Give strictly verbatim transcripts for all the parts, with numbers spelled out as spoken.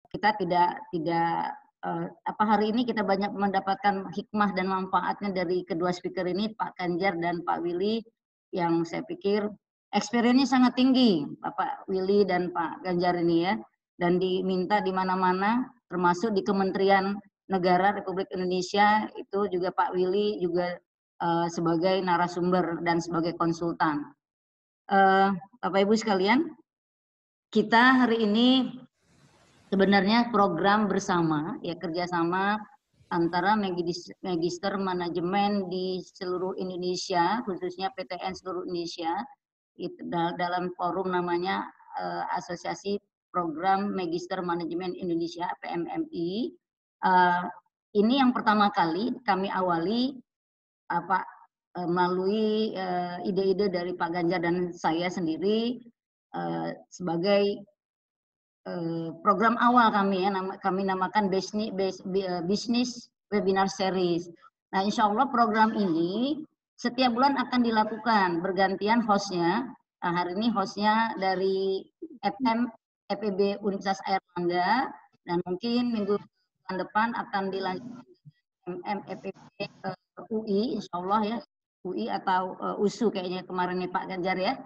kita tidak tidak uh, apa hari ini kita banyak mendapatkan hikmah dan manfaatnya dari kedua speaker ini, Pak Ganjar dan Pak Willy, yang saya pikir experience-nya sangat tinggi, Bapak Willy dan Pak Ganjar ini ya, dan diminta di mana-mana, termasuk di Kementerian Negara Republik Indonesia itu juga Pak Willy juga uh, sebagai narasumber dan sebagai konsultan. Uh, Bapak Ibu sekalian, kita hari ini sebenarnya program bersama, ya kerjasama antara Magister Manajemen di seluruh Indonesia, khususnya P T N seluruh Indonesia, itu dalam forum namanya uh, Asosiasi Program Magister Manajemen Indonesia (P M M I). Uh, ini yang pertama kali kami awali apa uh, melalui ide-ide uh, dari Pak Ganjar dan saya sendiri uh, sebagai program awal kami ya, nama, kami namakan bisnis bisnis webinar series. Nah, insya Allah program ini setiap bulan akan dilakukan bergantian hostnya. Nah, hari ini hostnya dari F M F E B Universitas Airlangga, dan mungkin minggu depan akan dilanjutkan M M F E B uh, U I, insya Allah ya, U I atau uh, U S U kayaknya kemarin nih Pak Ganjar ya.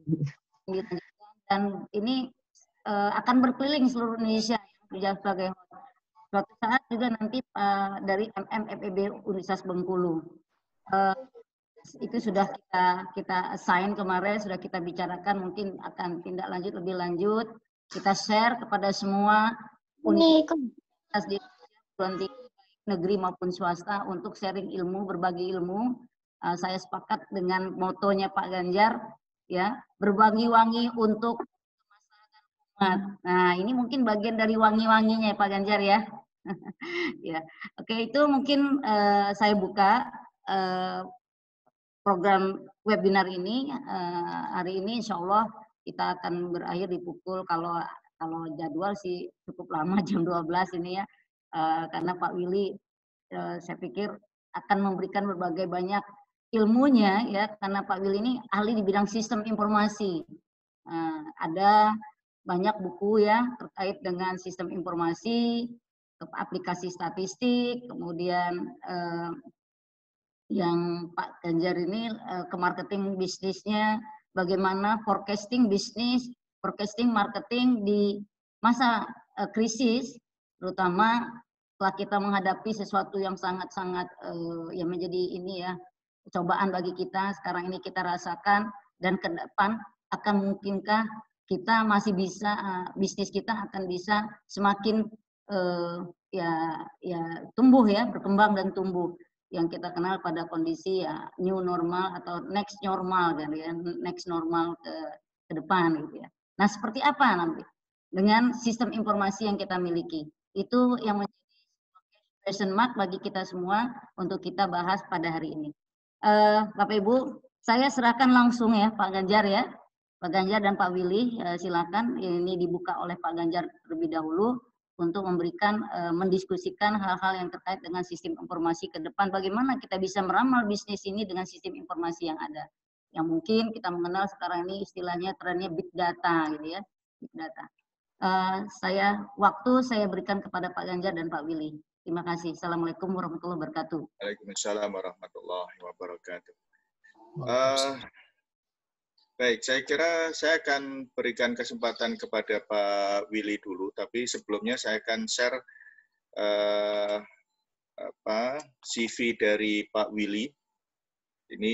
Dan ini Uh, akan berkeliling seluruh Indonesia ya, sebagai suatu saat juga nanti uh, dari M M F E B Universitas Bengkulu uh, itu sudah kita kita assign kemarin, sudah kita bicarakan, mungkin akan tindak lanjut lebih lanjut, kita share kepada semua universitas di negeri maupun swasta untuk sharing ilmu, berbagi ilmu. Uh, saya sepakat dengan motonya Pak Ganjar ya, berbagi wangi untuk. Nah, ini mungkin bagian dari wangi-wanginya ya Pak Ganjar ya. Ya, oke, itu mungkin uh, saya buka uh, program webinar ini uh, hari ini. Insya Allah kita akan berakhir di pukul, kalau kalau jadwal sih cukup lama, jam dua belas ini ya, uh, karena Pak Willy uh, saya pikir akan memberikan berbagai banyak ilmunya ya, karena Pak Willy ini ahli di bidang sistem informasi. Uh, ada banyak buku ya terkait dengan sistem informasi, aplikasi statistik, kemudian eh, yang Pak Ganjar ini eh, ke marketing bisnisnya, bagaimana forecasting bisnis, forecasting marketing di masa eh, krisis, terutama setelah kita menghadapi sesuatu yang sangat-sangat eh, yang menjadi ini ya, cobaan bagi kita sekarang ini kita rasakan, dan ke depan akan mungkinkah kita masih bisa uh, bisnis kita akan bisa semakin uh, ya ya tumbuh ya, berkembang dan tumbuh, yang kita kenal pada kondisi ya new normal atau next normal kan ya, next normal ke ke depan gitu ya. Nah, seperti apa nanti dengan sistem informasi yang kita miliki, itu yang menjadi question mark bagi kita semua untuk kita bahas pada hari ini. Uh, Bapak Ibu, saya serahkan langsung ya Pak Ganjar ya. Pak Ganjar dan Pak Willy, silakan. Ini dibuka oleh Pak Ganjar terlebih dahulu untuk memberikan, mendiskusikan hal-hal yang terkait dengan sistem informasi ke depan. Bagaimana kita bisa meramal bisnis ini dengan sistem informasi yang ada. Yang mungkin kita mengenal sekarang ini istilahnya trennya big data, gitu ya, big data. Uh, saya waktu saya berikan kepada Pak Ganjar dan Pak Willy. Terima kasih. Assalamualaikum warahmatullahi wabarakatuh. Waalaikumsalam warahmatullahi wabarakatuh. Uh, Baik, saya kira saya akan berikan kesempatan kepada Pak Willy dulu, tapi sebelumnya saya akan share uh, apa, C V dari Pak Willy. Ini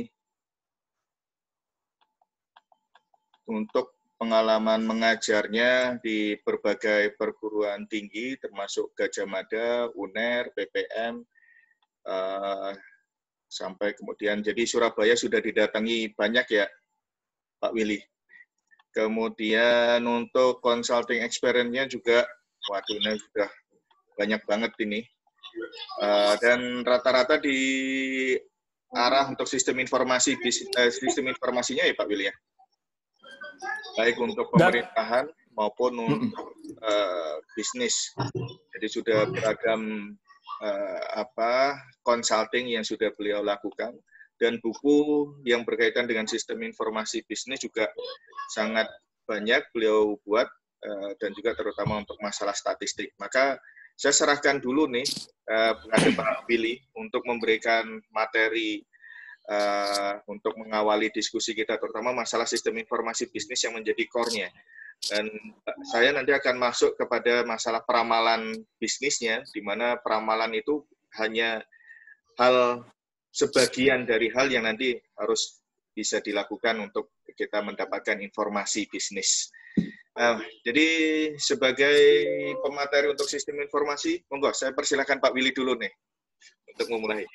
untuk pengalaman mengajarnya di berbagai perguruan tinggi, termasuk Gajah Mada, U N E R, P P M, uh, sampai kemudian, jadi Surabaya sudah didatangi banyak ya, Pak Willy. Kemudian untuk consulting experience-nya juga, waduh, ini sudah banyak banget ini. Uh, dan rata-rata di arah untuk sistem informasi, uh, sistem informasinya ya Pak Willy ya. Baik untuk pemerintahan maupun untuk uh, bisnis. Jadi sudah beragam uh, apa consulting yang sudah beliau lakukan. Dan buku yang berkaitan dengan sistem informasi bisnis juga sangat banyak beliau buat, dan juga terutama untuk masalah statistik. Maka saya serahkan dulu nih kepada Pak Willy untuk memberikan materi uh, untuk mengawali diskusi kita, terutama masalah sistem informasi bisnis yang menjadi core-nya. Dan saya nanti akan masuk kepada masalah peramalan bisnisnya, di mana peramalan itu hanya hal sebagian dari hal yang nanti harus bisa dilakukan untuk kita mendapatkan informasi bisnis. Nah, jadi sebagai pemateri untuk sistem informasi, monggo saya persilakan Pak Willy dulu nih untuk memulai.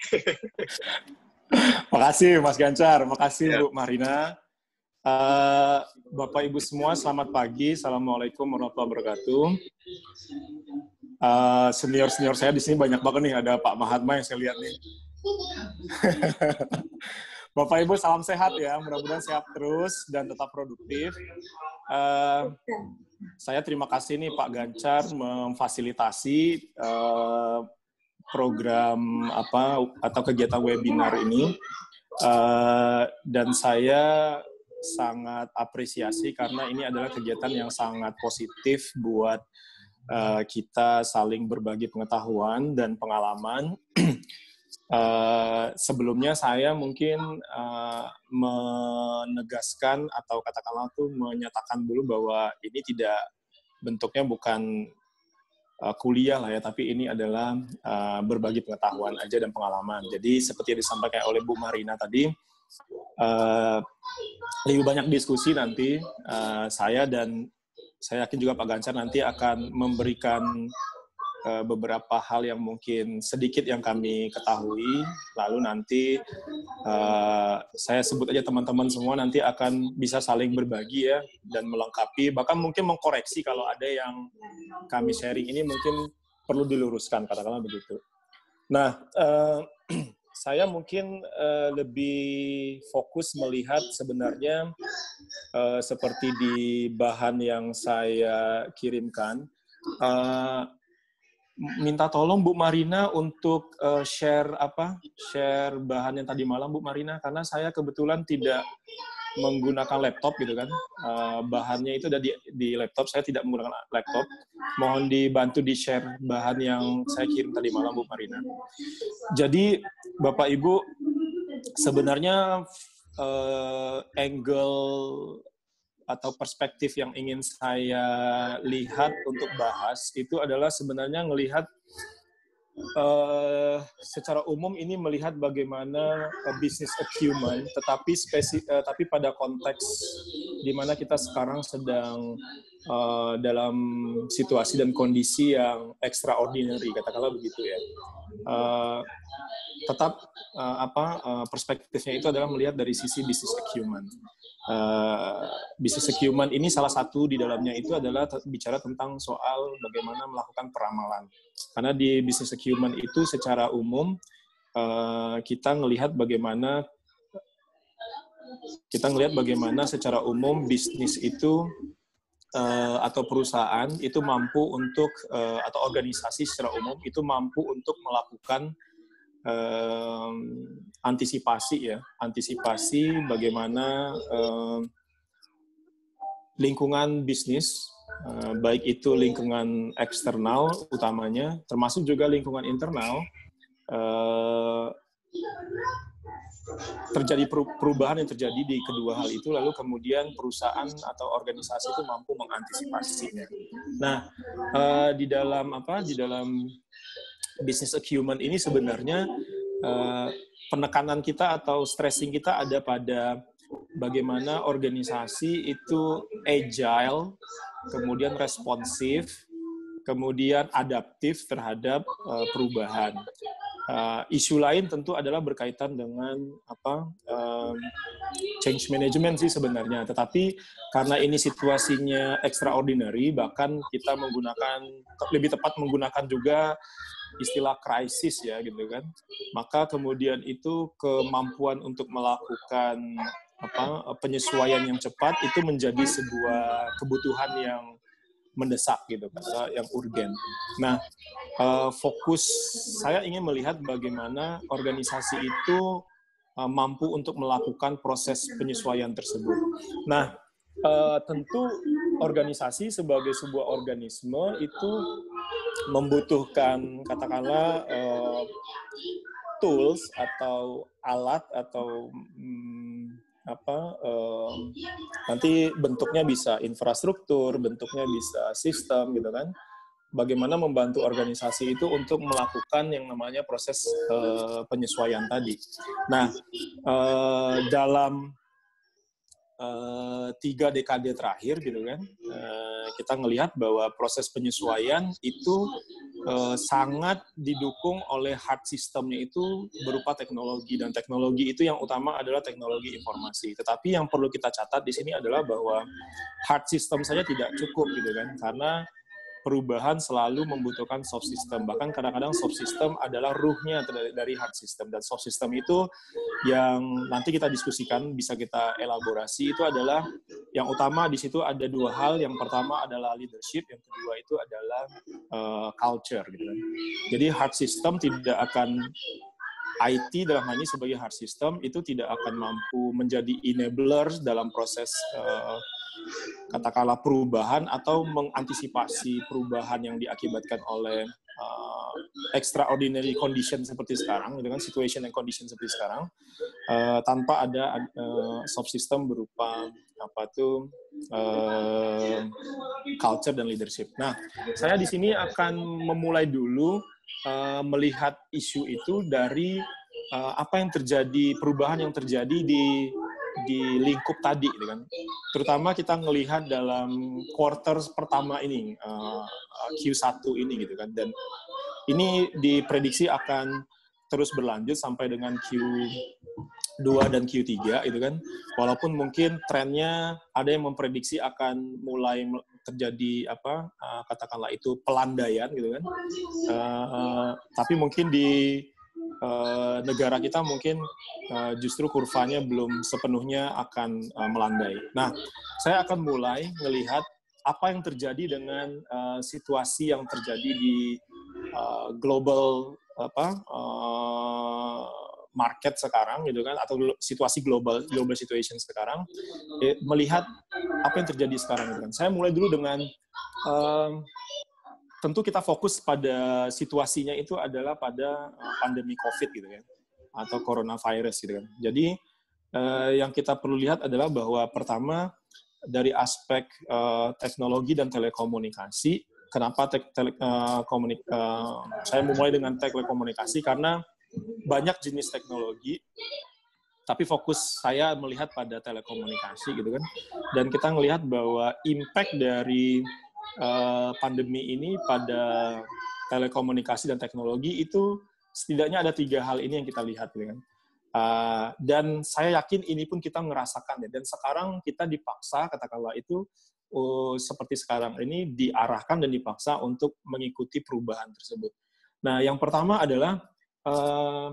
Makasih Mas Gancar, makasih ya. Bu Marina. Uh, Bapak Ibu semua, selamat pagi. Assalamualaikum warahmatullahi wabarakatuh. Uh, senior-senior saya di sini banyak banget nih, ada Pak Mahatma yang saya lihat nih. Bapak Ibu salam sehat ya, mudah-mudahan sehat terus dan tetap produktif. Uh, saya terima kasih nih Pak Gancar memfasilitasi uh, program apa atau kegiatan webinar ini, uh, dan saya sangat apresiasi karena ini adalah kegiatan yang sangat positif buat uh, kita saling berbagi pengetahuan dan pengalaman. Uh, sebelumnya saya mungkin uh, menegaskan atau katakanlah tuh menyatakan dulu bahwa ini tidak bentuknya bukan uh, kuliah lah ya, tapi ini adalah uh, berbagi pengetahuan aja dan pengalaman. Jadi seperti yang disampaikan oleh Bu Marina tadi, uh, lebih banyak diskusi nanti uh, saya dan saya yakin juga Pak Gancar nanti akan memberikan beberapa hal yang mungkin sedikit yang kami ketahui, lalu nanti uh, saya sebut aja teman-teman semua nanti akan bisa saling berbagi ya, dan melengkapi, bahkan mungkin mengkoreksi kalau ada yang kami sharing ini mungkin perlu diluruskan, katakanlah begitu. Nah, uh, saya mungkin uh, lebih fokus melihat sebenarnya uh, seperti di bahan yang saya kirimkan, uh, minta tolong Bu Marina untuk uh, share apa share bahan yang tadi malam Bu Marina, karena saya kebetulan tidak menggunakan laptop gitu kan, uh, bahannya itu ada di, di laptop, saya tidak menggunakan laptop, mohon dibantu di share bahan yang saya kirim tadi malam Bu Marina. Jadi Bapak Ibu, sebenarnya uh, angle atau perspektif yang ingin saya lihat untuk bahas itu adalah sebenarnya melihat uh, secara umum ini melihat bagaimana uh, business acumen, tetapi spesi uh, tapi pada konteks di mana kita sekarang sedang uh, dalam situasi dan kondisi yang extraordinary, katakanlah begitu ya. Uh, tetap uh, apa uh, perspektifnya itu adalah melihat dari sisi business acumen. Uh, business acumen ini salah satu di dalamnya itu adalah bicara tentang soal bagaimana melakukan peramalan. Karena di business acumen itu secara umum uh, kita melihat bagaimana kita melihat bagaimana secara umum bisnis itu uh, atau perusahaan itu mampu untuk uh, atau organisasi secara umum itu mampu untuk melakukan Um, antisipasi ya, antisipasi bagaimana um, lingkungan bisnis, uh, baik itu lingkungan eksternal utamanya, termasuk juga lingkungan internal, uh, terjadi perubahan yang terjadi di kedua hal itu, lalu kemudian perusahaan atau organisasi itu mampu mengantisipasinya. Nah, uh, di dalam apa? Di dalam business acumen ini sebenarnya uh, penekanan kita atau stressing kita ada pada bagaimana organisasi itu agile, kemudian responsif, kemudian adaptif terhadap uh, perubahan. Uh, isu lain tentu adalah berkaitan dengan apa um, change management sih sebenarnya. Tetapi karena ini situasinya extraordinary, bahkan kita menggunakan lebih tepat menggunakan juga istilah krisis ya gitu kan. Maka kemudian itu kemampuan untuk melakukan apa penyesuaian yang cepat itu menjadi sebuah kebutuhan yang mendesak gitu kan, yang urgen. Nah, fokus saya ingin melihat bagaimana organisasi itu mampu untuk melakukan proses penyesuaian tersebut. Nah, tentu organisasi sebagai sebuah organisme itu membutuhkan katakanlah uh, tools atau alat atau hmm, apa uh, nanti bentuknya bisa infrastruktur, bentuknya bisa sistem gitu kan. Bagaimana membantu organisasi itu untuk melakukan yang namanya proses uh, penyesuaian tadi. Nah, uh, dalam uh, tiga dekade terakhir gitu kan, uh, kita ngelihat bahwa proses penyesuaian itu uh, sangat didukung oleh hard systemnya itu berupa teknologi, dan teknologi itu yang utama adalah teknologi informasi. Tetapi yang perlu kita catat di sini adalah bahwa hard system saja tidak cukup gitu kan, karena perubahan selalu membutuhkan soft system. Bahkan kadang-kadang soft system adalah ruhnya dari hard system. Dan soft system itu yang nanti kita diskusikan, bisa kita elaborasi, itu adalah yang utama di situ ada dua hal. Yang pertama adalah leadership, yang kedua itu adalah uh, culture. Gitu kan. Jadi hard system tidak akan, I T dalam hal ini sebagai hard system, itu tidak akan mampu menjadi enablers dalam proses uh, katakanlah perubahan atau mengantisipasi perubahan yang diakibatkan oleh uh, extraordinary condition seperti sekarang, dengan situation and condition seperti sekarang, uh, tanpa ada uh, soft system berupa apa tuh uh, culture dan leadership. Nah, saya di sini akan memulai dulu uh, melihat isu itu dari uh, apa yang terjadi, perubahan yang terjadi di di lingkup tadi, gitu kan. Terutama kita melihat dalam quarter pertama ini, uh, Q satu ini, gitu kan. Dan ini diprediksi akan terus berlanjut sampai dengan Q dua dan Q tiga, gitu kan. Walaupun mungkin trennya ada yang memprediksi akan mulai terjadi apa, uh, katakanlah itu pelandaian, gitu kan. Uh, uh, tapi mungkin di Uh, negara kita mungkin uh, justru kurvanya belum sepenuhnya akan uh, melandai. Nah, saya akan mulai melihat apa yang terjadi dengan uh, situasi yang terjadi di uh, global apa uh, market sekarang, gitu kan, atau situasi global global situation sekarang. Eh, melihat apa yang terjadi sekarang, gitu kan. Saya mulai dulu dengan uh, tentu kita fokus pada situasinya itu adalah pada pandemi COVID, gitu kan, atau coronavirus, gitu kan. Jadi eh, yang kita perlu lihat adalah bahwa pertama dari aspek eh, teknologi dan telekomunikasi. Kenapa te tele uh, komunik uh, saya memulai dengan telekomunikasi karena banyak jenis teknologi, tapi fokus saya melihat pada telekomunikasi, gitu kan. Dan kita melihat bahwa impact dari Uh, pandemi ini pada telekomunikasi dan teknologi itu setidaknya ada tiga hal ini yang kita lihat, gitu kan. Uh, dan saya yakin ini pun kita merasakan, ya. Dan sekarang kita dipaksa, katakanlah itu uh, seperti sekarang ini diarahkan dan dipaksa untuk mengikuti perubahan tersebut. Nah, yang pertama adalah uh,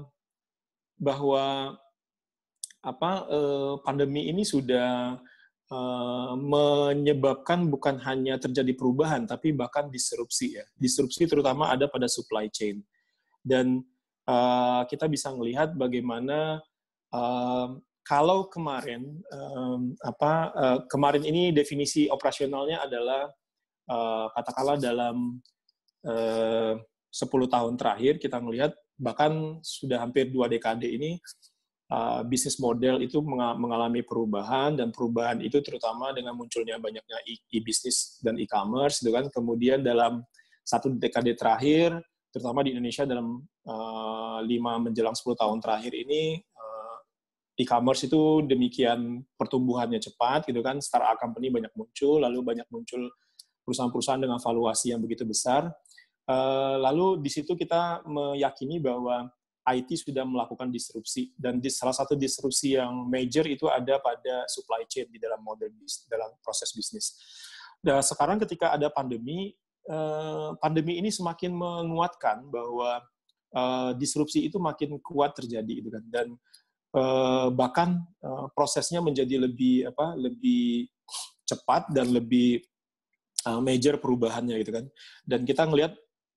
bahwa apa uh, pandemi ini sudah Uh, menyebabkan bukan hanya terjadi perubahan, tapi bahkan disrupsi, ya. Disrupsi terutama ada pada supply chain. Dan uh, kita bisa melihat bagaimana uh, kalau kemarin um, apa uh, kemarin ini definisi operasionalnya adalah uh, katakanlah dalam uh, sepuluh tahun terakhir kita melihat, bahkan sudah hampir dua dekade ini, Uh, bisnis model itu mengalami perubahan, dan perubahan itu terutama dengan munculnya banyaknya e-bisnis dan e-commerce, gitu kan. Kemudian dalam satu dekade terakhir, terutama di Indonesia dalam uh, lima menjelang sepuluh tahun terakhir ini, uh, e-commerce itu demikian pertumbuhannya cepat, gitu kan. Startup company banyak muncul, lalu banyak muncul perusahaan-perusahaan dengan valuasi yang begitu besar. Uh, lalu di situ kita meyakini bahwa I T sudah melakukan disrupsi, dan di salah satu disrupsi yang major itu ada pada supply chain di dalam model bisnis, dalam proses bisnis. Dan sekarang ketika ada pandemi, eh, pandemi ini semakin menguatkan bahwa eh, disrupsi itu makin kuat terjadi, gitu kan. Dan eh, bahkan eh, prosesnya menjadi lebih apa, lebih cepat dan lebih eh, major perubahannya, gitu kan. Dan kita ngelihat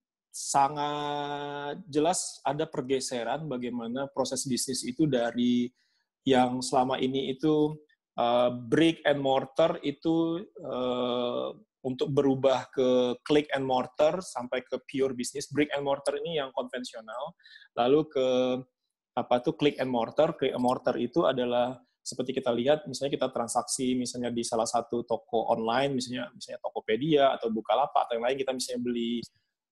sangat jelas ada pergeseran bagaimana proses bisnis itu dari yang selama ini itu uh, brick and mortar itu uh, untuk berubah ke click and mortar sampai ke pure business. Brick and mortar ini yang konvensional, lalu ke apa tuh click and mortar. Click and mortar itu adalah seperti kita lihat, misalnya kita transaksi misalnya di salah satu toko online, misalnya misalnya Tokopedia atau Bukalapak atau yang lain, kita misalnya beli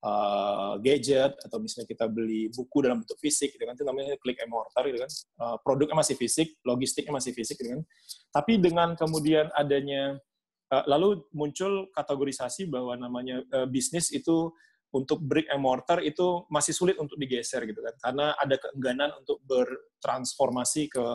uh, gadget atau misalnya kita beli buku dalam bentuk fisik, gitu kan, itu namanya click and mortar, gitu kan. Uh, produknya masih fisik, logistiknya masih fisik, gitu kan. Tapi dengan kemudian adanya Uh, lalu muncul kategorisasi bahwa namanya uh, bisnis itu untuk brick and mortar itu masih sulit untuk digeser gitu kan, karena ada keengganan untuk bertransformasi ke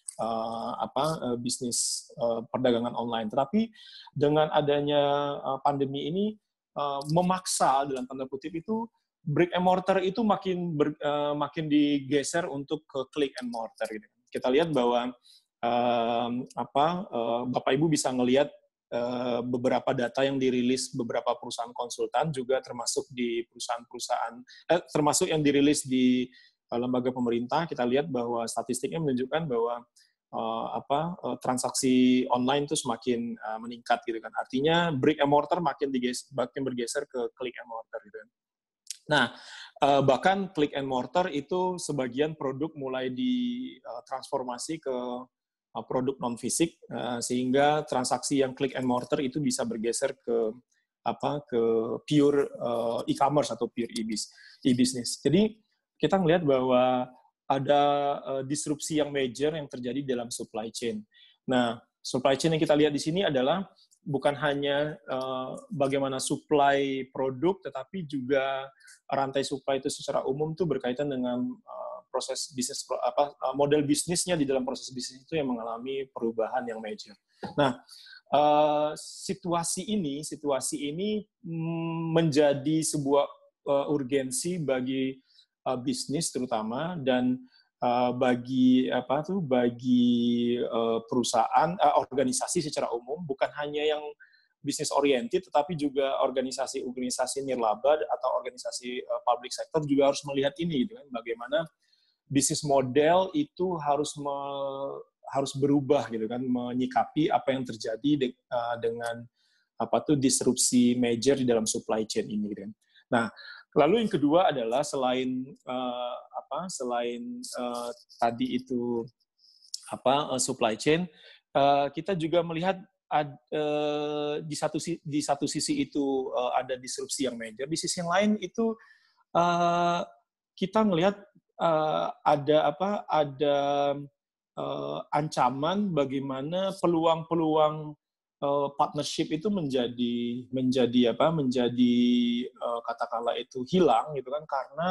uh, apa uh, bisnis uh, perdagangan online. Tetapi dengan adanya uh, pandemi ini uh, memaksa dalam tanda kutip itu brick and mortar itu makin ber, uh, makin digeser untuk ke click and mortar gitu. Kita lihat bahwa uh, apa uh, Bapak Ibu bisa ngelihat beberapa data yang dirilis beberapa perusahaan konsultan, juga termasuk di perusahaan-perusahaan, eh, termasuk yang dirilis di uh, lembaga pemerintah. Kita lihat bahwa statistiknya menunjukkan bahwa uh, apa uh, transaksi online itu semakin uh, meningkat gitu kan. Artinya brick and mortar makin digeser, makin bergeser ke click and mortar gitu kan. Nah, uh, bahkan click and mortar itu sebagian produk mulai ditransformasi uh, ke produk non fisik, sehingga transaksi yang click and mortar itu bisa bergeser ke apa ke pure uh, e-commerce atau pure e-business. Jadi kita melihat bahwa ada uh, disrupsi yang major yang terjadi dalam supply chain. Nah, supply chain yang kita lihat di sini adalah bukan hanya uh, bagaimana supply produk, tetapi juga rantai supply itu secara umum tuh berkaitan dengan uh, proses bisnis apa model bisnisnya di dalam proses bisnis itu yang mengalami perubahan yang major. Nah, uh, situasi ini situasi ini mm, menjadi sebuah uh, urgensi bagi uh, bisnis terutama, dan uh, bagi apa tuh bagi uh, perusahaan uh, organisasi secara umum, bukan hanya yang bisnis oriented, tetapi juga organisasi-organisasi nirlaba atau organisasi uh, public sector juga harus melihat ini gitu kan, bagaimana bisnis model itu harus me, harus berubah gitu kan, menyikapi apa yang terjadi de, uh, dengan apa tuh disrupsi major di dalam supply chain ini gitu kan. Nah, lalu yang kedua adalah selain uh, apa selain uh, tadi itu apa uh, supply chain, uh, kita juga melihat ad, uh, di satu di satu sisi itu uh, ada disrupsi yang major, di sisi yang lain itu uh, kita melihat Uh, ada apa? Ada uh, ancaman bagaimana peluang-peluang uh, partnership itu menjadi menjadi apa? Menjadi uh, katakanlah itu hilang gitu kan, karena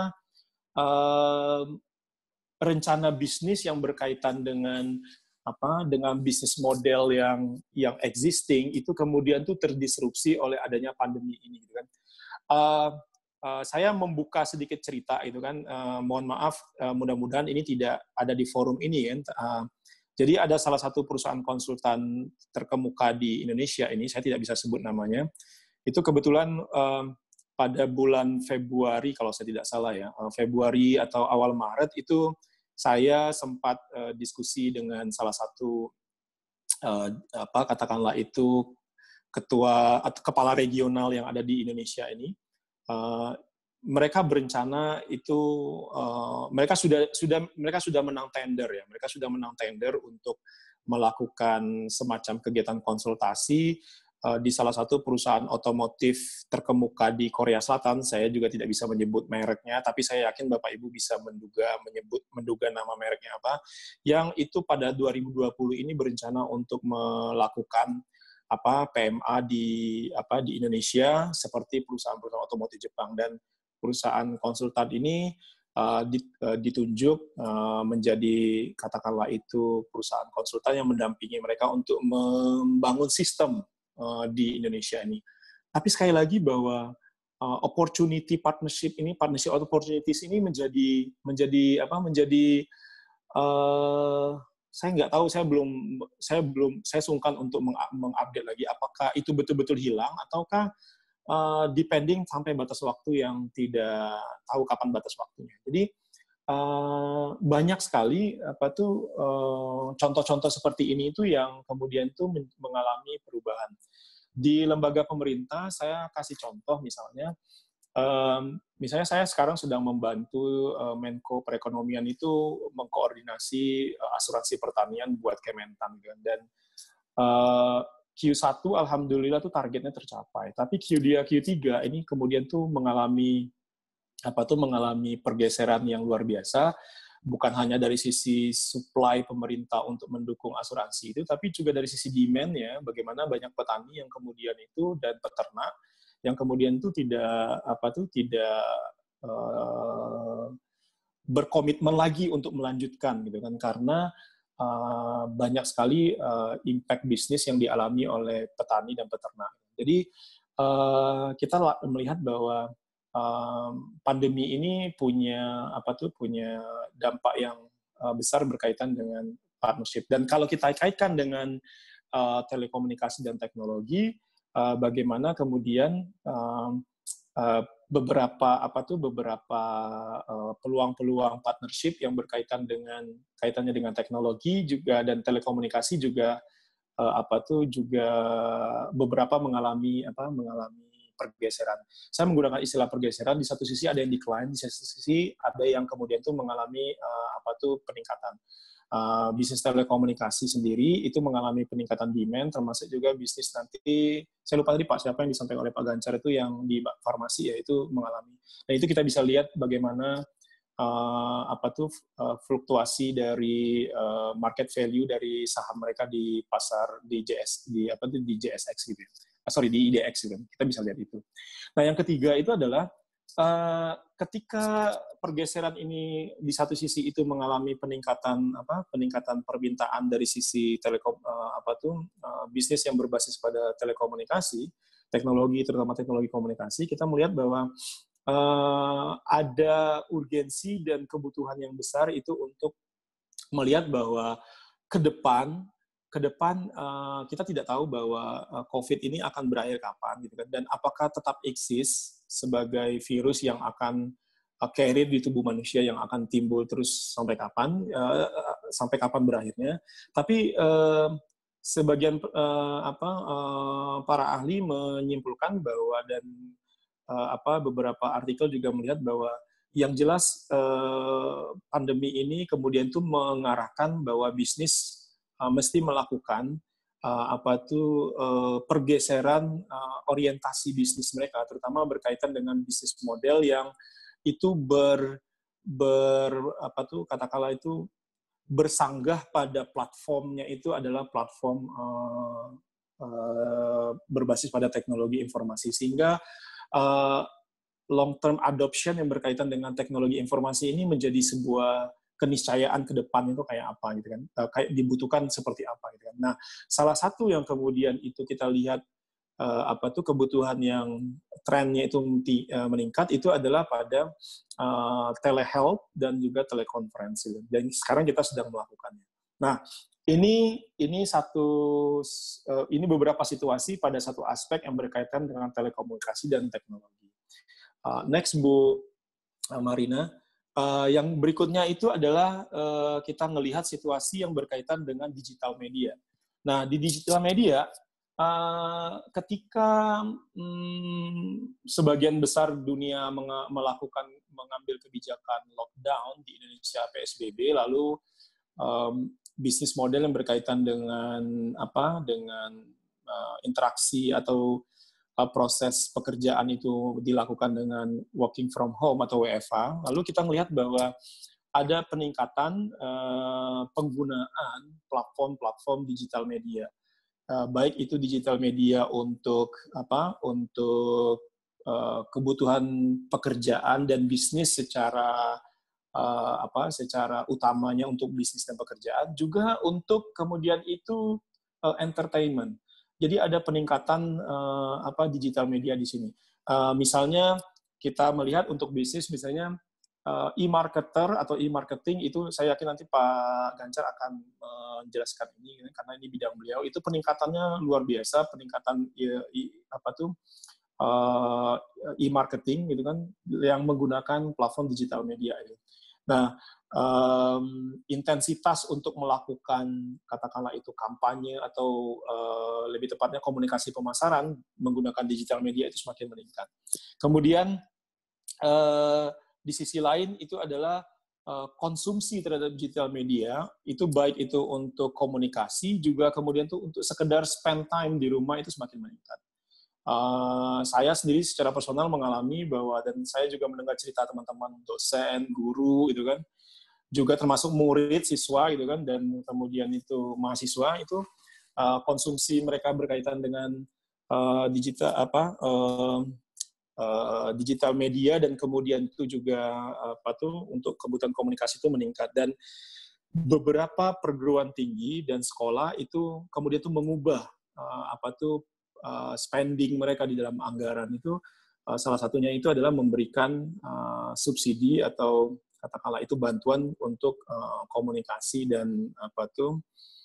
uh, rencana bisnis yang berkaitan dengan apa? Dengan bisnis model yang yang existing itu kemudian tuh terdisrupsi oleh adanya pandemi ini gitu kan. Uh, Uh, saya membuka sedikit cerita itu kan, uh, mohon maaf, uh, mudah-mudahan ini tidak ada di forum ini kan. Uh, jadi ada salah satu perusahaan konsultan terkemuka di Indonesia ini, saya tidak bisa sebut namanya, itu kebetulan uh, pada bulan Februari kalau saya tidak salah ya, uh, Februari atau awal Maret itu saya sempat uh, diskusi dengan salah satu uh, apa katakanlah itu ketua atau kepala regional yang ada di Indonesia ini. Uh, mereka berencana itu uh, mereka sudah sudah mereka sudah menang tender ya mereka sudah menang tender untuk melakukan semacam kegiatan konsultasi uh, di salah satu perusahaan otomotif terkemuka di Korea Selatan. Saya juga tidak bisa menyebut mereknya, tapi saya yakin Bapak Ibu bisa menduga menyebut menduga nama mereknya apa, yang itu pada dua ribu dua puluh ini berencana untuk melakukan apa P M A di apa di Indonesia seperti perusahaan-perusahaan otomotif Jepang, dan perusahaan konsultan ini uh, ditunjuk uh, menjadi katakanlah itu perusahaan konsultan yang mendampingi mereka untuk membangun sistem uh, di Indonesia ini. Tapi sekali lagi bahwa uh, opportunity partnership ini partnership opportunities ini menjadi menjadi apa menjadi uh, saya nggak tahu, saya belum, saya belum, saya sungkan untuk mengupdate lagi apakah itu betul-betul hilang ataukah uh, depending sampai batas waktu yang tidak tahu kapan batas waktunya. Jadi uh, banyak sekali apa tuh uh, contoh-contoh seperti ini itu yang kemudian tuh mengalami perubahan. Di lembaga pemerintah, saya kasih contoh misalnya, um, misalnya saya sekarang sedang membantu uh, Menko Perekonomian itu mengkoordinasi uh, asuransi pertanian buat Kementan, dan uh, Q satu alhamdulillah tuh targetnya tercapai, tapi Q dua, Q tiga ini kemudian tuh mengalami apa tuh mengalami pergeseran yang luar biasa. Bukan hanya dari sisi supply pemerintah untuk mendukung asuransi itu, tapi juga dari sisi demand-nya, bagaimana banyak petani yang kemudian itu dan peternak yang kemudian itu tidak apa tuh tidak uh, berkomitmen lagi untuk melanjutkan gitu kan, karena uh, banyak sekali uh, impact bisnis yang dialami oleh petani dan peternak. Jadi uh, kita melihat bahwa Um, pandemi ini punya apa tuh punya dampak yang uh, besar berkaitan dengan partnership. Dan kalau kita kaitkan dengan uh, telekomunikasi dan teknologi, uh, bagaimana kemudian uh, uh, beberapa apa tuh beberapa uh, peluang-peluang partnership yang berkaitan dengan kaitannya dengan teknologi juga dan telekomunikasi juga uh, apa tuh juga beberapa mengalami apa mengalami pergeseran. Saya menggunakan istilah pergeseran, di satu sisi ada yang decline, di satu sisi ada yang kemudian tuh mengalami uh, apa tuh peningkatan. Uh, bisnis telekomunikasi sendiri itu mengalami peningkatan demand, termasuk juga bisnis nanti, saya lupa tadi Pak siapa yang disampaikan oleh Pak Gancar itu yang di farmasi, yaitu mengalami. Nah itu kita bisa lihat bagaimana uh, apa tuh uh, fluktuasi dari uh, market value dari saham mereka di pasar di J S di apa tuh di J S X gitu. Sorry, di I D X, gitu. Kita bisa lihat itu. Nah, yang ketiga itu adalah uh, ketika pergeseran ini di satu sisi itu mengalami peningkatan apa peningkatan permintaan dari sisi telekom uh, apa tuh uh, bisnis yang berbasis pada telekomunikasi, teknologi terutama teknologi komunikasi, kita melihat bahwa uh, ada urgensi dan kebutuhan yang besar itu untuk melihat bahwa ke depan ke depan uh, kita tidak tahu bahwa uh, COVID ini akan berakhir kapan gitu kan, dan apakah tetap eksis sebagai virus yang akan uh, carrier di tubuh manusia yang akan timbul terus sampai kapan uh, sampai kapan berakhirnya. Tapi uh, sebagian uh, apa uh, para ahli menyimpulkan bahwa dan uh, apa beberapa artikel juga melihat bahwa yang jelas uh, pandemi ini kemudian tuh mengarahkan bahwa bisnis Uh, mesti melakukan uh, apa tuh uh, pergeseran uh, orientasi bisnis mereka, terutama berkaitan dengan bisnis model yang itu ber ber apa tuh katakanlah itu bersanggah pada platformnya itu adalah platform uh, uh, berbasis pada teknologi informasi, sehingga uh, long term adoption yang berkaitan dengan teknologi informasi ini menjadi sebuah keniscayaan ke depan itu kayak apa gitu kan, kayak dibutuhkan seperti apa gitu kan. Nah, salah satu yang kemudian itu kita lihat uh, apa tuh kebutuhan yang trennya itu uh, meningkat itu adalah pada uh, telehealth dan juga telekonferensi. Dan sekarang kita sedang melakukannya. Nah, ini ini satu uh, ini beberapa situasi pada satu aspek yang berkaitan dengan telekomunikasi dan teknologi. Uh, next Bu Marina. Uh, yang berikutnya itu adalah uh, kita melihat situasi yang berkaitan dengan digital media. Nah, di digital media, uh, ketika um, sebagian besar dunia meng- melakukan mengambil kebijakan lockdown di Indonesia P S B B, lalu um, bisnis model yang berkaitan dengan apa? Dengan uh, interaksi atau proses pekerjaan itu dilakukan dengan working from home atau W F H, lalu kita melihat bahwa ada peningkatan uh, penggunaan platform-platform digital media, uh, baik itu digital media untuk apa, untuk uh, kebutuhan pekerjaan dan bisnis secara uh, apa, secara utamanya untuk bisnis dan pekerjaan, juga untuk kemudian itu uh, entertainment. Jadi ada peningkatan uh, apa digital media di sini. Uh, misalnya kita melihat untuk bisnis, misalnya uh, e-marketer atau e-marketing itu saya yakin nanti Pak Gancar akan menjelaskan uh, ini karena ini bidang beliau. Itu peningkatannya luar biasa, peningkatan ya, i, apa tuh uh, e-marketing gitu kan yang menggunakan platform digital media ini. Nah, um, intensitas untuk melakukan katakanlah itu kampanye atau uh, lebih tepatnya komunikasi pemasaran menggunakan digital media itu semakin meningkat. Kemudian uh, di sisi lain itu adalah uh, konsumsi terhadap digital media itu baik itu untuk komunikasi juga kemudian tuh untuk sekedar spend time di rumah itu semakin meningkat. Uh, saya sendiri secara personal mengalami bahwa, dan saya juga mendengar cerita teman-teman dosen, guru, gitu kan, juga termasuk murid, siswa, gitu kan, dan kemudian itu mahasiswa itu uh, konsumsi mereka berkaitan dengan uh, digital apa uh, uh, digital media dan kemudian itu juga apa tuh untuk kebutuhan komunikasi itu meningkat, dan beberapa perguruan tinggi dan sekolah itu kemudian itu mengubah uh, apa tuh Uh, spending mereka di dalam anggaran itu, uh, salah satunya itu adalah memberikan uh, subsidi atau katakanlah itu bantuan untuk uh, komunikasi dan apa tuh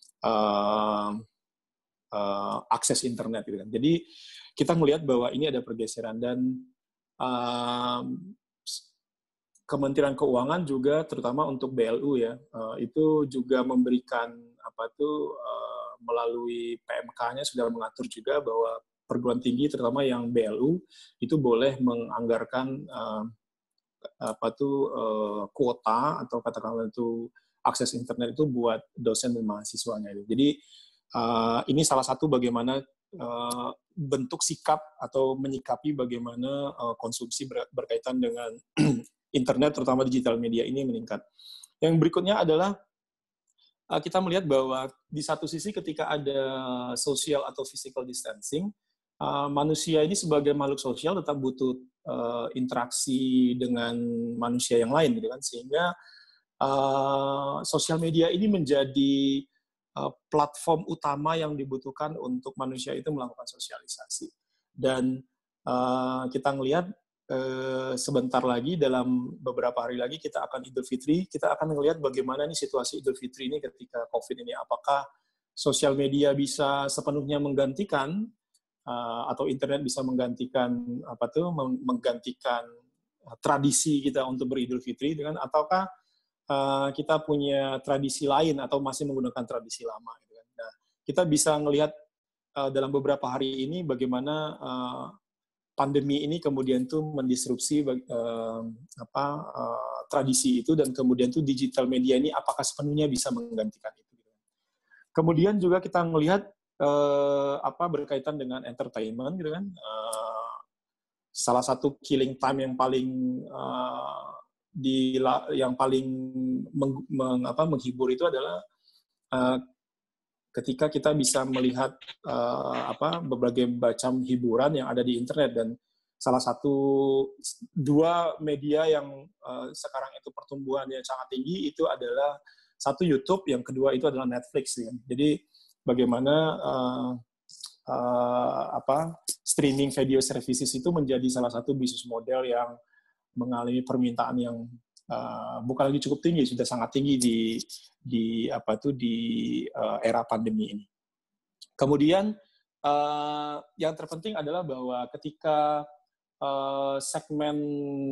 uh, uh, akses internet gitu kan. Jadi kita melihat bahwa ini ada pergeseran, dan uh, Kementerian Keuangan juga terutama untuk B L U ya, uh, itu juga memberikan apa tuh uh, melalui P M K-nya sudah mengatur juga bahwa perguruan tinggi terutama yang B L U itu boleh menganggarkan uh, apa tuh uh, kuota atau katakanlah itu akses internet itu buat dosen dan mahasiswanya. Jadi uh, ini salah satu bagaimana uh, bentuk sikap atau menyikapi bagaimana uh, konsumsi ber berkaitan dengan internet terutama digital media ini meningkat. Yang berikutnya adalah kita melihat bahwa di satu sisi ketika ada social atau physical distancing, uh, manusia ini sebagai makhluk sosial tetap butuh uh, interaksi dengan manusia yang lain, gitu kan? Sehingga uh, sosial media ini menjadi uh, platform utama yang dibutuhkan untuk manusia itu melakukan sosialisasi. Dan uh, kita melihat sebentar lagi, dalam beberapa hari lagi kita akan Idul Fitri, kita akan melihat bagaimana nih situasi Idul Fitri ini ketika COVID ini. Apakah sosial media bisa sepenuhnya menggantikan uh, atau internet bisa menggantikan apa tuh menggantikan tradisi kita untuk beridul fitri dengan, ataukah uh, kita punya tradisi lain atau masih menggunakan tradisi lama, gitu kan. Nah, kita bisa melihat uh, dalam beberapa hari ini bagaimana uh, pandemi ini kemudian tuh mendisrupsi uh, apa uh, tradisi itu, dan kemudian tuh digital media ini apakah sepenuhnya bisa menggantikan itu. Kemudian juga kita melihat uh, apa berkaitan dengan entertainment, gitu kan. Uh, salah satu killing time yang paling uh, di yang paling meng, meng, apa, menghibur itu adalah uh, ketika kita bisa melihat uh, apa berbagai macam hiburan yang ada di internet, dan salah satu dua media yang uh, sekarang itu pertumbuhannya sangat tinggi itu adalah satu YouTube, yang kedua itu adalah Netflix ya. Jadi bagaimana uh, uh, apa streaming video services itu menjadi salah satu bisnis model yang mengalami permintaan yang uh, bukan lagi cukup tinggi, sudah sangat tinggi di di apa tuh di uh, era pandemi ini. Kemudian uh, yang terpenting adalah bahwa ketika uh, segmen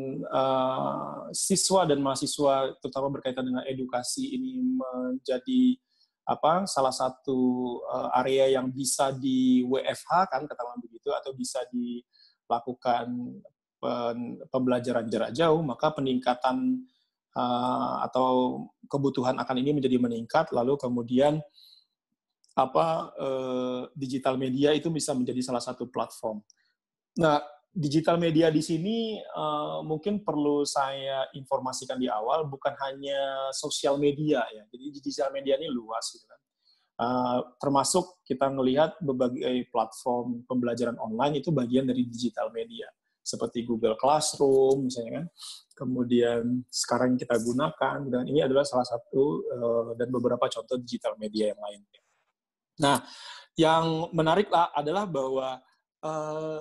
uh, siswa dan mahasiswa terutama berkaitan dengan edukasi ini menjadi apa salah satu uh, area yang bisa di W F H kan katakanlah begitu, atau bisa dilakukan pen, pembelajaran jarak jauh, maka peningkatan Uh, atau kebutuhan akan ini menjadi meningkat, lalu kemudian apa uh, digital media itu bisa menjadi salah satu platform. Nah, digital media di sini uh, mungkin perlu saya informasikan di awal, bukan hanya sosial media ya. Jadi digital media ini luas, gitu kan. Uh, termasuk kita melihat berbagai platform pembelajaran online itu bagian dari digital media, seperti Google Classroom misalnya kan. Kemudian sekarang kita gunakan, dan ini adalah salah satu uh, dan beberapa contoh digital media yang lain. Nah, yang menarik adalah bahwa uh,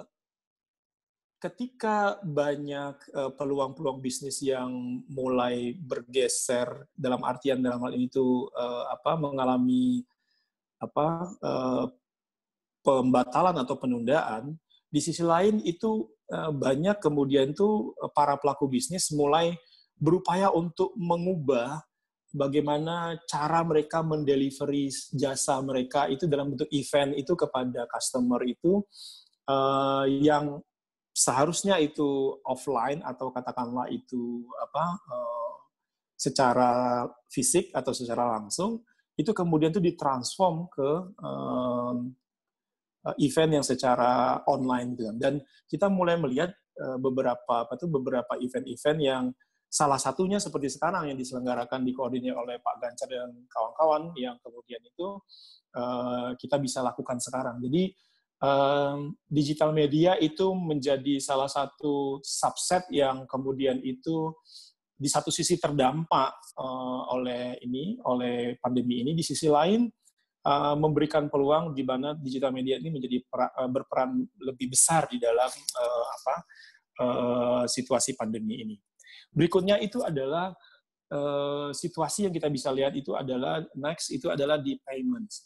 ketika banyak uh, peluang-peluang bisnis yang mulai bergeser, dalam artian dalam hal ini itu uh, apa mengalami apa uh, pembatalan atau penundaan, di sisi lain itu banyak kemudian tuh para pelaku bisnis mulai berupaya untuk mengubah bagaimana cara mereka mendelivery jasa mereka itu dalam bentuk event itu kepada customer itu uh, yang seharusnya itu offline atau katakanlah itu apa uh, secara fisik atau secara langsung, itu kemudian itu ditransform ke uh, event yang secara online gitu. Dan kita mulai melihat uh, beberapa apa tuh beberapa event-event yang salah satunya seperti sekarang yang diselenggarakan dikoordinir oleh Pak Ganjar dan kawan-kawan yang kemudian itu uh, kita bisa lakukan sekarang. Jadi uh, digital media itu menjadi salah satu subset yang kemudian itu di satu sisi terdampak uh, oleh ini, oleh pandemi ini, di sisi lain uh, memberikan peluang di mana digital media ini menjadi pera, uh, berperan lebih besar di dalam uh, apa uh, situasi pandemi ini. Berikutnya itu adalah uh, situasi yang kita bisa lihat itu adalah next itu adalah di payments.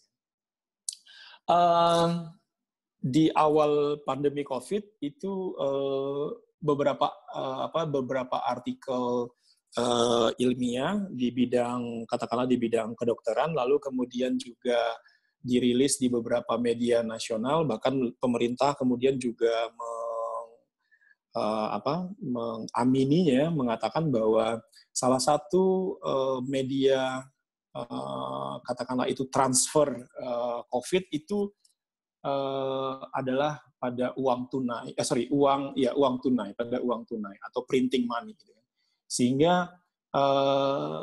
Uh, di awal pandemi COVID itu uh, beberapa uh, apa beberapa artikel uh, ilmiah di bidang katakanlah di bidang kedokteran lalu kemudian juga dirilis di beberapa media nasional, bahkan pemerintah kemudian juga Uh, apa mengamininya, mengatakan bahwa salah satu uh, media uh, katakanlah itu transfer uh, COVID itu uh, adalah pada uang tunai, eh sorry uang ya uang tunai pada uang tunai atau printing money, gitu. Sehingga uh,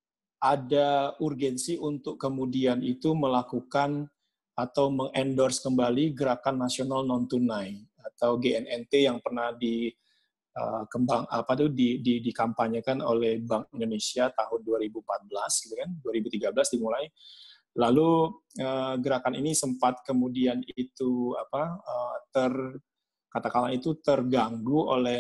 ada urgensi untuk kemudian itu melakukan atau mengendorse kembali gerakan nasional non tunai atau G N N T yang pernah di uh, kembang apa tuh di, di dikampanyekan oleh Bank Indonesia tahun dua ribu empat belas gitu kan, dua ribu tiga belas dimulai. Lalu uh, gerakan ini sempat kemudian itu apa uh, ter katakanlah itu terganggu oleh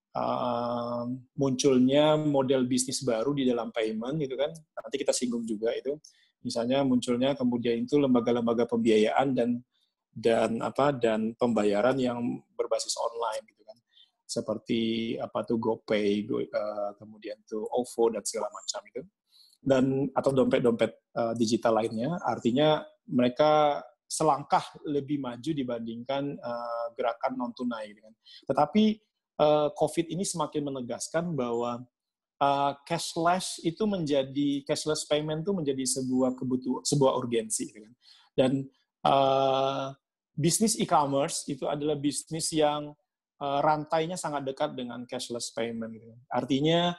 uh, munculnya model bisnis baru di dalam payment gitu kan. Nanti kita singgung juga itu. Misalnya munculnya kemudian itu lembaga-lembaga pembiayaan dan dan apa dan pembayaran yang berbasis online gitu kan, seperti apa tuh GoPay, Go, uh, kemudian tuh O V O dan segala macam itu, dan atau dompet-dompet uh, digital lainnya. Artinya mereka selangkah lebih maju dibandingkan uh, gerakan non tunai gitu kan. Tetapi uh, COVID ini semakin menegaskan bahwa uh, cashless itu menjadi cashless payment itu menjadi sebuah kebutuhan, sebuah urgensi gitu kan. Dan uh, bisnis e-commerce itu adalah bisnis yang uh, rantainya sangat dekat dengan cashless payment. Gitu. Artinya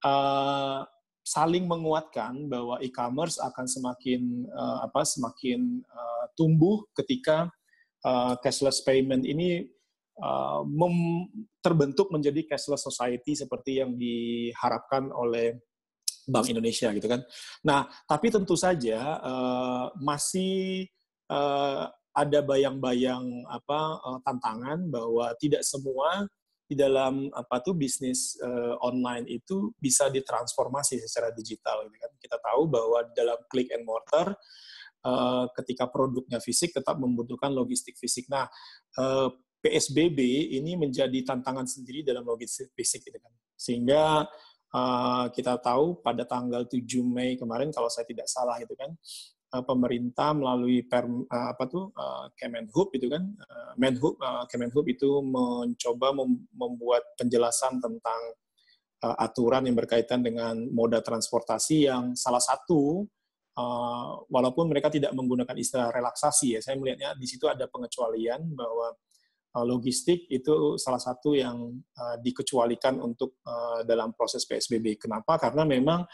uh, saling menguatkan bahwa e-commerce akan semakin uh, apa semakin uh, tumbuh ketika uh, cashless payment ini uh, mem- terbentuk menjadi cashless society seperti yang diharapkan oleh Bank Indonesia gitu kan. Nah, tapi tentu saja uh, masih uh, ada bayang-bayang apa uh, tantangan bahwa tidak semua di dalam apa tuh bisnis uh, online itu bisa ditransformasi secara digital gitu kan. Kita tahu bahwa dalam click and mortar uh, ketika produknya fisik tetap membutuhkan logistik fisik. Nah, uh, P S B B ini menjadi tantangan sendiri dalam logistik fisik gitu kan. Sehingga uh, kita tahu pada tanggal tujuh Mei kemarin kalau saya tidak salah itu kan pemerintah melalui per, apa tuh Kemenhub itu kan Menhub Kemenhub itu mencoba membuat penjelasan tentang aturan yang berkaitan dengan moda transportasi yang salah satu walaupun mereka tidak menggunakan istilah relaksasi ya, saya melihatnya di situ ada pengecualian bahwa logistik itu salah satu yang dikecualikan untuk dalam proses P S B B. Kenapa? Karena memang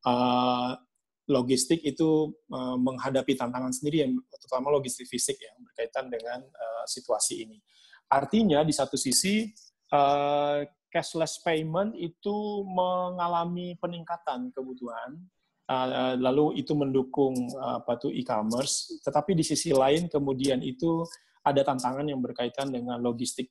logistik itu uh, menghadapi tantangan sendiri, yang terutama logistik fisik yang berkaitan dengan uh, situasi ini. Artinya di satu sisi uh, cashless payment itu mengalami peningkatan kebutuhan, uh, lalu itu mendukung uh, apa tuh e-commerce. Tetapi di sisi lain kemudian itu ada tantangan yang berkaitan dengan logistik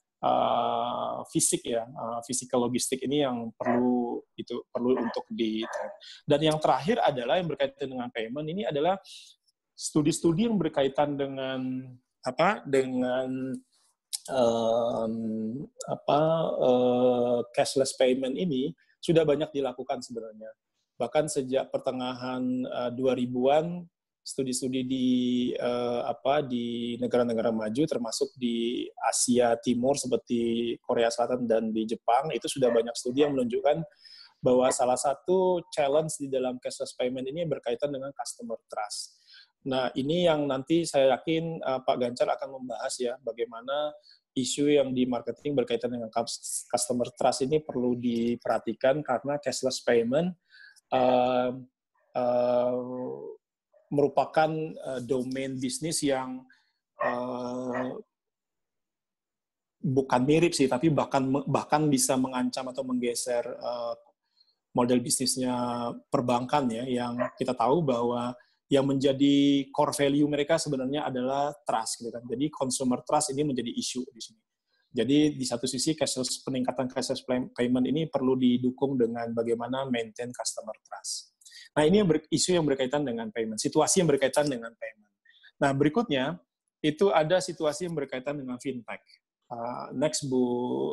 Uh, fisik ya, uh, physical logistik ini yang perlu itu perlu untuk di. Dan yang terakhir adalah yang berkaitan dengan payment ini adalah studi-studi yang berkaitan dengan apa dengan um, apa uh, cashless payment ini sudah banyak dilakukan sebenarnya. Bahkan sejak pertengahan uh, dua ribuan, studi-studi di uh, apa di negara-negara maju, termasuk di Asia Timur seperti Korea Selatan dan di Jepang, itu sudah banyak studi yang menunjukkan bahwa salah satu challenge di dalam cashless payment ini berkaitan dengan customer trust. Nah, ini yang nanti saya yakin uh, Pak Ganjar akan membahas ya, bagaimana isu yang di marketing berkaitan dengan customer trust ini perlu diperhatikan karena cashless payment uh, uh, merupakan uh, domain bisnis yang uh, bukan mirip sih, tapi bahkan bahkan bisa mengancam atau menggeser uh, model bisnisnya perbankan ya, yang kita tahu bahwa yang menjadi core value mereka sebenarnya adalah trust gitu kan. Jadi consumer trust ini menjadi isu di sini. Jadi di satu sisi cashless, peningkatan cashless payment ini perlu didukung dengan bagaimana maintain customer trust. Nah, ini yang ber, isu yang berkaitan dengan payment, situasi yang berkaitan dengan payment. Nah, berikutnya itu ada situasi yang berkaitan dengan fintech. Uh, next, Bu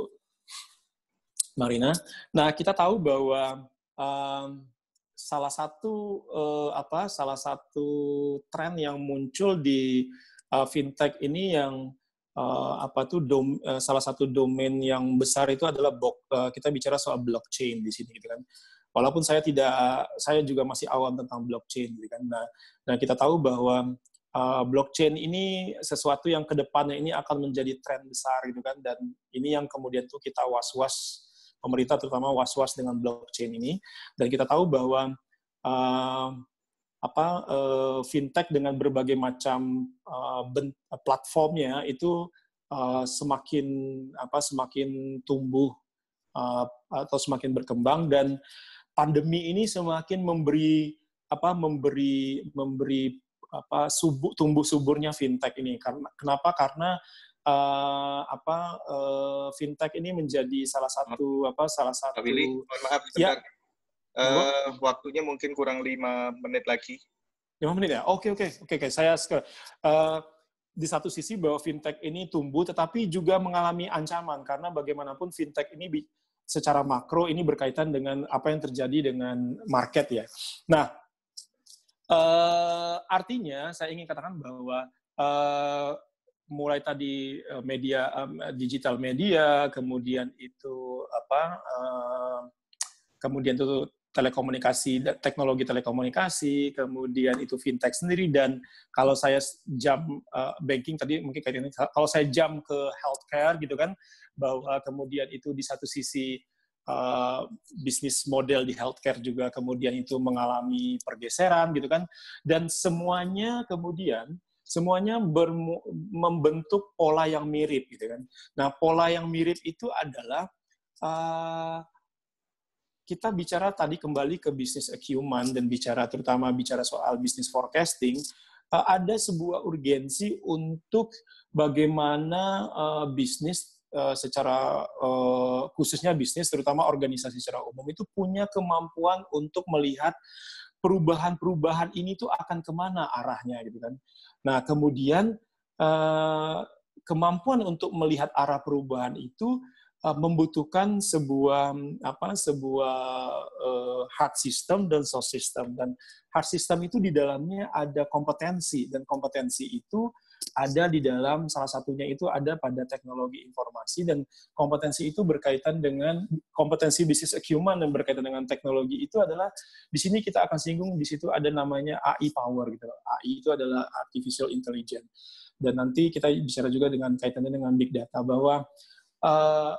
Marina. Nah, kita tahu bahwa um, salah satu uh, apa salah satu tren yang muncul di uh, fintech ini yang uh, apa tuh dom, uh, salah satu domain yang besar itu adalah block, uh, kita bicara soal blockchain di sini gitu kan. Walaupun saya tidak saya juga masih awam tentang blockchain gitu kan. Nah, nah kita tahu bahwa uh, blockchain ini sesuatu yang kedepannya ini akan menjadi tren besar gitu kan, dan ini yang kemudian tuh kita was-was, pemerintah terutama was-was dengan blockchain ini, dan kita tahu bahwa uh, apa uh, fintech dengan berbagai macam uh, platformnya itu uh, semakin apa semakin tumbuh uh, atau semakin berkembang, dan pandemi ini semakin memberi apa memberi memberi apa subur, tumbuh suburnya fintech ini. Karena kenapa? Karena Uh, apa uh, fintech ini menjadi salah satu apa salah satu Pak Willy, mohon maaf sebentar. Ya. Uh, waktunya mungkin kurang lima menit lagi. Lima menit ya? Oke oke oke oke. Saya uh, di satu sisi bahwa fintech ini tumbuh, tetapi juga mengalami ancaman karena bagaimanapun fintech ini secara makro ini berkaitan dengan apa yang terjadi dengan market ya. Nah, uh, artinya saya ingin katakan bahwa uh, mulai tadi media um, digital media, kemudian itu apa, uh, kemudian itu telekomunikasi, teknologi telekomunikasi, kemudian itu fintech sendiri, dan kalau saya jump uh, banking tadi mungkin kayak ini, kalau saya jump ke healthcare gitu kan, bahwa kemudian itu di satu sisi uh, bisnis model di healthcare juga kemudian itu mengalami pergeseran gitu kan, dan semuanya kemudian semuanya bermu, membentuk pola yang mirip gitu kan. Nah, pola yang mirip itu adalah uh, kita bicara tadi kembali ke bisnis acumen dan bicara terutama bicara soal bisnis forecasting, uh, ada sebuah urgensi untuk bagaimana uh, bisnis uh, secara uh, khususnya bisnis terutama organisasi secara umum itu punya kemampuan untuk melihat perubahan-perubahan ini tuh akan kemana arahnya gitu kan. Nah, kemudian uh, kemampuan untuk melihat arah perubahan itu uh, membutuhkan sebuah apa sebuah uh, hard system dan soft system, dan hard system itu di dalamnya ada kompetensi, dan kompetensi itu ada di dalam salah satunya itu ada pada teknologi informasi, dan kompetensi itu berkaitan dengan kompetensi bisnis acumen dan berkaitan dengan teknologi itu adalah di sini kita akan singgung di situ ada namanya A I power gitu. A I itu adalah artificial intelligence, dan nanti kita bicara juga dengan kaitannya dengan big data bahwa uh,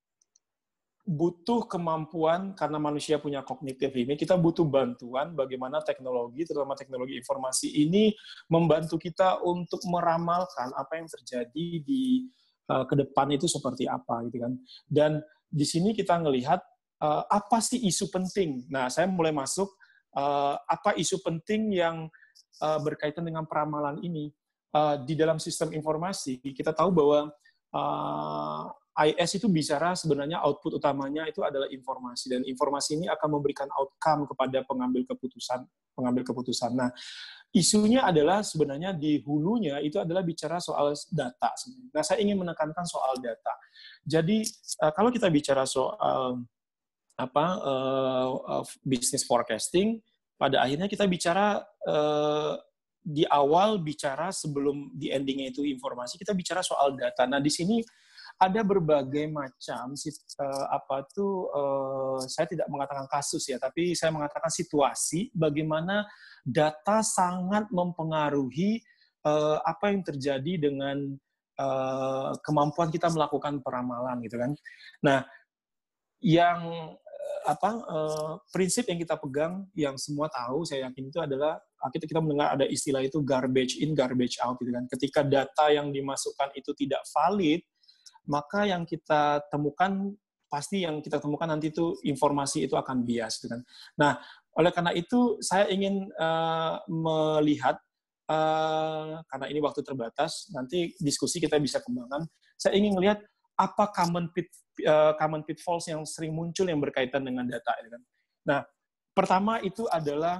butuh kemampuan karena manusia punya kognitif ini, kita butuh bantuan bagaimana teknologi, terutama teknologi informasi ini membantu kita untuk meramalkan apa yang terjadi di uh, ke depan itu seperti apa gitu kan. Dan di sini kita ngelihat uh, apa sih isu penting. Nah, saya mulai masuk uh, apa isu penting yang uh, berkaitan dengan peramalan ini. Uh, di dalam sistem informasi kita tahu bahwa uh, I S itu bicara sebenarnya output utamanya itu adalah informasi, dan informasi ini akan memberikan outcome kepada pengambil keputusan, pengambil keputusan. Nah, isunya adalah sebenarnya di hulunya itu adalah bicara soal data. Nah, saya ingin menekankan soal data. Jadi kalau kita bicara soal apa uh, uh, business forecasting, pada akhirnya kita bicara uh, di awal bicara sebelum di endingnya itu informasi, kita bicara soal data. Nah, di sini ada berbagai macam uh, apa tuh uh, saya tidak mengatakan kasus ya, tapi saya mengatakan situasi bagaimana data sangat mempengaruhi uh, apa yang terjadi dengan uh, kemampuan kita melakukan peramalan gitu kan. Nah, yang apa uh, prinsip yang kita pegang, yang semua tahu, saya yakin itu adalah kita kita mendengar ada istilah itu garbage in, garbage out gitu kan. Ketika data yang dimasukkan itu tidak valid, maka yang kita temukan pasti yang kita temukan nanti itu informasi itu akan bias gitu kan. Nah, oleh karena itu saya ingin uh, melihat uh, karena ini waktu terbatas, nanti diskusi kita bisa kembangkan. Saya ingin melihat apa common pit, uh, common pitfalls yang sering muncul yang berkaitan dengan data. Kan? Nah, pertama itu adalah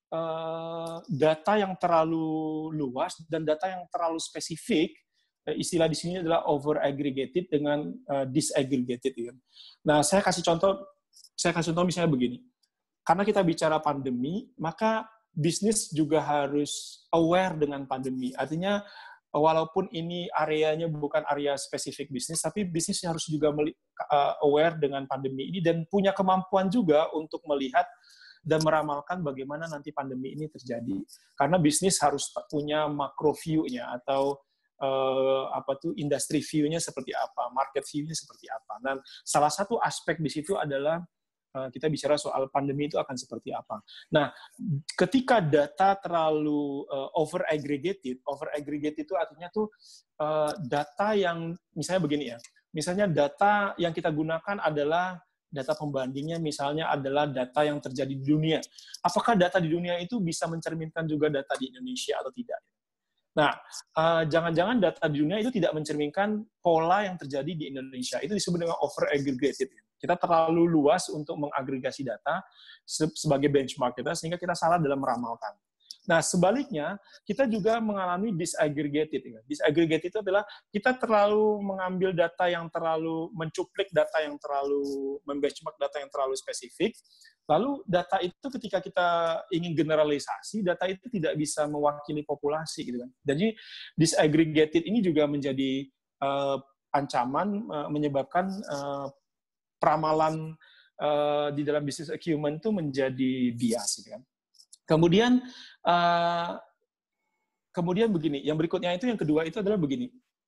uh, data yang terlalu luas dan data yang terlalu spesifik. Uh, istilah di sini adalah over aggregated dengan uh, disaggregated. Kan? Nah, saya kasih contoh, saya kasih contoh misalnya begini. Karena kita bicara pandemi, maka bisnis juga harus aware dengan pandemi. Artinya walaupun ini areanya bukan area spesifik bisnis, tapi bisnis harus juga aware dengan pandemi ini dan punya kemampuan juga untuk melihat dan meramalkan bagaimana nanti pandemi ini terjadi. Karena bisnis harus punya macro view-nya atau uh, apa tuh industry view-nya seperti apa, market view-nya seperti apa. Dan salah satu aspek di situ adalah kita bicara soal pandemi itu akan seperti apa. Nah, ketika data terlalu uh, over aggregated, over aggregated itu artinya tuh uh, data yang misalnya begini ya. Misalnya data yang kita gunakan adalah data pembandingnya misalnya adalah data yang terjadi di dunia. Apakah data di dunia itu bisa mencerminkan juga data di Indonesia atau tidak? Nah, uh, jangan-jangan data di dunia itu tidak mencerminkan pola yang terjadi di Indonesia. Itu disebut dengan over aggregated. Kita terlalu luas untuk mengagregasi data sebagai benchmark kita, sehingga kita salah dalam meramalkan. Nah, sebaliknya, kita juga mengalami disaggregated. Disaggregated itu adalah kita terlalu mengambil data yang terlalu, mencuplik data yang terlalu, membenchmark data yang terlalu spesifik, lalu data itu ketika kita ingin generalisasi, data itu tidak bisa mewakili populasi. Gitu kan. Jadi, disaggregated ini juga menjadi uh, ancaman, uh, menyebabkan uh, peramalan uh, di dalam business acumen itu menjadi bias, gitu kan. Kemudian, uh, kemudian begini, yang berikutnya itu yang kedua itu adalah begini.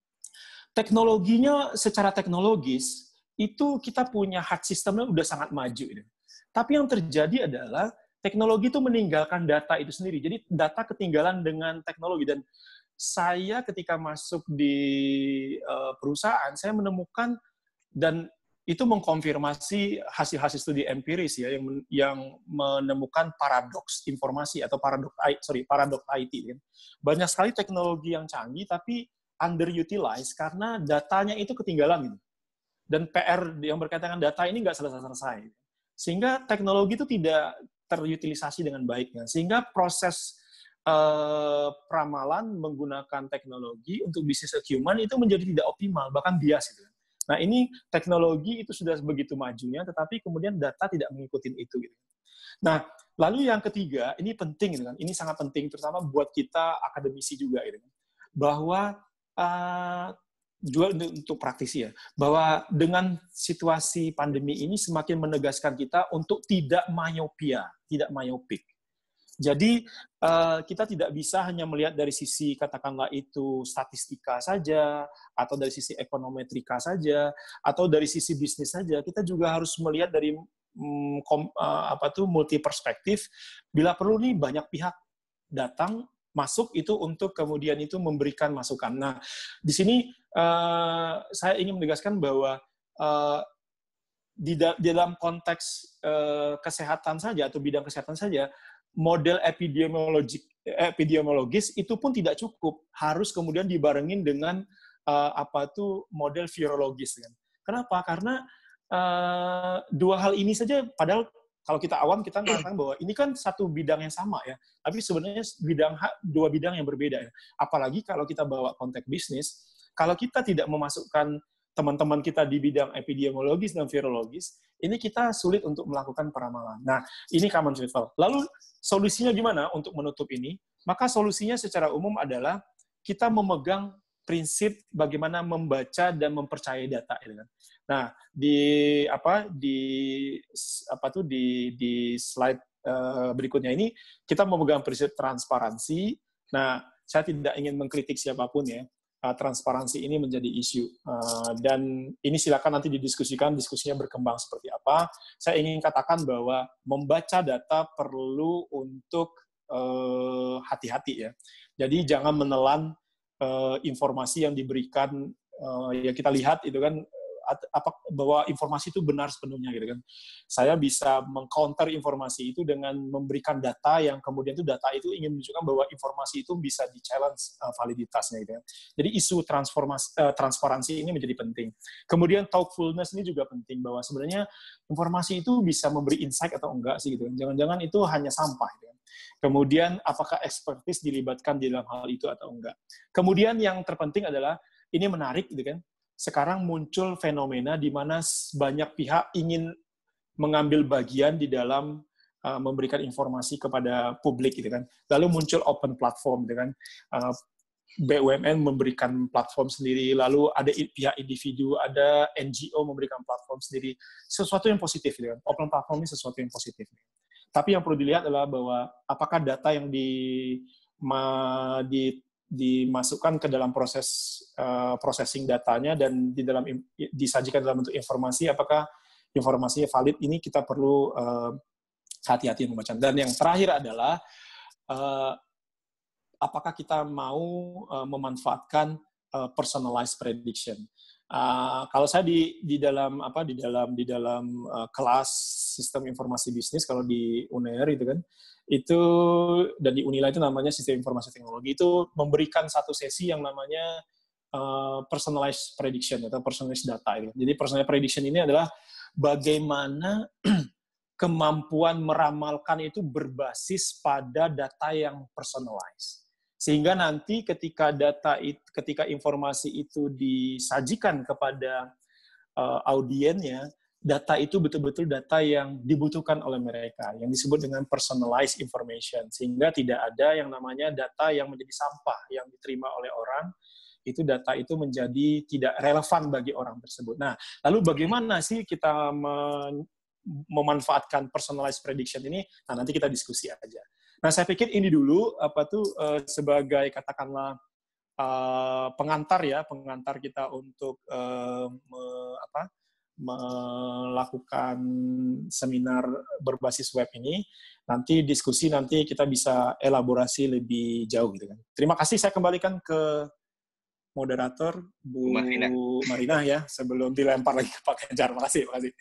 Teknologinya secara teknologis itu kita punya hard systemnya udah sangat maju, gitu. Tapi yang terjadi adalah teknologi itu meninggalkan data itu sendiri. Jadi data ketinggalan dengan teknologi. Dan saya ketika masuk di uh, perusahaan, saya menemukan dan itu mengkonfirmasi hasil-hasil studi empiris ya yang yang menemukan paradoks informasi atau paradoks sorry paradoks I T. Kan. Banyak sekali teknologi yang canggih tapi underutilized karena datanya itu ketinggalan gitu. Dan P R yang berkaitan dengan data ini nggak selesai-selesai. Sehingga teknologi itu tidak terutilisasi dengan baiknya. Sehingga proses uh, peramalan menggunakan teknologi untuk business acumen itu menjadi tidak optimal, bahkan bias gitu. Nah, ini teknologi itu sudah begitu majunya, tetapi kemudian data tidak mengikuti itu. Gitu. Nah, lalu yang ketiga, ini penting, gitu kan? Ini sangat penting, terutama buat kita akademisi juga, gitu kan? Bahwa uh, juga untuk praktisi ya, bahwa dengan situasi pandemi ini semakin menegaskan kita untuk tidak myopia, tidak myopik. Jadi uh, kita tidak bisa hanya melihat dari sisi katakanlah itu statistika saja, atau dari sisi ekonometrika saja, atau dari sisi bisnis saja. Kita juga harus melihat dari um, kom, uh, apa tuh multi perspektif. Bila perlu nih banyak pihak datang masuk itu untuk kemudian itu memberikan masukan. Nah di sini uh, saya ingin menegaskan bahwa uh, di, da di dalam konteks uh, kesehatan saja atau bidang kesehatan saja. Model epidemiologis, epidemiologis itu pun tidak cukup, harus kemudian dibarengin dengan uh, apa tuh model virologis kan. Kenapa? Karena uh, dua hal ini saja, padahal kalau kita awam kita mengatakan bahwa ini kan satu bidang yang sama ya, tapi sebenarnya bidang dua bidang yang berbeda ya. Apalagi kalau kita bawa konteks bisnis, kalau kita tidak memasukkan teman-teman kita di bidang epidemiologis dan virologis, ini kita sulit untuk melakukan peramalan. Nah, ini common level. Lalu solusinya gimana untuk menutup ini? Maka solusinya secara umum adalah kita memegang prinsip bagaimana membaca dan mempercayai data, gitu kan. Nah, di apa di apa tuh di di slide uh, berikutnya ini kita memegang prinsip transparansi. Nah, saya tidak ingin mengkritik siapapun ya. Uh, transparansi ini menjadi isu uh, dan ini silakan nanti didiskusikan, diskusinya berkembang seperti apa. Saya ingin katakan bahwa membaca data perlu untuk uh, hati-hati ya. Jadi jangan menelan Uh, informasi yang diberikan, uh, ya kita lihat itu kan apa bahwa informasi itu benar sepenuhnya gitu kan. Saya bisa mengcounter informasi itu dengan memberikan data yang kemudian itu data itu ingin menunjukkan bahwa informasi itu bisa di-challenge uh, validitasnya gitu kan. Jadi isu transformasi uh, transparansi ini menjadi penting. Kemudian thoughtfulness ini juga penting, bahwa sebenarnya informasi itu bisa memberi insight atau enggak sih gitu kan. Jangan-jangan itu hanya sampah gitu kan. Kemudian apakah expertise dilibatkan di dalam hal itu atau enggak. Kemudian yang terpenting adalah, ini menarik gitu kan, sekarang muncul fenomena di mana banyak pihak ingin mengambil bagian di dalam uh, memberikan informasi kepada publik gitu kan. Lalu muncul open platform gitu kan. Uh, B U M N memberikan platform sendiri, lalu ada pihak individu, ada N G O memberikan platform sendiri. Sesuatu yang positif gitu kan. Open platform ini sesuatu yang positif. Tapi yang perlu dilihat adalah bahwa apakah data yang di, ma, di dimasukkan ke dalam proses uh, processing datanya dan di dalam disajikan dalam bentuk informasi, apakah informasinya valid, ini kita perlu uh, hati-hati membaca. Dan yang terakhir adalah uh, apakah kita mau uh, memanfaatkan uh, personalized prediction. Uh, kalau saya di di dalam apa di dalam di dalam uh, kelas sistem informasi bisnis, kalau di U N E R itu kan, itu dan di Unila itu namanya sistem informasi teknologi, itu memberikan satu sesi yang namanya uh, personalized prediction atau personalized data itu. Jadi personalized prediction ini adalah bagaimana kemampuan meramalkan itu berbasis pada data yang personalized. Sehingga nanti ketika data itu, ketika informasi itu disajikan kepada uh, audiennya, data itu betul-betul data yang dibutuhkan oleh mereka, yang disebut dengan personalized information. Sehingga tidak ada yang namanya data yang menjadi sampah yang diterima oleh orang, itu data itu menjadi tidak relevan bagi orang tersebut. Nah, lalu bagaimana sih kita memanfaatkan personalized prediction ini? Nah, nanti kita diskusi aja. Nah, saya pikir ini dulu apa tuh uh, sebagai katakanlah uh, pengantar ya, pengantar kita untuk uh, me, apa, melakukan seminar berbasis web ini. Nanti diskusi, nanti kita bisa elaborasi lebih jauh gitu kan. Terima kasih, saya kembalikan ke moderator Bu Marina, Marina ya, sebelum dilempar lagi ke Pak Ganjar. Makasih, makasih.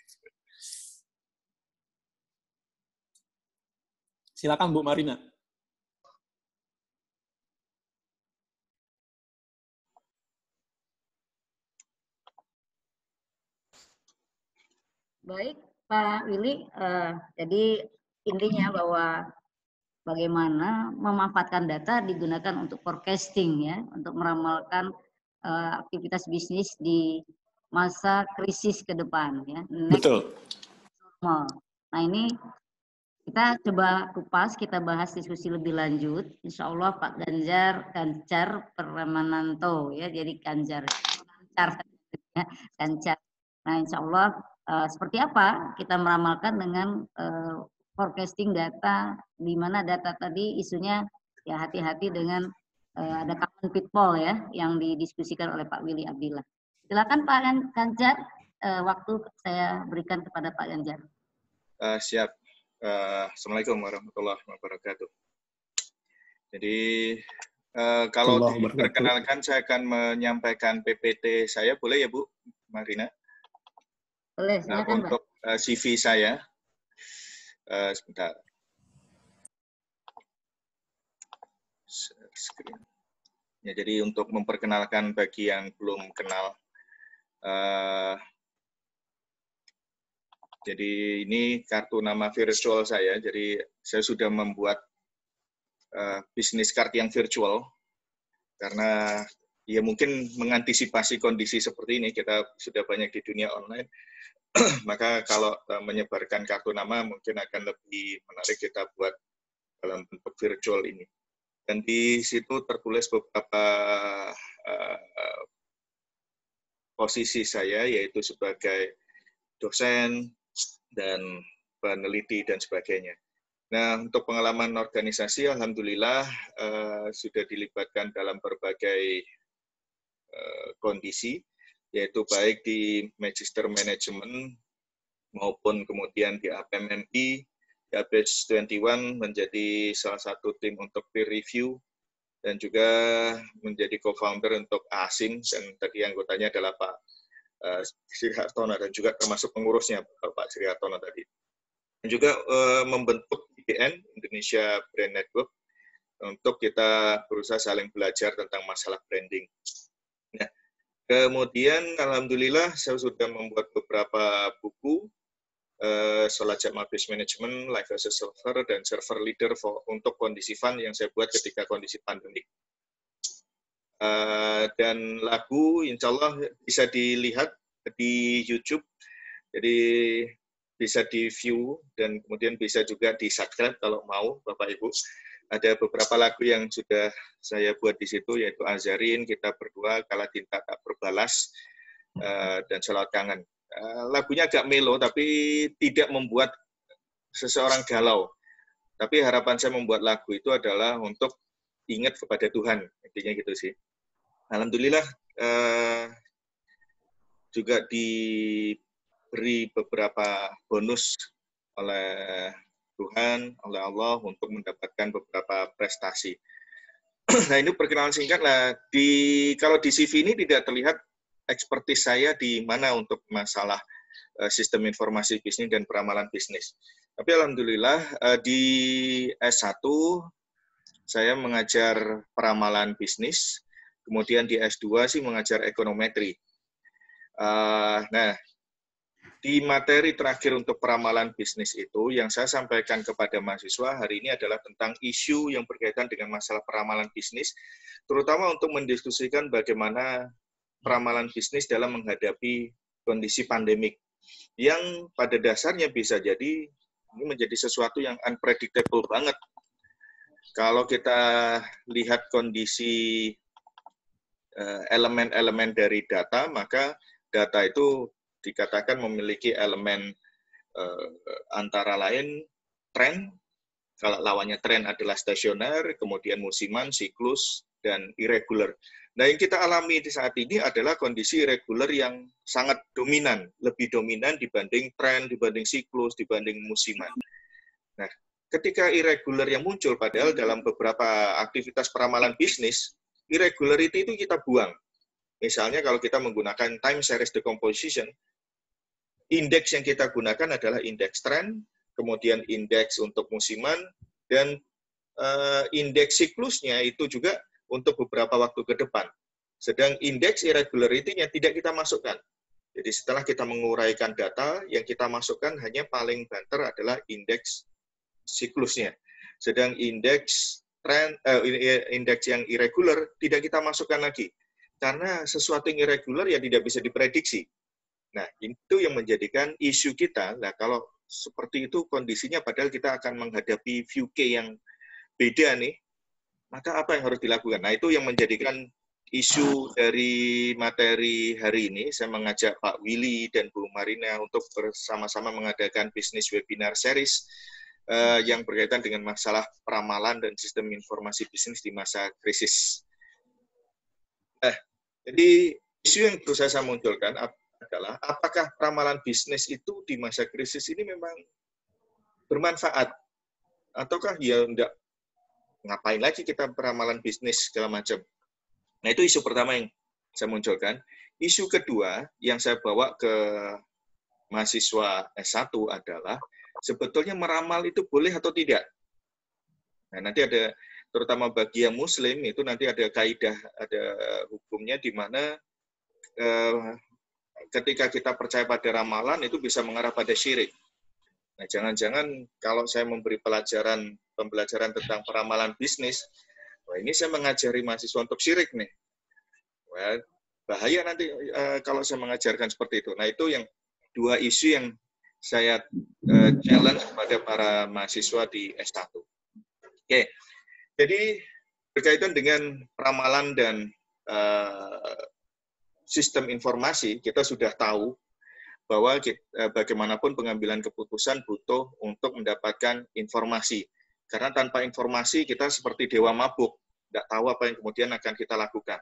Silakan Bu Marina. Baik, Pak Willy. Uh, jadi intinya bahwa bagaimana memanfaatkan data digunakan untuk forecasting ya, untuk meramalkan uh, aktivitas bisnis di masa krisis ke depan ya. Next. Betul. Normal. Nah ini kita coba kupas, kita bahas diskusi lebih lanjut. Insya Allah Pak Ganjar, Ganjar Pranowo ya, jadi Ganjar, Ganjar, ya, Ganjar. Nah Insya Allah uh, seperti apa kita meramalkan dengan uh, forecasting data, di mana data tadi isunya ya hati-hati dengan uh, ada common pitfall ya yang didiskusikan oleh Pak Willy Abdillah. Silakan Pak Ganjar, uh, waktu saya berikan kepada Pak Ganjar. Uh, siap. Uh, Assalamualaikum warahmatullahi wabarakatuh. Jadi uh, kalau diperkenalkan saya akan menyampaikan P P T saya, boleh ya Bu Marina? Boleh, silakan, nah, untuk uh, C V saya, uh, sebentar. Screen. Ya, jadi untuk memperkenalkan bagi yang belum kenal, uh, jadi ini kartu nama virtual saya. Jadi saya sudah membuat uh, bisnis card yang virtual karena ya mungkin mengantisipasi kondisi seperti ini, kita sudah banyak di dunia online, maka kalau uh, menyebarkan kartu nama mungkin akan lebih menarik kita buat dalam bentuk virtual ini. Dan di situ tertulis beberapa uh, posisi saya, yaitu sebagai dosen dan peneliti dan sebagainya. Nah, untuk pengalaman organisasi, alhamdulillah uh, sudah dilibatkan dalam berbagai uh, kondisi, yaitu baik di Magister Management maupun kemudian di A P M M I, di A B A C S dua puluh satu menjadi salah satu tim untuk peer review, dan juga menjadi co-founder untuk A S I M, dan tadi anggotanya adalah Pak uh, Sri Hartono, dan juga termasuk pengurusnya Pak Sri Hartono tadi. Dan juga uh, membentuk I B N, Indonesia Brand Network, untuk kita berusaha saling belajar tentang masalah branding. Nah, kemudian alhamdulillah saya sudah membuat beberapa buku, uh, Sholat Jamaah Business Management, Life as a Server, dan Server Leader for, untuk kondisi fun yang saya buat ketika kondisi pandemik. Uh, dan lagu insya Allah bisa dilihat di YouTube, jadi bisa di-view dan kemudian bisa juga di-subscribe kalau mau, Bapak Ibu. Ada beberapa lagu yang sudah saya buat di situ, yaitu Azarin, Kita Berdua, Kala Tinta Tak Berbalas, uh, dan Selawat Kangen. Uh, lagunya agak melo, tapi tidak membuat seseorang galau. Tapi harapan saya membuat lagu itu adalah untuk ingat kepada Tuhan, intinya gitu sih. Alhamdulillah, uh, juga diberi beberapa bonus oleh Tuhan, oleh Allah untuk mendapatkan beberapa prestasi. Nah, ini perkenalan singkat lah. Di, kalau di C V ini tidak terlihat ekspertis saya di mana untuk masalah uh, sistem informasi bisnis dan peramalan bisnis. Tapi alhamdulillah uh, di S satu saya mengajar peramalan bisnis, kemudian di S dua sih mengajar ekonometri. Uh, nah, di materi terakhir untuk peramalan bisnis itu, yang saya sampaikan kepada mahasiswa hari ini adalah tentang isu yang berkaitan dengan masalah peramalan bisnis, terutama untuk mendiskusikan bagaimana peramalan bisnis dalam menghadapi kondisi pandemik, yang pada dasarnya bisa jadi ini menjadi sesuatu yang unpredictable banget. Kalau kita lihat kondisi elemen-elemen dari data, maka data itu dikatakan memiliki elemen uh, antara lain tren, kalau lawannya tren adalah stasioner, kemudian musiman, siklus, dan irregular. Nah, yang kita alami di saat ini adalah kondisi irregular yang sangat dominan, lebih dominan dibanding tren, dibanding siklus, dibanding musiman. Nah, ketika irregular yang muncul, padahal dalam beberapa aktivitas peramalan bisnis, irregularity itu kita buang. Misalnya kalau kita menggunakan time series decomposition, indeks yang kita gunakan adalah indeks tren, kemudian indeks untuk musiman, dan uh, indeks siklusnya itu juga untuk beberapa waktu ke depan. Sedang indeks irregularity-nya tidak kita masukkan. Jadi setelah kita menguraikan data, yang kita masukkan hanya paling banter adalah indeks siklusnya. Sedang indeks tren, uh, indeks yang irregular tidak kita masukkan lagi. Karena sesuatu yang irregular ya tidak bisa diprediksi. Nah, itu yang menjadikan isu kita. Nah, kalau seperti itu kondisinya, padahal kita akan menghadapi view K yang beda nih, maka apa yang harus dilakukan? Nah, itu yang menjadikan isu dari materi hari ini. Saya mengajak Pak Willy dan Bu Marina untuk bersama-sama mengadakan bisnis webinar series uh, yang berkaitan dengan masalah peramalan dan sistem informasi bisnis di masa krisis. Eh, jadi isu yang berusaha saya munculkan adalah apakah peramalan bisnis itu di masa krisis ini memang bermanfaat, ataukah ya enggak, ngapain lagi kita peramalan bisnis segala macam. Nah, itu isu pertama yang saya munculkan. Isu kedua yang saya bawa ke mahasiswa S satu adalah sebetulnya meramal itu boleh atau tidak. Nah, nanti ada, terutama bagi yang muslim, itu nanti ada kaidah, ada hukumnya di mana eh, ketika kita percaya pada ramalan itu bisa mengarah pada syirik. Nah, jangan-jangan kalau saya memberi pelajaran pembelajaran tentang peramalan bisnis, wah ini saya mengajari mahasiswa untuk syirik nih. Well, bahaya nanti uh, kalau saya mengajarkan seperti itu. Nah, itu yang dua isu yang saya uh, challenge kepada para mahasiswa di S satu. Oke, jadi berkaitan dengan ramalan dan uh, sistem informasi, kita sudah tahu bahwa kita, uh, bagaimanapun pengambilan keputusan butuh untuk mendapatkan informasi. Karena tanpa informasi kita seperti dewa mabuk, tidak tahu apa yang kemudian akan kita lakukan.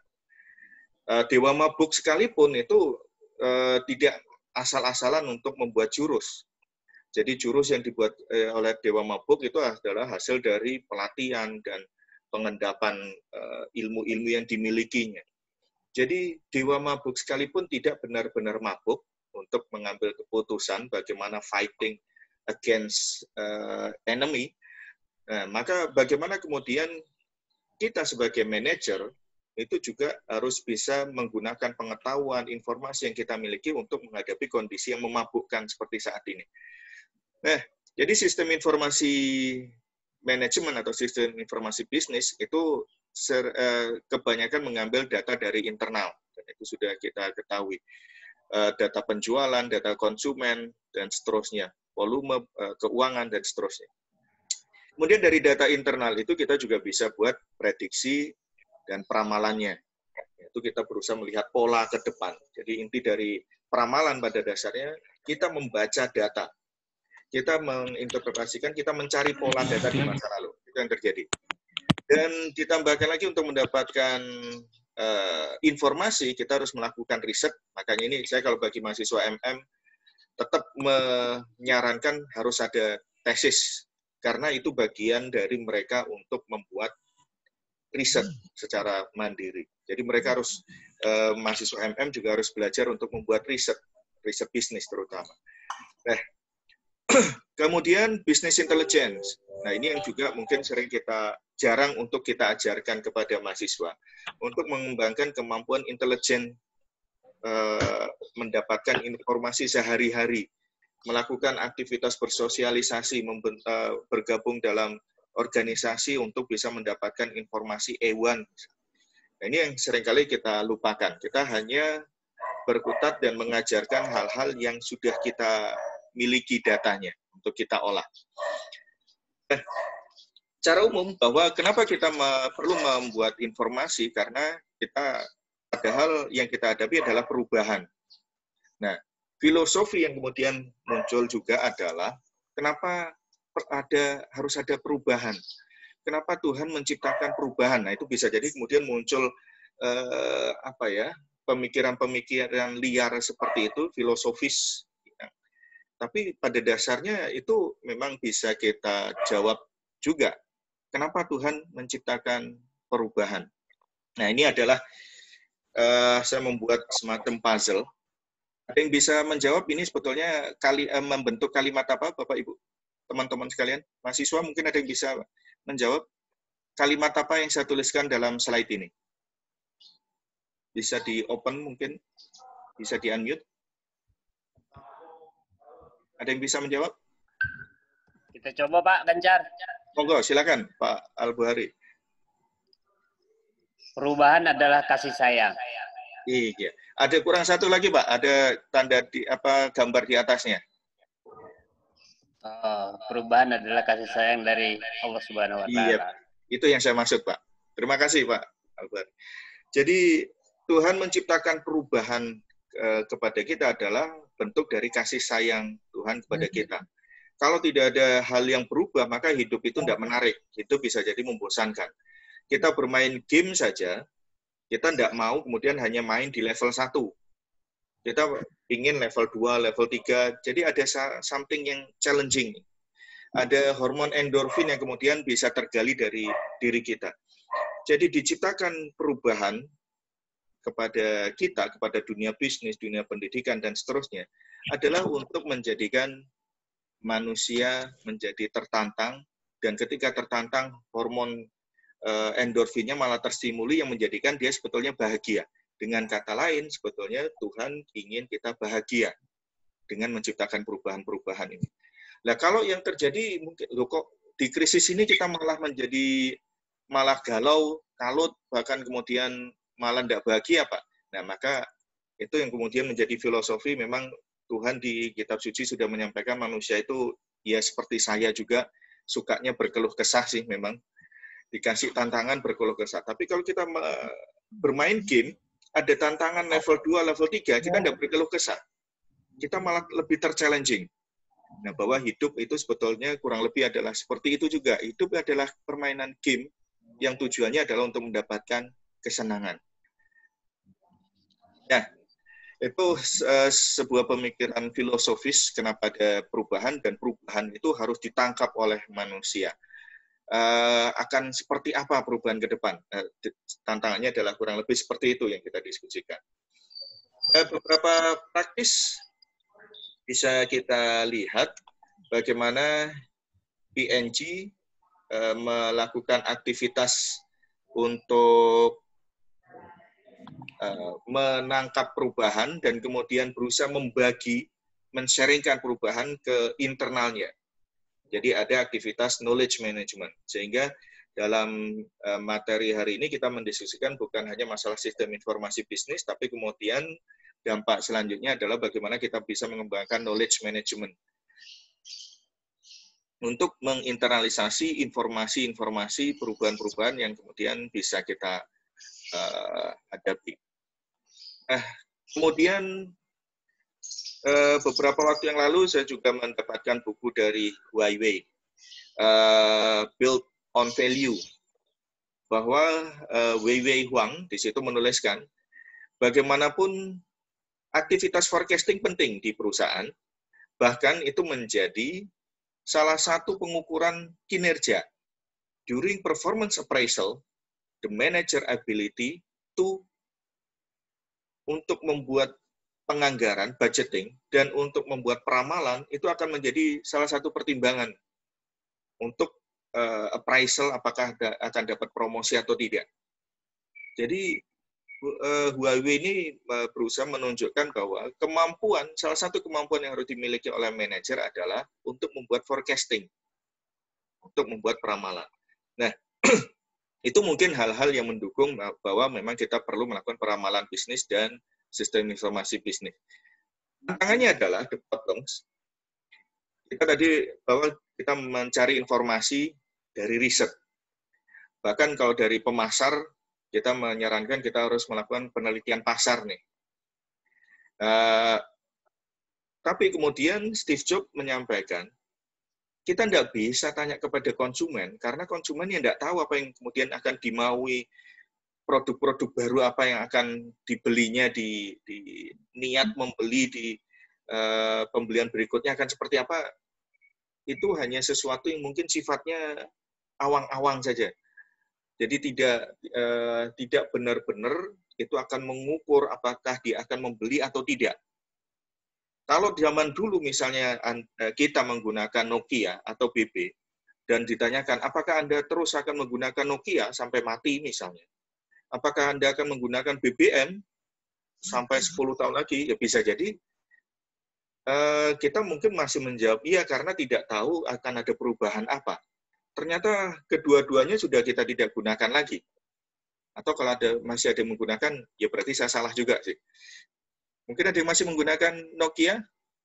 Uh, dewa mabuk sekalipun itu uh, tidak asal-asalan untuk membuat jurus. Jadi jurus yang dibuat uh, oleh dewa mabuk itu adalah hasil dari pelatihan dan pengendapan uh, ilmu-ilmu yang dimilikinya. Jadi dewa mabuk sekalipun tidak benar-benar mabuk untuk mengambil keputusan bagaimana fighting against uh, enemy. Nah, maka bagaimana kemudian kita sebagai manajer itu juga harus bisa menggunakan pengetahuan, informasi yang kita miliki untuk menghadapi kondisi yang memabukkan seperti saat ini. Nah, jadi sistem informasi manajemen atau sistem informasi bisnis itu ser, eh, kebanyakan mengambil data dari internal, dan itu sudah kita ketahui. Eh, data penjualan, data konsumen, dan seterusnya, volume, eh, keuangan, dan seterusnya. Kemudian dari data internal itu kita juga bisa buat prediksi dan peramalannya. Itu kita berusaha melihat pola ke depan. Jadi inti dari peramalan pada dasarnya, kita membaca data. Kita menginterpretasikan, kita mencari pola data di masa lalu. Itu yang terjadi. Dan ditambahkan lagi untuk mendapatkan uh, informasi, kita harus melakukan riset. Makanya ini saya kalau bagi mahasiswa M M, tetap menyarankan harus ada tesis. Karena itu bagian dari mereka untuk membuat riset secara mandiri. Jadi mereka harus, uh, mahasiswa M M juga harus belajar untuk membuat riset, riset bisnis terutama. Nah, kemudian business intelligence. Nah, ini yang juga mungkin sering kita jarang untuk kita ajarkan kepada mahasiswa untuk mengembangkan kemampuan intelijen, eh, mendapatkan informasi sehari-hari, melakukan aktivitas bersosialisasi, memben, eh, bergabung dalam organisasi untuk bisa mendapatkan informasi E satu. Nah, ini yang seringkali kita lupakan. Kita hanya berkutat dan mengajarkan hal-hal yang sudah kita miliki datanya untuk kita olah. Nah, secara umum bahwa kenapa kita me, perlu membuat informasi, karena kita padahal yang kita hadapi adalah perubahan. Nah, filosofi yang kemudian muncul juga adalah kenapa ada harus ada perubahan. Kenapa Tuhan menciptakan perubahan? Nah, itu bisa jadi kemudian muncul eh, apa ya, pemikiran-pemikiran liar seperti itu, filosofis. Tapi pada dasarnya itu memang bisa kita jawab juga. Kenapa Tuhan menciptakan perubahan? Nah, ini adalah uh, saya membuat semacam puzzle. Ada yang bisa menjawab ini sebetulnya kali uh, membentuk kalimat apa, Bapak Ibu? Teman-teman sekalian, mahasiswa mungkin ada yang bisa menjawab kalimat apa yang saya tuliskan dalam slide ini? Bisa di-open mungkin? Bisa di-unmute? Ada yang bisa menjawab? Kita coba Pak Ganjar. Monggo, silakan Pak Al-Buhari. Perubahan adalah kasih sayang. Iya. Ada kurang satu lagi Pak, ada tanda di apa gambar di atasnya. Oh, perubahan adalah kasih sayang dari Allah Subhanahu wa taala. Iya, itu yang saya maksud Pak. Terima kasih Pak Al-Buhari. Jadi Tuhan menciptakan perubahan eh, kepada kita adalah bentuk dari kasih sayang Tuhan kepada kita. Kalau tidak ada hal yang berubah, maka hidup itu tidak menarik. Hidup bisa jadi membosankan. Kita bermain game saja, kita tidak mau kemudian hanya main di level satu. Kita ingin level dua, level tiga. Jadi ada something yang challenging. Ada hormon endorfin yang kemudian bisa tergali dari diri kita. Jadi diciptakan perubahan kepada kita, kepada dunia bisnis, dunia pendidikan, dan seterusnya, adalah untuk menjadikan manusia menjadi tertantang, dan ketika tertantang, hormon uh, endorfinnya malah terstimuli yang menjadikan dia sebetulnya bahagia. Dengan kata lain, sebetulnya Tuhan ingin kita bahagia dengan menciptakan perubahan-perubahan ini. Nah, kalau yang terjadi, mungkin loh kok di krisis ini kita malah menjadi, malah galau, kalut, bahkan kemudian malah tidak bahagia, Pak. Nah, maka itu yang kemudian menjadi filosofi. Memang Tuhan di kitab suci sudah menyampaikan manusia itu ya seperti saya juga, sukanya berkeluh kesah sih memang. Dikasih tantangan berkeluh kesah. Tapi kalau kita bermain game, ada tantangan level dua, level tiga, kita tidak berkeluh kesah. Kita malah lebih terchallenging. Nah, bahwa hidup itu sebetulnya kurang lebih adalah seperti itu juga. Hidup adalah permainan game yang tujuannya adalah untuk mendapatkan kesenangan. Nah, itu uh, sebuah pemikiran filosofis kenapa ada perubahan, dan perubahan itu harus ditangkap oleh manusia. Uh, akan seperti apa perubahan ke depan? Uh, tantangannya adalah kurang lebih seperti itu yang kita diskusikan. Uh, beberapa praktis bisa kita lihat bagaimana P N G uh, melakukan aktivitas untuk uh, menangkap perubahan dan kemudian berusaha membagi, men-sharingkan perubahan ke internalnya. Jadi ada aktivitas knowledge management, sehingga dalam uh, materi hari ini kita mendiskusikan bukan hanya masalah sistem informasi bisnis, tapi kemudian dampak selanjutnya adalah bagaimana kita bisa mengembangkan knowledge management untuk menginternalisasi informasi-informasi perubahan-perubahan yang kemudian bisa kita uh, hadapi. Eh, kemudian uh, beberapa waktu yang lalu saya juga mendapatkan buku dari Huawei, uh, Build on Value, bahwa uh, Wei Wei Huang di situ menuliskan bagaimanapun aktivitas forecasting penting di perusahaan, bahkan itu menjadi salah satu pengukuran kinerja. During performance appraisal, the manager ability to untuk membuat penganggaran, budgeting, dan untuk membuat peramalan, itu akan menjadi salah satu pertimbangan untuk uh, appraisal apakah da, akan dapat promosi atau tidak. Jadi uh, Huawei ini uh, berusaha menunjukkan bahwa kemampuan, salah satu kemampuan yang harus dimiliki oleh manajer adalah untuk membuat forecasting, untuk membuat peramalan. Nah, itu mungkin hal-hal yang mendukung bahwa memang kita perlu melakukan peramalan bisnis dan sistem informasi bisnis. Tantangannya adalah the problems. Kita tadi bahwa kita mencari informasi dari riset. Bahkan kalau dari pemasar, kita menyarankan kita harus melakukan penelitian pasar nih. Uh, tapi kemudian Steve Jobs menyampaikan, kita tidak bisa tanya kepada konsumen, karena konsumen yang tidak tahu apa yang kemudian akan dimaui, produk-produk baru apa yang akan dibelinya, di, di niat membeli di uh, pembelian berikutnya akan seperti apa, itu hanya sesuatu yang mungkin sifatnya awang-awang saja. Jadi tidak uh, tidak benar-benar itu akan mengukur apakah dia akan membeli atau tidak. Kalau zaman dulu misalnya kita menggunakan Nokia atau B B dan ditanyakan apakah Anda terus akan menggunakan Nokia sampai mati misalnya, apakah Anda akan menggunakan B B M sampai sepuluh tahun lagi, ya bisa jadi kita mungkin masih menjawab iya karena tidak tahu akan ada perubahan apa. Ternyata kedua-duanya sudah kita tidak gunakan lagi. Atau kalau ada masih ada yang menggunakan, ya berarti saya salah juga sih. Mungkin ada yang masih menggunakan Nokia,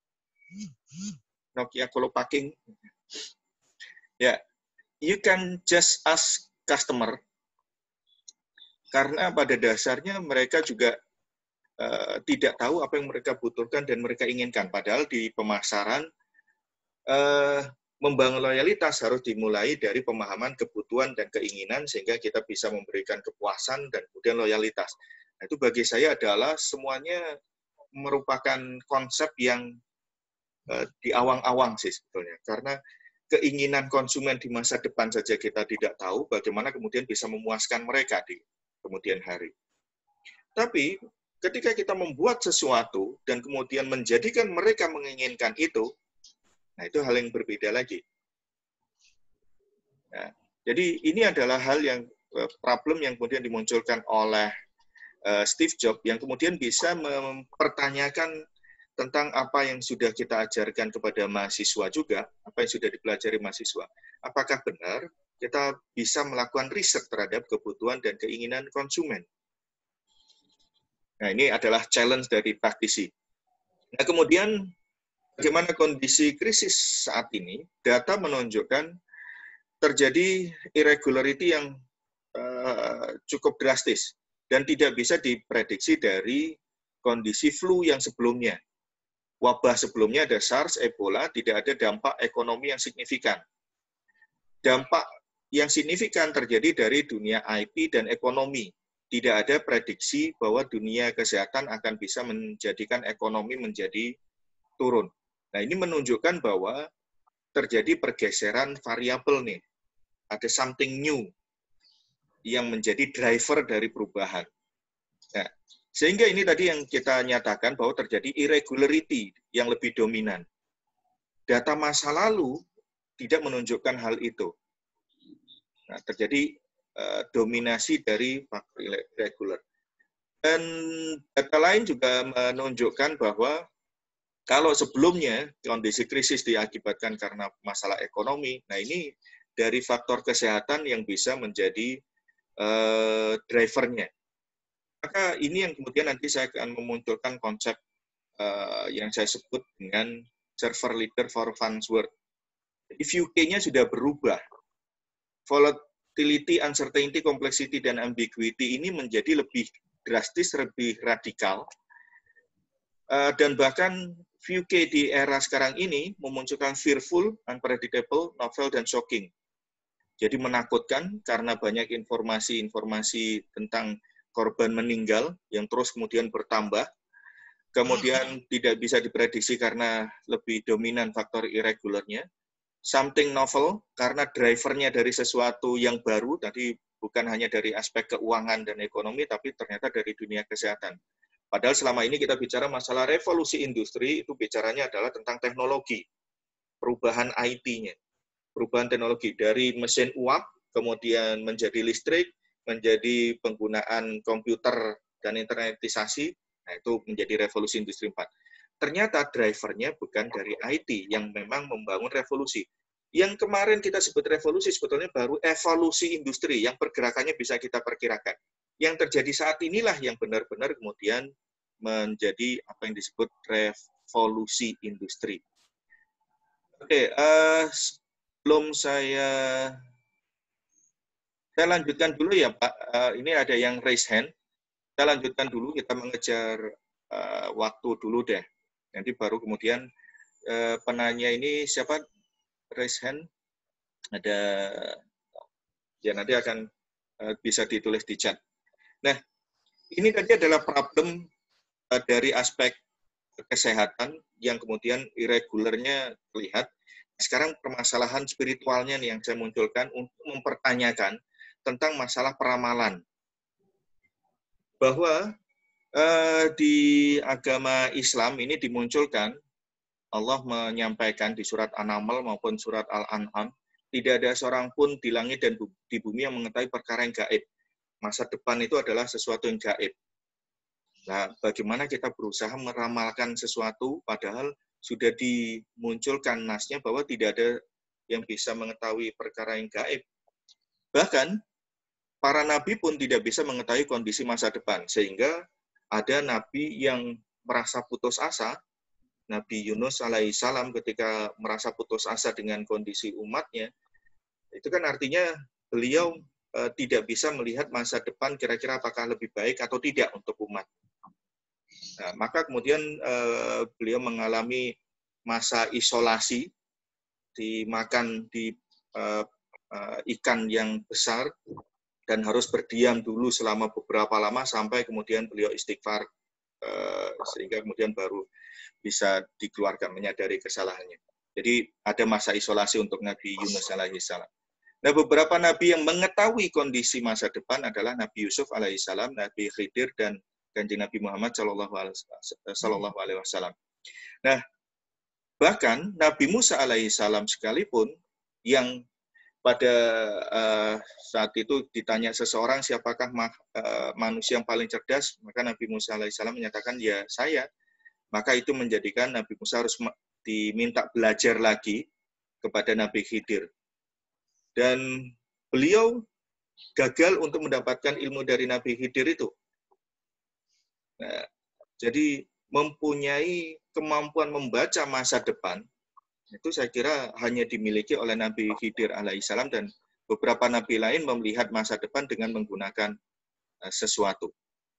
Nokia Kolopaking. Ya, you can just ask customer, karena pada dasarnya mereka juga uh, tidak tahu apa yang mereka butuhkan dan mereka inginkan. Padahal di pemasaran, uh, membangun loyalitas harus dimulai dari pemahaman kebutuhan dan keinginan, sehingga kita bisa memberikan kepuasan dan kemudian loyalitas. Nah, itu bagi saya adalah semuanya merupakan konsep yang uh, di awang-awang sih sebetulnya. Karena keinginan konsumen di masa depan saja kita tidak tahu, bagaimana kemudian bisa memuaskan mereka di kemudian hari. Tapi ketika kita membuat sesuatu dan kemudian menjadikan mereka menginginkan itu, nah itu hal yang berbeda lagi. Nah, jadi ini adalah hal yang problem yang kemudian dimunculkan oleh uh, Steve Jobs, yang kemudian bisa mempertanyakan tentang apa yang sudah kita ajarkan kepada mahasiswa juga, apa yang sudah dipelajari mahasiswa. Apakah benar kita bisa melakukan riset terhadap kebutuhan dan keinginan konsumen? Nah, ini adalah challenge dari praktisi. Nah, kemudian bagaimana kondisi krisis saat ini? Data menunjukkan terjadi irregularity yang uh, cukup drastis dan tidak bisa diprediksi dari kondisi flu yang sebelumnya. Wabah sebelumnya ada SARS, Ebola, tidak ada dampak ekonomi yang signifikan. Dampak yang signifikan terjadi dari dunia I T dan ekonomi. Tidak ada prediksi bahwa dunia kesehatan akan bisa menjadikan ekonomi menjadi turun. Nah, ini menunjukkan bahwa terjadi pergeseran variabel nih. Ada something new yang menjadi driver dari perubahan. Nah, sehingga ini tadi yang kita nyatakan bahwa terjadi irregularity yang lebih dominan. Data masa lalu tidak menunjukkan hal itu. Nah, terjadi uh, dominasi dari faktor irregular. Dan data lain juga menunjukkan bahwa kalau sebelumnya kondisi krisis diakibatkan karena masalah ekonomi, nah ini dari faktor kesehatan yang bisa menjadi uh, drivernya. Maka ini yang kemudian nanti saya akan memunculkan konsep uh, yang saya sebut dengan server leader for Farnsworth. Jadi view K-nya sudah berubah. Volatility, uncertainty, complexity, dan ambiguity ini menjadi lebih drastis, lebih radikal. Uh, dan bahkan view K di era sekarang ini memunculkan fearful, unpredictable, novel, dan shocking. Jadi menakutkan karena banyak informasi-informasi tentang korban meninggal yang terus kemudian bertambah. Kemudian tidak bisa diprediksi karena lebih dominan faktor irregularnya. Something novel, karena drivernya dari sesuatu yang baru, tadi bukan hanya dari aspek keuangan dan ekonomi, tapi ternyata dari dunia kesehatan. Padahal selama ini kita bicara masalah revolusi industri, itu bicaranya adalah tentang teknologi, perubahan I T-nya, perubahan teknologi dari mesin uap, kemudian menjadi listrik, menjadi penggunaan komputer dan internetisasi, nah itu menjadi revolusi industri empat. Ternyata drivernya bukan dari I T yang memang membangun revolusi. Yang kemarin kita sebut revolusi sebetulnya baru evolusi industri yang pergerakannya bisa kita perkirakan. Yang terjadi saat inilah yang benar-benar kemudian menjadi apa yang disebut revolusi industri. Oke, uh, sebelum saya saya lanjutkan dulu ya Pak. Uh, ini ada yang raise hand. Kita lanjutkan dulu, kita mengejar uh, waktu dulu deh. Nanti baru kemudian eh, penanya ini siapa raise hand? Ada, ya nanti akan eh, bisa ditulis di chat. Nah, ini tadi adalah problem eh, dari aspek kesehatan yang kemudian irregularnya terlihat. Sekarang permasalahan spiritualnya nih yang saya munculkan untuk mempertanyakan tentang masalah peramalan. Bahwa Uh, di agama Islam ini dimunculkan, Allah menyampaikan di surat An-Naml maupun surat Al-An'am, tidak ada seorang pun di langit dan di bumi yang mengetahui perkara yang gaib. Masa depan itu adalah sesuatu yang gaib. Nah, bagaimana kita berusaha meramalkan sesuatu, padahal sudah dimunculkan nasnya bahwa tidak ada yang bisa mengetahui perkara yang gaib. Bahkan, para nabi pun tidak bisa mengetahui kondisi masa depan, sehingga ada nabi yang merasa putus asa, Nabi Yunus alaihissalam ketika merasa putus asa dengan kondisi umatnya, itu kan artinya beliau e, tidak bisa melihat masa depan kira-kira apakah lebih baik atau tidak untuk umat. Nah, maka kemudian e, beliau mengalami masa isolasi, dimakan di e, e, ikan yang besar, dan harus berdiam dulu selama beberapa lama sampai kemudian beliau istighfar eh, sehingga kemudian baru bisa dikeluarkan menyadari kesalahannya. Jadi ada masa isolasi untuk Nabi Yunus alaihissalam. Nah, beberapa nabi yang mengetahui kondisi masa depan adalah Nabi Yusuf alaihissalam, Nabi Khidir, dan Kanjeng Nabi Muhammad sallallahu alaihi wasallam. Nah, bahkan Nabi Musa alaihissalam sekalipun yang pada uh, saat itu ditanya seseorang siapakah ma uh, manusia yang paling cerdas, maka Nabi Musa alaihissalam menyatakan ya saya. Maka itu menjadikan Nabi Musa harus diminta belajar lagi kepada Nabi Khidir. Dan beliau gagal untuk mendapatkan ilmu dari Nabi Khidir itu. Nah, jadi mempunyai kemampuan membaca masa depan, itu saya kira hanya dimiliki oleh Nabi Khidir alaihissalam, dan beberapa nabi lain melihat masa depan dengan menggunakan uh, sesuatu.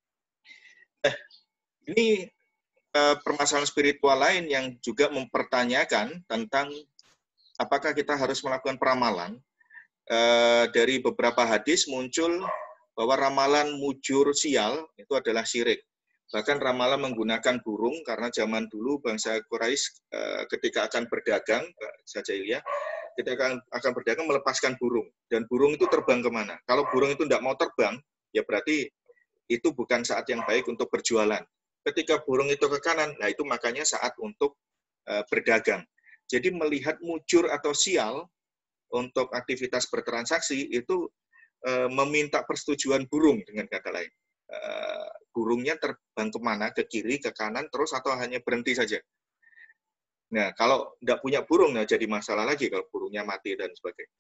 Eh, ini uh, permasalahan spiritual lain yang juga mempertanyakan tentang apakah kita harus melakukan peramalan. Uh, dari beberapa hadis muncul bahwa ramalan mujur sial itu adalah syirik. Bahkan ramalan menggunakan burung, karena zaman dulu bangsa Quraisy uh, ketika akan berdagang, saja Ilya, ketika akan, akan berdagang melepaskan burung. Dan burung itu terbang kemana? Kalau burung itu tidak mau terbang, ya berarti itu bukan saat yang baik untuk berjualan. Ketika burung itu ke kanan, nah itu makanya saat untuk uh, berdagang. Jadi melihat mujur atau sial untuk aktivitas bertransaksi itu uh, meminta persetujuan burung, dengan kata lain. Uh, burungnya terbang kemana, ke kiri, ke kanan, terus atau hanya berhenti saja. Nah, kalau tidak punya burung, nah jadi masalah lagi kalau burungnya mati dan sebagainya.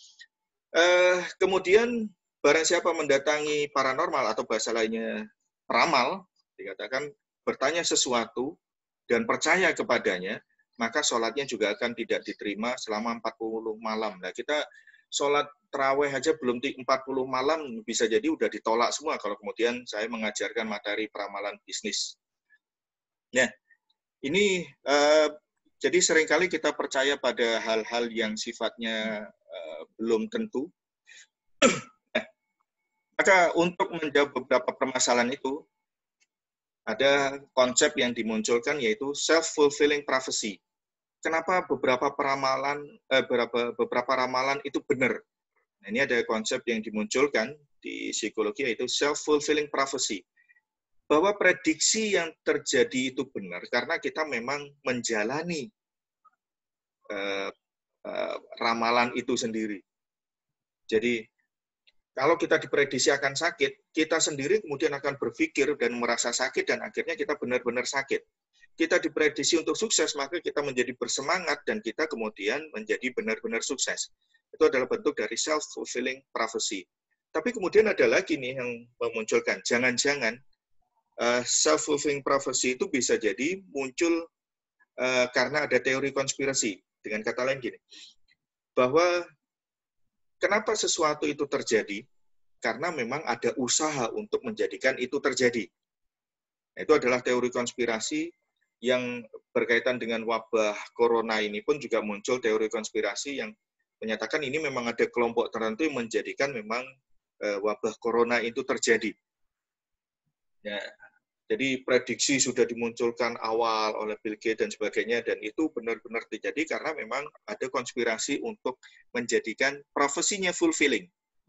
Uh, kemudian, barang siapa mendatangi paranormal atau bahasa lainnya peramal, dikatakan bertanya sesuatu dan percaya kepadanya, maka sholatnya juga akan tidak diterima selama empat puluh malam. Nah, kita sholat terawih aja belum empat puluh malam, bisa jadi udah ditolak semua kalau kemudian saya mengajarkan materi peramalan bisnis. Nah, ini uh, jadi seringkali kita percaya pada hal-hal yang sifatnya uh, belum tentu. Nah, maka untuk menjawab beberapa permasalahan itu, ada konsep yang dimunculkan yaitu self-fulfilling prophecy. Kenapa beberapa peramalan, eh, beberapa, beberapa ramalan itu benar? Nah, ini ada konsep yang dimunculkan di psikologi yaitu self-fulfilling prophecy. Bahwa prediksi yang terjadi itu benar karena kita memang menjalani eh, eh, ramalan itu sendiri. Jadi, kalau kita diprediksi akan sakit, kita sendiri kemudian akan berpikir dan merasa sakit dan akhirnya kita benar-benar sakit. Kita diprediksi untuk sukses, maka kita menjadi bersemangat dan kita kemudian menjadi benar-benar sukses. Itu adalah bentuk dari self-fulfilling prophecy. Tapi kemudian ada lagi nih yang memunculkan, jangan-jangan uh, self-fulfilling prophecy itu bisa jadi muncul uh, karena ada teori konspirasi. Dengan kata lain gini, bahwa kenapa sesuatu itu terjadi? Karena memang ada usaha untuk menjadikan itu terjadi. Nah, itu adalah teori konspirasi yang berkaitan dengan wabah corona ini pun juga muncul teori konspirasi yang menyatakan ini memang ada kelompok tertentu yang menjadikan memang e, wabah corona itu terjadi. Ya, jadi prediksi sudah dimunculkan awal oleh Bill Gates dan sebagainya, dan itu benar-benar terjadi karena memang ada konspirasi untuk menjadikan profesinya fulfilling.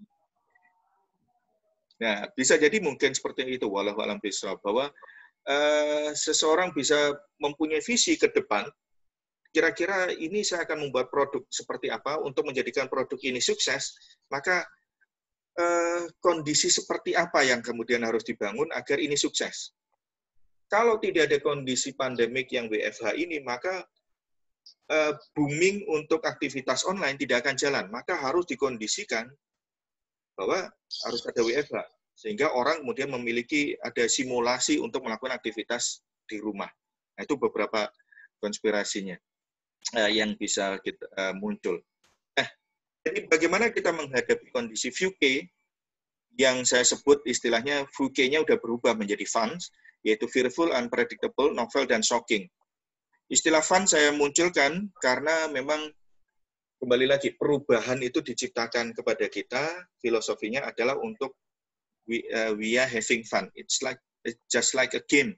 Nah, bisa jadi mungkin seperti itu, walau alam bisawab, bahwa Uh, seseorang bisa mempunyai visi ke depan, kira-kira ini saya akan membuat produk seperti apa untuk menjadikan produk ini sukses, maka uh, kondisi seperti apa yang kemudian harus dibangun agar ini sukses. Kalau tidak ada kondisi pandemik yang W F H ini, maka uh, booming untuk aktivitas online tidak akan jalan, maka harus dikondisikan bahwa harus ada W F H. Sehingga orang kemudian memiliki ada simulasi untuk melakukan aktivitas di rumah. Nah, itu beberapa konspirasinya uh, yang bisa kita, uh, muncul. Nah, jadi bagaimana kita menghadapi kondisi V U K yang saya sebut istilahnya V U K-nya udah berubah menjadi fans, yaitu fearful, unpredictable, novel, dan shocking. Istilah fans saya munculkan karena memang kembali lagi perubahan itu diciptakan kepada kita, filosofinya adalah untuk We, uh, we are having fun. It's like it's just like a game.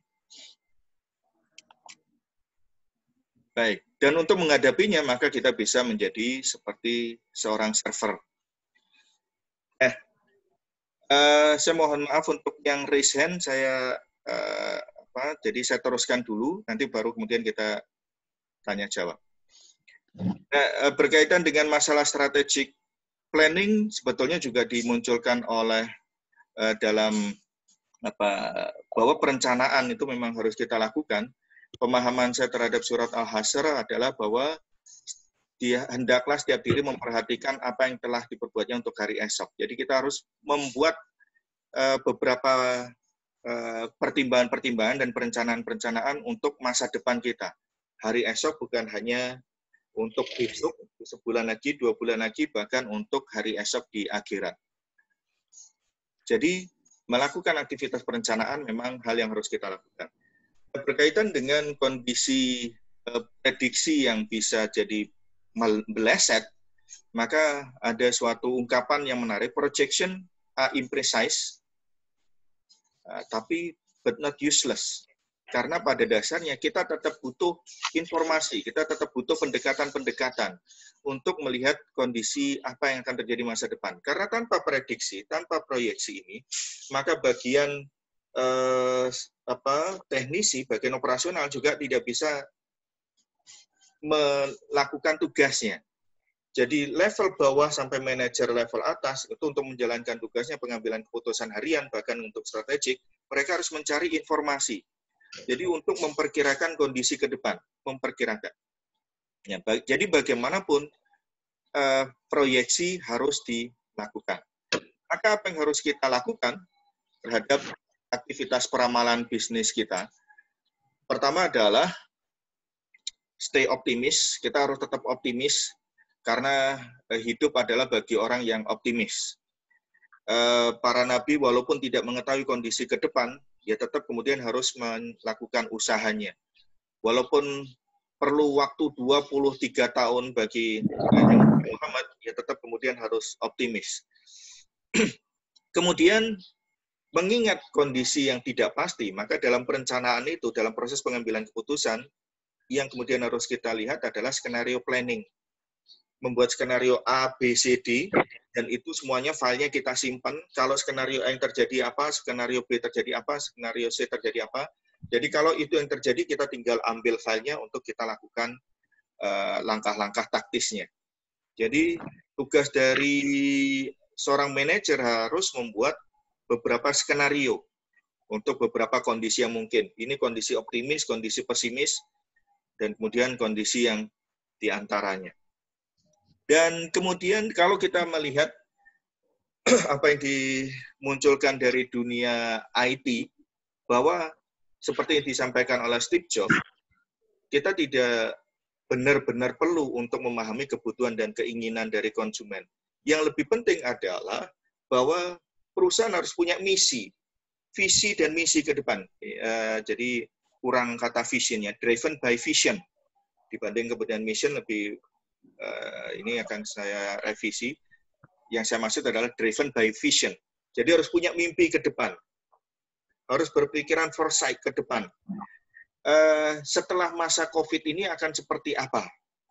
Baik. Dan untuk menghadapinya, maka kita bisa menjadi seperti seorang server. Eh, uh, saya mohon maaf untuk yang raise hand. Saya uh, apa? Jadi saya teruskan dulu. Nanti baru kemudian kita tanya jawab. Nah, uh, berkaitan dengan masalah strategic planning, sebetulnya juga dimunculkan oleh dalam apa bahwa perencanaan itu memang harus kita lakukan. Pemahaman saya terhadap surat Al-Hasyr adalah bahwa dia hendaklah setiap diri memperhatikan apa yang telah diperbuatnya untuk hari esok. Jadi kita harus membuat uh, beberapa pertimbangan-pertimbangan dan perencanaan-perencanaan untuk masa depan kita. Hari esok bukan hanya untuk besok, sebulan lagi, dua bulan lagi, bahkan untuk hari esok di akhirat. Jadi, melakukan aktivitas perencanaan memang hal yang harus kita lakukan. Berkaitan dengan kondisi prediksi yang bisa jadi meleset, maka ada suatu ungkapan yang menarik, projection are imprecise, Uh, tapi but not useless. Karena pada dasarnya kita tetap butuh informasi, kita tetap butuh pendekatan-pendekatan untuk melihat kondisi apa yang akan terjadi masa depan. Karena tanpa prediksi, tanpa proyeksi ini, maka bagian eh, apa teknisi, bagian operasional juga tidak bisa melakukan tugasnya. Jadi level bawah sampai manajer level atas itu untuk menjalankan tugasnya pengambilan keputusan harian, bahkan untuk strategik, mereka harus mencari informasi. Jadi untuk memperkirakan kondisi ke depan, memperkirakan. Ya, jadi bagaimanapun eh, proyeksi harus dilakukan. Maka apa yang harus kita lakukan terhadap aktivitas peramalan bisnis kita? Pertama adalah stay optimis, kita harus tetap optimis, karena hidup adalah bagi orang yang optimis. Para nabi walaupun tidak mengetahui kondisi ke depan, ya tetap kemudian harus melakukan usahanya. Walaupun perlu waktu dua puluh tiga tahun bagi Muhammad, ya tetap kemudian harus optimis. Kemudian, mengingat kondisi yang tidak pasti, maka dalam perencanaan itu, dalam proses pengambilan keputusan, yang kemudian harus kita lihat adalah skenario planning. Membuat skenario A, B, C, D, dan itu semuanya filenya kita simpan. Kalau skenario A yang terjadi apa, skenario B terjadi apa, skenario C terjadi apa. Jadi kalau itu yang terjadi, kita tinggal ambil filenya untuk kita lakukan langkah-langkah uh, taktisnya. Jadi tugas dari seorang manajer harus membuat beberapa skenario untuk beberapa kondisi yang mungkin. Ini kondisi optimis, kondisi pesimis, dan kemudian kondisi yang diantaranya. Dan kemudian kalau kita melihat apa yang dimunculkan dari dunia I T, bahwa seperti yang disampaikan oleh Steve Jobs, kita tidak benar-benar perlu untuk memahami kebutuhan dan keinginan dari konsumen. Yang lebih penting adalah bahwa perusahaan harus punya misi, visi dan misi ke depan. Jadi kurang kata visionnya, driven by vision. Dibanding kemudian mission lebih Uh, ini akan saya revisi. Yang saya maksud adalah driven by vision. Jadi harus punya mimpi ke depan. Harus berpikiran foresight ke depan. Uh, setelah masa COVID ini akan seperti apa?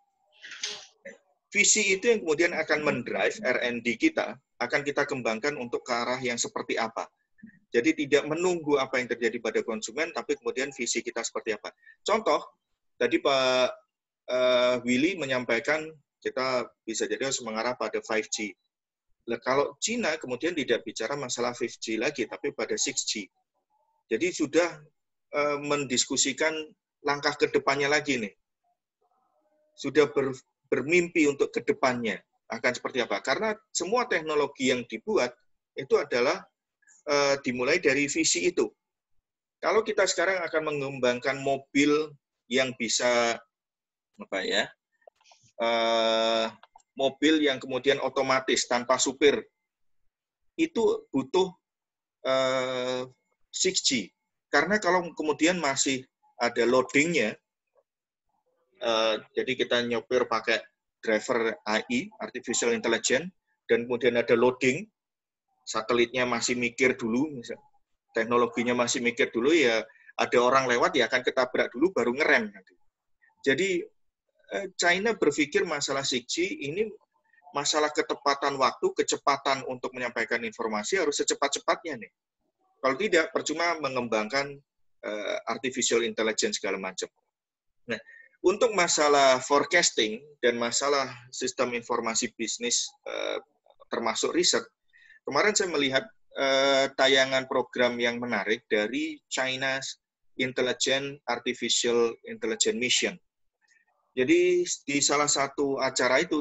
Visi itu yang kemudian akan mendrive R and D kita, akan kita kembangkan untuk ke arah yang seperti apa. Jadi tidak menunggu apa yang terjadi pada konsumen, tapi kemudian visi kita seperti apa. Contoh, tadi Pak Uh, Willy menyampaikan kita bisa jadi harus mengarah pada lima G. Nah, kalau Cina kemudian tidak bicara masalah lima G lagi, tapi pada enam G. Jadi sudah uh, mendiskusikan langkah ke depannya lagi nih. Sudah ber, bermimpi untuk ke depannya akan seperti apa. Karena semua teknologi yang dibuat itu adalah uh, dimulai dari visi itu. Kalau kita sekarang akan mengembangkan mobil yang bisa apa ya, uh, mobil yang kemudian otomatis tanpa supir, itu butuh uh, enam G. Karena kalau kemudian masih ada loadingnya, uh, jadi kita nyopir pakai driver A I, artificial intelligence, dan kemudian ada loading, satelitnya masih mikir dulu, misalnya, teknologinya masih mikir dulu, ya ada orang lewat, ya akan ketabrak dulu, baru ngerem. Jadi China berpikir masalah enam G ini masalah ketepatan waktu, kecepatan untuk menyampaikan informasi harus secepat-cepatnya nih. Kalau tidak, percuma mengembangkan uh, artificial intelligence segala macam. Nah, untuk masalah forecasting dan masalah sistem informasi bisnis uh, termasuk riset, kemarin saya melihat uh, tayangan program yang menarik dari China's Intelligent Artificial Intelligence Mission. Jadi di salah satu acara itu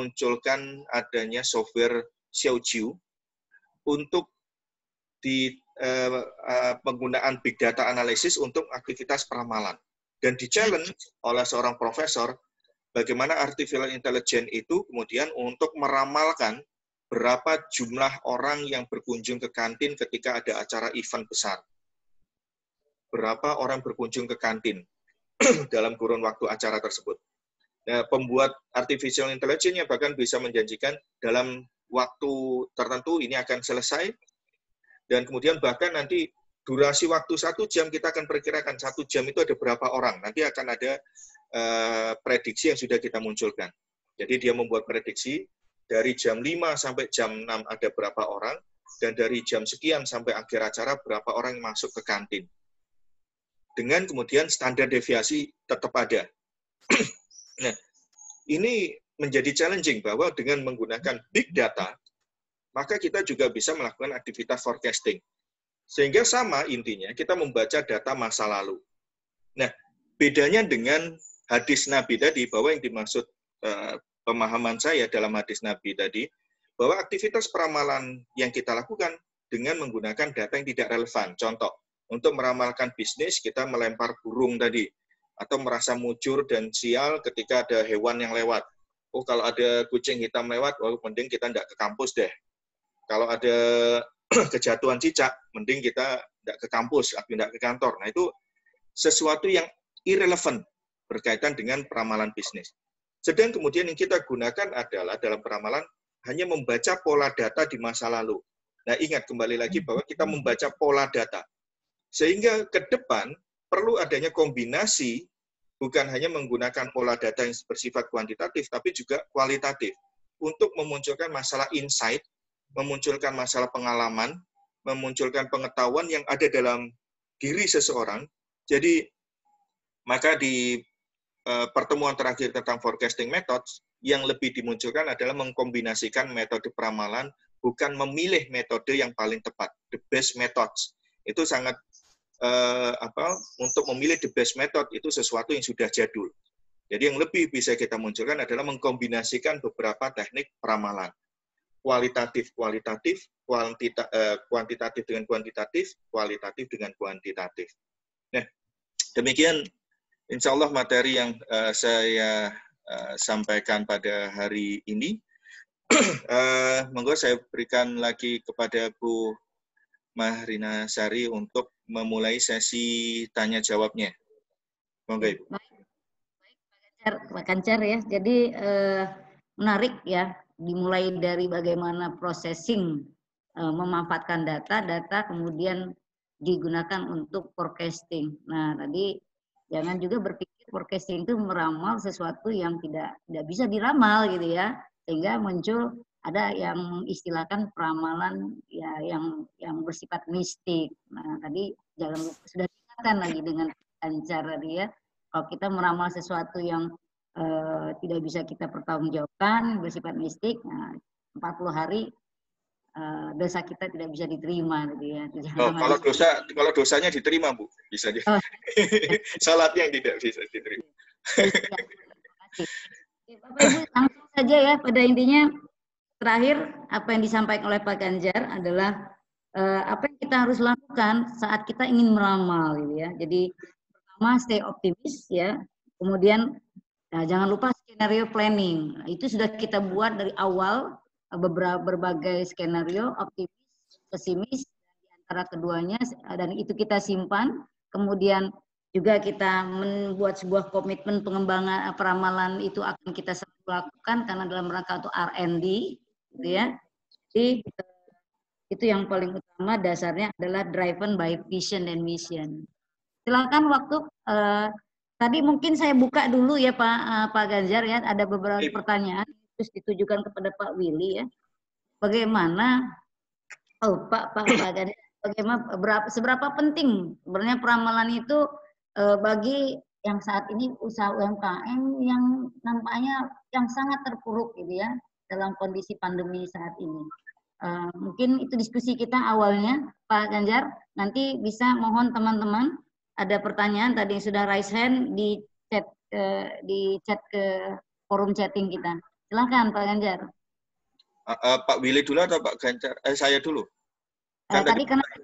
dimunculkan adanya software Xiaojiu untuk di uh, uh, penggunaan big data analysis untuk aktivitas peramalan. Dan di-challenge oleh seorang profesor, bagaimana artificial intelligence itu kemudian untuk meramalkan berapa jumlah orang yang berkunjung ke kantin ketika ada acara event besar. Berapa orang berkunjung ke kantin dalam kurun waktu acara tersebut. Nah, pembuat artificial intelligence-nya bahkan bisa menjanjikan dalam waktu tertentu ini akan selesai, dan kemudian bahkan nanti durasi waktu satu jam kita akan perkirakan satu jam itu ada berapa orang. Nanti akan ada uh, prediksi yang sudah kita munculkan. Jadi dia membuat prediksi dari jam lima sampai jam enam ada berapa orang, dan dari jam sekian sampai akhir acara berapa orang yang masuk ke kantin. Dengan kemudian standar deviasi tetap ada. Nah, ini menjadi challenging bahwa dengan menggunakan big data, maka kita juga bisa melakukan aktivitas forecasting. Sehingga sama intinya, kita membaca data masa lalu. Nah, bedanya dengan hadis Nabi tadi, bahwa yang dimaksud uh, pemahaman saya dalam hadis Nabi tadi, bahwa aktivitas peramalan yang kita lakukan dengan menggunakan data yang tidak relevan. Contoh, untuk meramalkan bisnis, kita melempar burung tadi, atau merasa mujur dan sial ketika ada hewan yang lewat. Oh, kalau ada kucing hitam lewat, oh, mending kita tidak ke kampus deh. Kalau ada kejatuhan cicak, mending kita tidak ke kampus, atau tidak ke kantor. Nah, itu sesuatu yang irrelevant berkaitan dengan peramalan bisnis. Sedang kemudian yang kita gunakan adalah dalam peramalan hanya membaca pola data di masa lalu. Nah, ingat kembali lagi bahwa kita membaca pola data. Sehingga ke depan perlu adanya kombinasi, bukan hanya menggunakan pola data yang bersifat kuantitatif, tapi juga kualitatif, untuk memunculkan masalah insight, memunculkan masalah pengalaman, memunculkan pengetahuan yang ada dalam diri seseorang. Jadi, maka di uh, pertemuan terakhir tentang forecasting methods, yang lebih dimunculkan adalah mengkombinasikan metode peramalan, bukan memilih metode yang paling tepat, the best methods. Itu sangat Uh, apa untuk memilih the best method itu sesuatu yang sudah jadul. Jadi yang lebih bisa kita munculkan adalah mengkombinasikan beberapa teknik peramalan. Kualitatif, kualitatif, kuantita, uh, kuantitatif dengan kuantitatif, kualitatif dengan kuantitatif. Nah, demikian insya Allah materi yang uh, saya uh, sampaikan pada hari ini. uh, monggo saya berikan lagi kepada Bu Mahrina Sari untuk memulai sesi tanya jawabnya. Monggo Ibu. Baik, baik Pak Kancar ya. Jadi eh, menarik ya, dimulai dari bagaimana processing eh, memanfaatkan data, data kemudian digunakan untuk forecasting. Nah, tadi jangan juga berpikir forecasting itu meramal sesuatu yang tidak tidak bisa diramal gitu ya, sehingga muncul ada yang istilahkan peramalan ya yang yang bersifat mistik. Nah, tadi jangan sudah diingatkan lagi dengan Kancar tadi ya, kalau kita meramal sesuatu yang eh, tidak bisa kita pertanggungjawabkan, bersifat mistik, nah, empat puluh hari eh, dosa kita tidak bisa diterima gitu ya. Oh, kalau dosa kalau dosanya diterima, Bu, bisa di. Oh. Salatnya yang tidak bisa diterima. Bapak Ibu langsung saja ya, pada intinya terakhir, apa yang disampaikan oleh Pak Ganjar adalah eh, apa yang kita harus lakukan saat kita ingin meramal, gitu ya. Jadi pertama stay optimis ya, kemudian nah, jangan lupa skenario planning. Nah, itu sudah kita buat dari awal beberapa berbagai skenario optimis, pesimis di antara keduanya, dan itu kita simpan. Kemudian juga kita membuat sebuah komitmen pengembangan peramalan itu akan kita lakukan karena dalam rangka untuk R and D. Gitu ya. Jadi itu yang paling utama, dasarnya adalah driven by vision and mission. Silakan waktu eh, tadi mungkin saya buka dulu ya Pak eh, Pak Ganjar ya, ada beberapa pertanyaan terus ditujukan kepada Pak Willy ya. Bagaimana oh Pak Pak Pak Ganjar, bagaimana berapa, seberapa penting sebenarnya peramalan itu eh, bagi yang saat ini usaha U M K M yang nampaknya yang sangat terpuruk gitu ya dalam kondisi pandemi saat ini. Uh, mungkin itu diskusi kita awalnya, Pak Ganjar. Nanti bisa mohon teman-teman ada pertanyaan tadi yang sudah raise hand di chat uh, di chat ke forum chatting kita. Silakan Pak Ganjar. Uh, uh, Pak Willy dulu atau Pak Ganjar? Eh, saya dulu. Uh, tadi karena bicara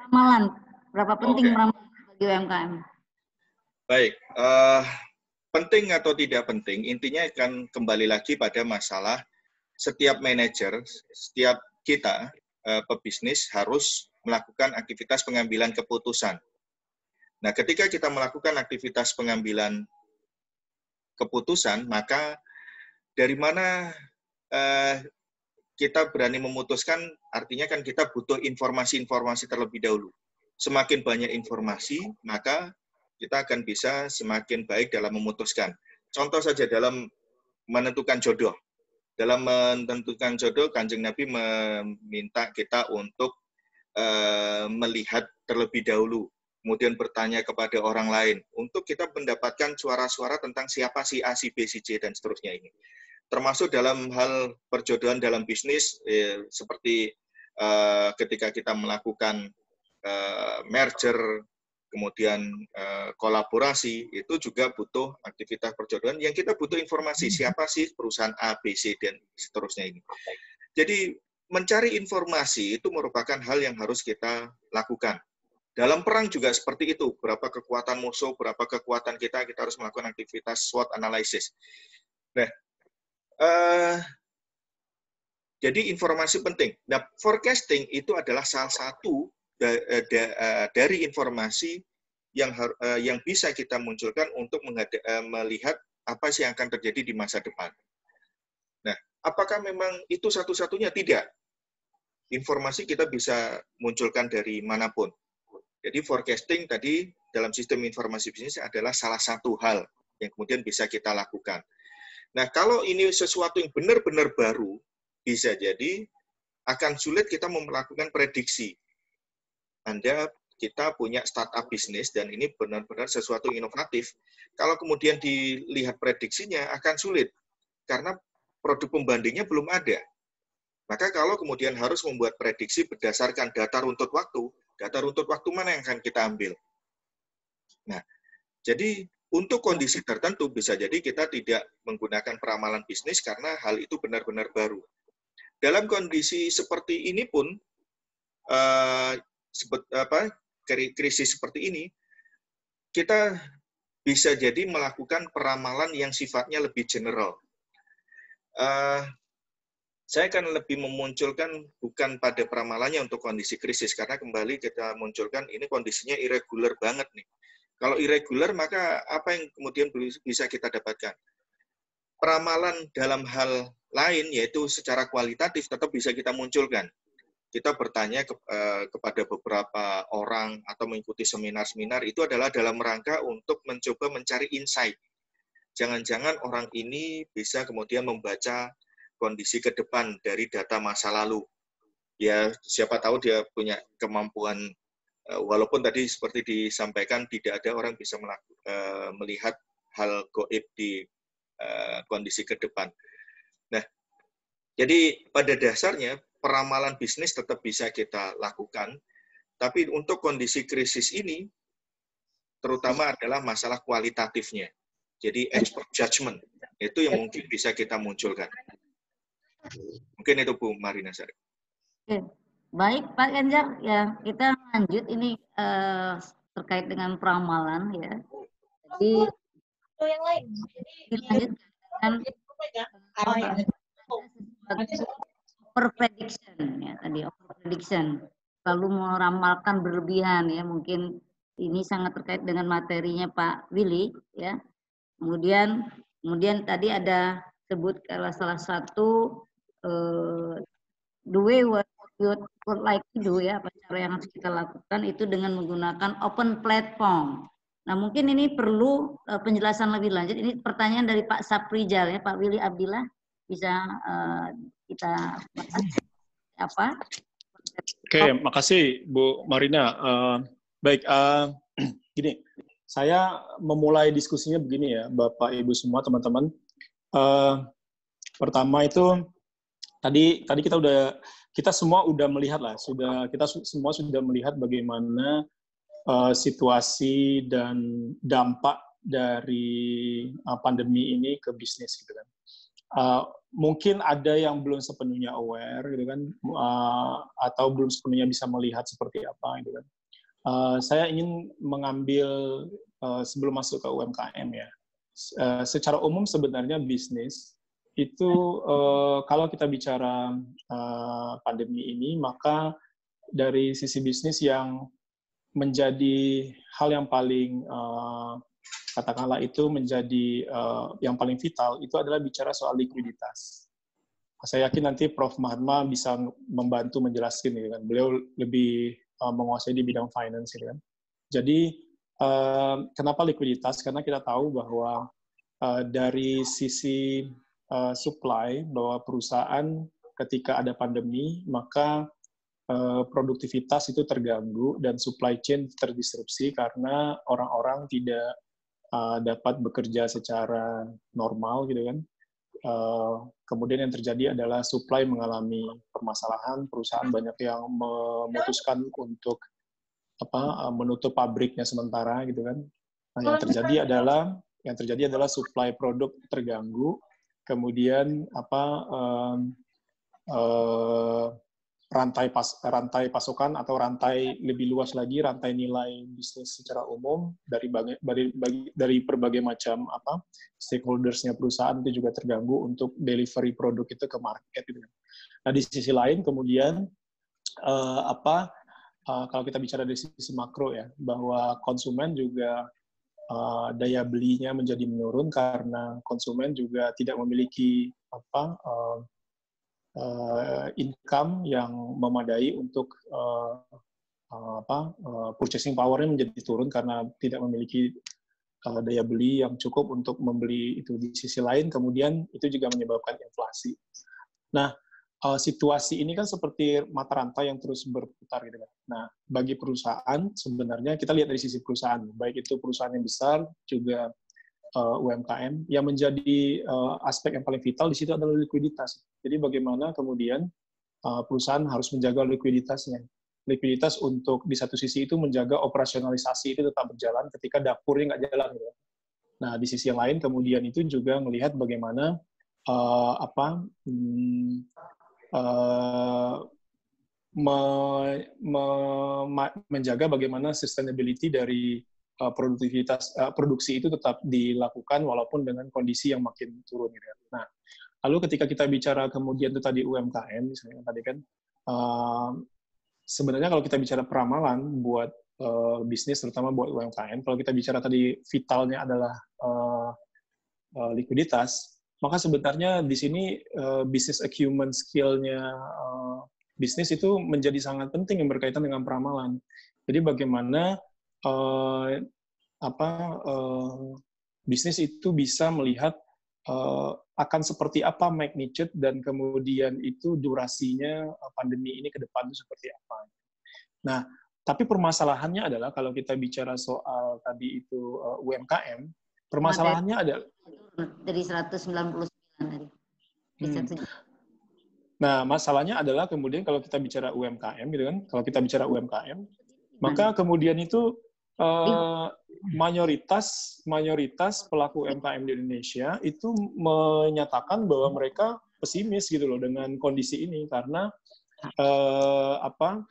Ramalan, berapa penting Oke. ramalan bagi U M K M? Baik, uh, penting atau tidak penting, intinya akan kembali lagi pada masalah setiap manajer, setiap kita, uh, pebisnis harus melakukan aktivitas pengambilan keputusan. Nah, ketika kita melakukan aktivitas pengambilan keputusan, maka dari mana uh, kita berani memutuskan, artinya kan kita butuh informasi-informasi terlebih dahulu. Semakin banyak informasi, maka kita akan bisa semakin baik dalam memutuskan. Contoh saja dalam menentukan jodoh. Dalam menentukan jodoh, Kanjeng Nabi meminta kita untuk uh, melihat terlebih dahulu, kemudian bertanya kepada orang lain, untuk kita mendapatkan suara-suara tentang siapa si A, si B, si C, dan seterusnya ini. Termasuk dalam hal perjodohan dalam bisnis, eh, seperti eh, ketika kita melakukan eh, merger, kemudian eh, kolaborasi, itu juga butuh aktivitas perjodohan yang kita butuh informasi, siapa sih perusahaan A, B, C, dan seterusnya ini. Jadi mencari informasi itu merupakan hal yang harus kita lakukan. Dalam perang juga seperti itu, berapa kekuatan musuh, berapa kekuatan kita, kita harus melakukan aktivitas SWOT analysis. Nah, Uh, jadi informasi penting. Nah, forecasting itu adalah salah satu da, da, uh, dari informasi yang uh, yang bisa kita munculkan untuk menghada, uh, melihat apa sih yang akan terjadi di masa depan. Nah, apakah memang itu satu-satunya? Tidak. Informasi kita bisa munculkan dari manapun. Jadi forecasting tadi dalam sistem informasi bisnis adalah salah satu hal yang kemudian bisa kita lakukan. Nah, kalau ini sesuatu yang benar-benar baru, bisa jadi akan sulit kita melakukan prediksi. Anda, kita punya startup bisnis, dan ini benar-benar sesuatu yang inovatif. Kalau kemudian dilihat prediksinya, akan sulit. Karena produk pembandingnya belum ada. Maka kalau kemudian harus membuat prediksi berdasarkan data runtut waktu, data runtut waktu mana yang akan kita ambil? Nah, jadi untuk kondisi tertentu bisa jadi kita tidak menggunakan peramalan bisnis karena hal itu benar-benar baru. Dalam kondisi seperti ini pun, uh, sebet, apa, krisis seperti ini, kita bisa jadi melakukan peramalan yang sifatnya lebih general. Uh, saya akan lebih memunculkan bukan pada peramalannya untuk kondisi krisis, karena kembali kita munculkan ini kondisinya irregular banget nih. Kalau irregular, maka apa yang kemudian bisa kita dapatkan? Peramalan dalam hal lain, yaitu secara kualitatif, tetap bisa kita munculkan. Kita bertanya ke, eh, kepada beberapa orang atau mengikuti seminar-seminar, itu adalah dalam rangka untuk mencoba mencari insight. Jangan-jangan orang ini bisa kemudian membaca kondisi ke depan dari data masa lalu. Ya, siapa tahu dia punya kemampuan. Walaupun tadi seperti disampaikan, tidak ada orang bisa melaku, uh, melihat hal gaib di uh, kondisi ke depan. Nah, jadi pada dasarnya peramalan bisnis tetap bisa kita lakukan, tapi untuk kondisi krisis ini, terutama adalah masalah kualitatifnya. Jadi expert judgment, itu yang mungkin bisa kita munculkan. Mungkin itu Bu Marina Sari. Oke. Baik Pak Ganjar, ya kita lanjut ini uh, terkait dengan peramalan ya. Jadi yang lain. Dilanjutkan dengan uh, over prediction ya tadi over prediction. Lalu meramalkan berlebihan ya, mungkin ini sangat terkait dengan materinya Pak Willy ya. Kemudian kemudian tadi ada sebut salah satu uh, the way what you would like to do ya, apa cara yang harus kita lakukan itu dengan menggunakan open platform. Nah mungkin ini perlu uh, penjelasan lebih lanjut. Ini pertanyaan dari Pak Saprijal ya, Pak Willy Abdillah bisa uh, kita bahas apa? Oke, makasih Bu Marina. Uh, baik, uh, gini, saya memulai diskusinya begini ya, Bapak Ibu semua teman-teman. Uh, pertama itu tadi tadi kita udah kita semua udah melihat lah, sudah kita semua sudah melihat bagaimana uh, situasi dan dampak dari uh, pandemi ini ke bisnis gitu kan. uh, mungkin ada yang belum sepenuhnya aware gitu kan, uh, atau belum sepenuhnya bisa melihat seperti apa gitu kan. Uh, saya ingin mengambil uh, sebelum masuk ke U M K M ya. Uh, secara umum sebenarnya bisnis itu uh, kalau kita bicara uh, pandemi ini, maka dari sisi bisnis yang menjadi hal yang paling uh, katakanlah itu menjadi uh, yang paling vital itu adalah bicara soal likuiditas. Saya yakin nanti Profesor Mahatma bisa membantu menjelaskan gitu kan. Beliau lebih uh, menguasai di bidang finance gitu kan. Jadi uh, kenapa likuiditas? Karena kita tahu bahwa uh, dari sisi uh, supply bahwa perusahaan ketika ada pandemi maka produktivitas itu terganggu dan supply chain terdisrupsi karena orang-orang tidak uh, dapat bekerja secara normal gitu kan. Uh, kemudian yang terjadi adalah supply mengalami permasalahan, perusahaan banyak yang memutuskan untuk apa uh, menutup pabriknya sementara gitu kan. Nah, yang terjadi adalah yang terjadi adalah supply produk terganggu, kemudian apa uh, uh, rantai pas rantai pasokan atau rantai lebih luas lagi rantai nilai bisnis secara umum dari bagi, dari, dari berbagai macam apa stakeholders-nya perusahaan itu juga terganggu untuk delivery produk itu ke market gitu. Nah di sisi lain kemudian uh, apa uh, kalau kita bicara dari sisi makro ya bahwa konsumen juga uh, daya belinya menjadi menurun karena konsumen juga tidak memiliki apa uh, Uh, income yang memadai untuk uh, uh, apa uh, purchasing power-nya menjadi turun karena tidak memiliki uh, daya beli yang cukup untuk membeli itu. Di sisi lain kemudian itu juga menyebabkan inflasi. Nah uh, situasi ini kan seperti mata rantai yang terus berputar gitu kan. Nah bagi perusahaan sebenarnya kita lihat dari sisi perusahaan baik itu perusahaan yang besar juga Uh, U M K M yang menjadi uh, aspek yang paling vital di situ adalah likuiditas. Jadi bagaimana kemudian uh, perusahaan harus menjaga likuiditasnya. Likuiditas untuk di satu sisi itu menjaga operasionalisasi itu tetap berjalan ketika dapurnya nggak jalan. Gitu. Nah di sisi yang lain kemudian itu juga melihat bagaimana uh, apa hmm, uh, me, me, menjaga bagaimana sustainability dari produktivitas uh, produksi itu tetap dilakukan walaupun dengan kondisi yang makin turun gitu. Nah, lalu ketika kita bicara kemudian itu tadi U M K M misalnya tadi kan uh, sebenarnya kalau kita bicara peramalan buat uh, bisnis terutama buat U M K M, kalau kita bicara tadi vitalnya adalah uh, uh, likuiditas, maka sebenarnya di sini uh, business acumen skill-nya uh, bisnis itu menjadi sangat penting yang berkaitan dengan peramalan. Jadi bagaimana Uh, apa uh, bisnis itu bisa melihat uh, akan seperti apa magnitude dan kemudian itu durasinya uh, pandemi ini ke depan itu seperti apa. Nah, tapi permasalahannya adalah kalau kita bicara soal tadi itu uh, U M K M, permasalahannya nah, adalah dari seratus sembilan puluh sembilan tadi. Hmm. Nah, masalahnya adalah kemudian kalau kita bicara U M K M gitu kan, kalau kita bicara U M K M, maka kemudian itu Uh, mayoritas mayoritas pelaku U M K M di Indonesia itu menyatakan bahwa mereka pesimis gitu loh dengan kondisi ini karena uh, apa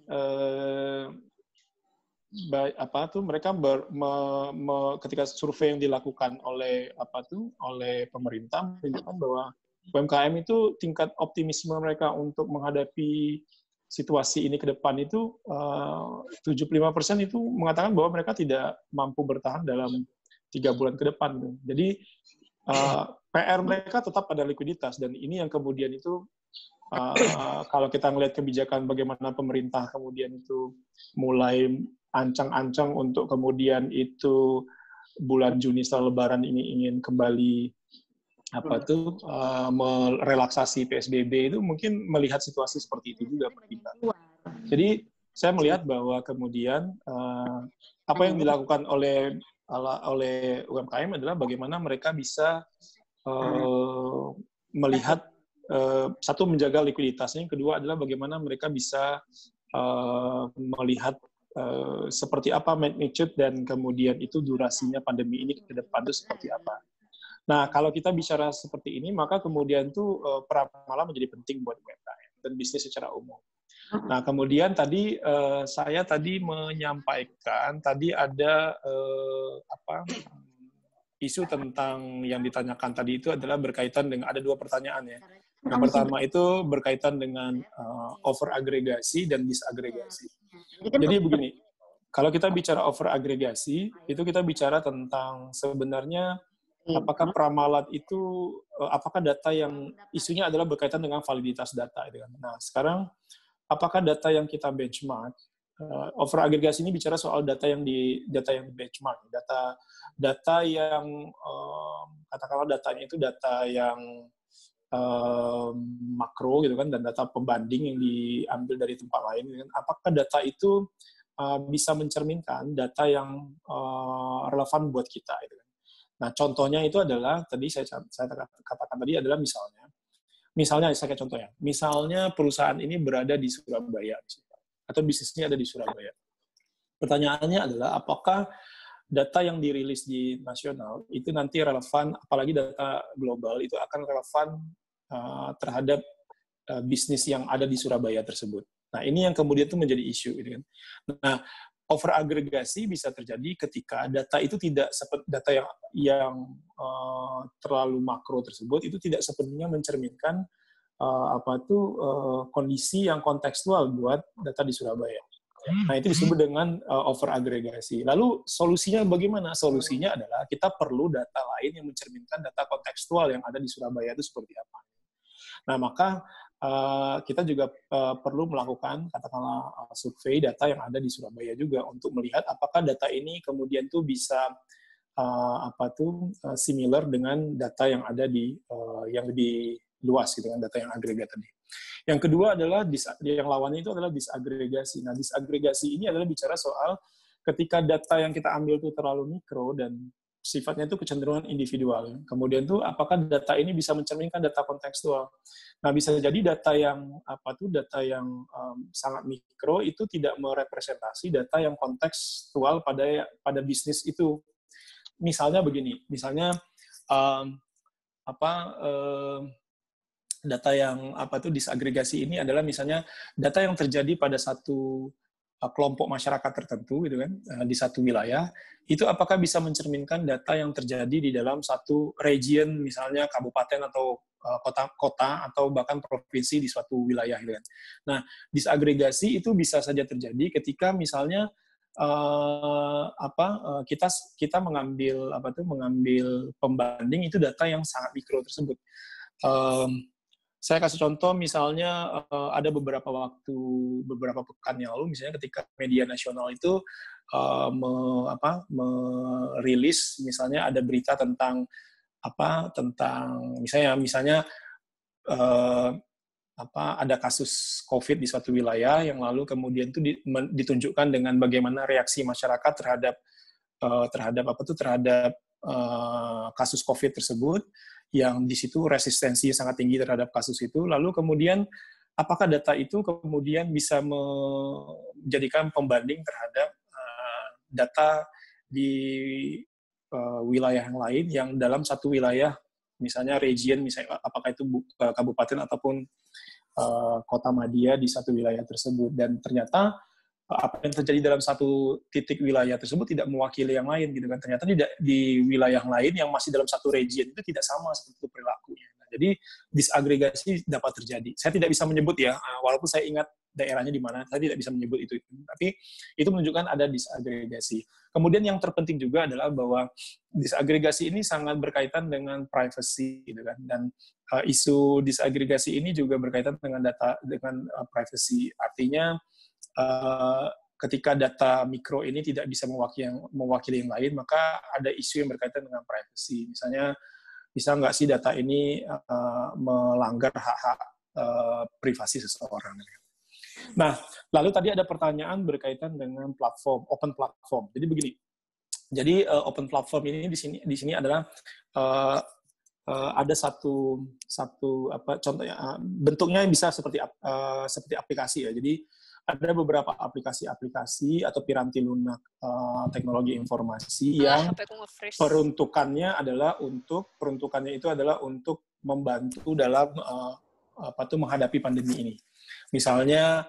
uh, baik apa tuh mereka ber, me, me, ketika survei yang dilakukan oleh apa tuh oleh pemerintah menunjukkan bahwa U M K M itu tingkat optimisme mereka untuk menghadapi situasi ini ke depan itu uh, tujuh puluh lima persen itu mengatakan bahwa mereka tidak mampu bertahan dalam tiga bulan ke depan. Jadi uh, P R mereka tetap pada likuiditas dan ini yang kemudian itu uh, kalau kita melihat kebijakan bagaimana pemerintah kemudian itu mulai ancang-ancang untuk kemudian itu bulan Juni setelah Lebaran ini ingin kembali apa tuh uh, merelaksasi P S B B itu mungkin melihat situasi seperti itu juga pertimbangan. Jadi saya melihat bahwa kemudian uh, apa yang dilakukan oleh oleh U M K M adalah bagaimana mereka bisa uh, melihat uh, satu menjaga likuiditasnya, yang kedua adalah bagaimana mereka bisa uh, melihat uh, seperti apa magnitude dan kemudian itu durasinya pandemi ini ke depan itu seperti apa. Nah, kalau kita bicara seperti ini, maka kemudian tuh uh, pramala menjadi penting buat U M K M dan bisnis secara umum. Nah, kemudian tadi uh, saya tadi menyampaikan tadi ada uh, apa isu tentang yang ditanyakan tadi itu adalah berkaitan dengan ada dua pertanyaan ya. Yang pertama itu berkaitan dengan uh, over agregasi dan disagregasi. Jadi begini, kalau kita bicara over agregasi, itu kita bicara tentang sebenarnya apakah pramalat itu, apakah data yang isunya adalah berkaitan dengan validitas data. Nah, sekarang apakah data yang kita benchmark, uh, over agregasi ini bicara soal data yang di data yang di benchmark, data data yang um, katakanlah datanya itu data yang um, makro gitu kan, dan data pembanding yang diambil dari tempat lain. Gitu kan. Apakah data itu uh, bisa mencerminkan data yang uh, relevan buat kita? Gitu kan. Nah, contohnya itu adalah, tadi saya, saya katakan tadi adalah misalnya, misalnya saya kayak contohnya, misalnya perusahaan ini berada di Surabaya, atau bisnisnya ada di Surabaya. Pertanyaannya adalah, apakah data yang dirilis di nasional itu nanti relevan, apalagi data global, itu akan relevan uh, terhadap uh, bisnis yang ada di Surabaya tersebut. Nah, ini yang kemudian itu menjadi isu. Gitu kan. Nah, over agregasi bisa terjadi ketika data itu tidak seperti data yang yang uh, terlalu makro tersebut itu tidak sepenuhnya mencerminkan uh, apa itu uh, kondisi yang kontekstual buat data di Surabaya. Nah, itu disebut dengan uh, over agregasi. Lalu solusinya bagaimana? Solusinya adalah kita perlu data lain yang mencerminkan data kontekstual yang ada di Surabaya itu seperti apa. Nah, maka Uh, kita juga uh, perlu melakukan katakanlah uh, survei data yang ada di Surabaya juga untuk melihat apakah data ini kemudian tuh bisa uh, apa tuh uh, similar dengan data yang ada di uh, yang lebih luas gitu kan, data yang agregat tadi. Yang kedua adalah dis, yang lawannya itu adalah disagregasi. Nah, disagregasi ini adalah bicara soal ketika data yang kita ambil itu terlalu mikro dan sifatnya itu kecenderungan individual. Kemudian tuh apakah data ini bisa mencerminkan data kontekstual? Nah, bisa jadi data yang apa tuh data yang um, sangat mikro itu tidak merepresentasi data yang kontekstual pada pada bisnis itu. Misalnya begini, misalnya um, apa um, data yang apa tuh disagregasi ini adalah misalnya data yang terjadi pada satu kelompok masyarakat tertentu gitu kan di satu wilayah, itu apakah bisa mencerminkan data yang terjadi di dalam satu region, misalnya kabupaten atau kota-kota atau bahkan provinsi di suatu wilayah gitu kan. Nah, disagregasi itu bisa saja terjadi ketika misalnya uh, apa uh, kita kita mengambil apa tuh mengambil pembanding itu data yang sangat mikro tersebut. Um, Saya kasih contoh, misalnya uh, ada beberapa waktu, beberapa pekan yang lalu, misalnya ketika media nasional itu uh, me, apa, merilis, misalnya ada berita tentang apa, tentang misalnya, misalnya uh, apa, ada kasus COVID di suatu wilayah yang lalu kemudian itu ditunjukkan dengan bagaimana reaksi masyarakat terhadap uh, terhadap apa tuh terhadap uh, kasus COVID tersebut, yang di situ resistensinya sangat tinggi terhadap kasus itu, lalu kemudian apakah data itu kemudian bisa menjadikan pembanding terhadap uh, data di uh, wilayah yang lain yang dalam satu wilayah, misalnya region, misalnya apakah itu uh, kabupaten ataupun uh, kota madya di satu wilayah tersebut, dan ternyata apa yang terjadi dalam satu titik wilayah tersebut tidak mewakili yang lain gitu kan. Ternyata di, di wilayah lain yang masih dalam satu region itu tidak sama seperti itu perilakunya. Nah, jadi disagregasi dapat terjadi. Saya tidak bisa menyebut ya, walaupun saya ingat daerahnya di mana, saya tidak bisa menyebut itu. Tapi itu menunjukkan ada disagregasi. Kemudian yang terpenting juga adalah bahwa disagregasi ini sangat berkaitan dengan privacy gitu kan. Dan uh, isu disagregasi ini juga berkaitan dengan data dengan uh, privacy. Artinya Uh, ketika data mikro ini tidak bisa mewakili yang, mewakili yang lain, maka ada isu yang berkaitan dengan privacy. Misalnya, bisa nggak sih data ini uh, melanggar hak-hak uh, privasi seseorang. Nah, lalu tadi ada pertanyaan berkaitan dengan platform, open platform. Jadi begini, jadi uh, open platform ini di sini di sini adalah uh, uh, ada satu satu apa contohnya uh, bentuknya bisa seperti uh, seperti aplikasi ya. Jadi ada beberapa aplikasi-aplikasi atau piranti lunak uh, teknologi informasi yang peruntukannya adalah untuk peruntukannya itu adalah untuk membantu dalam uh, apa tuh menghadapi pandemi ini. Misalnya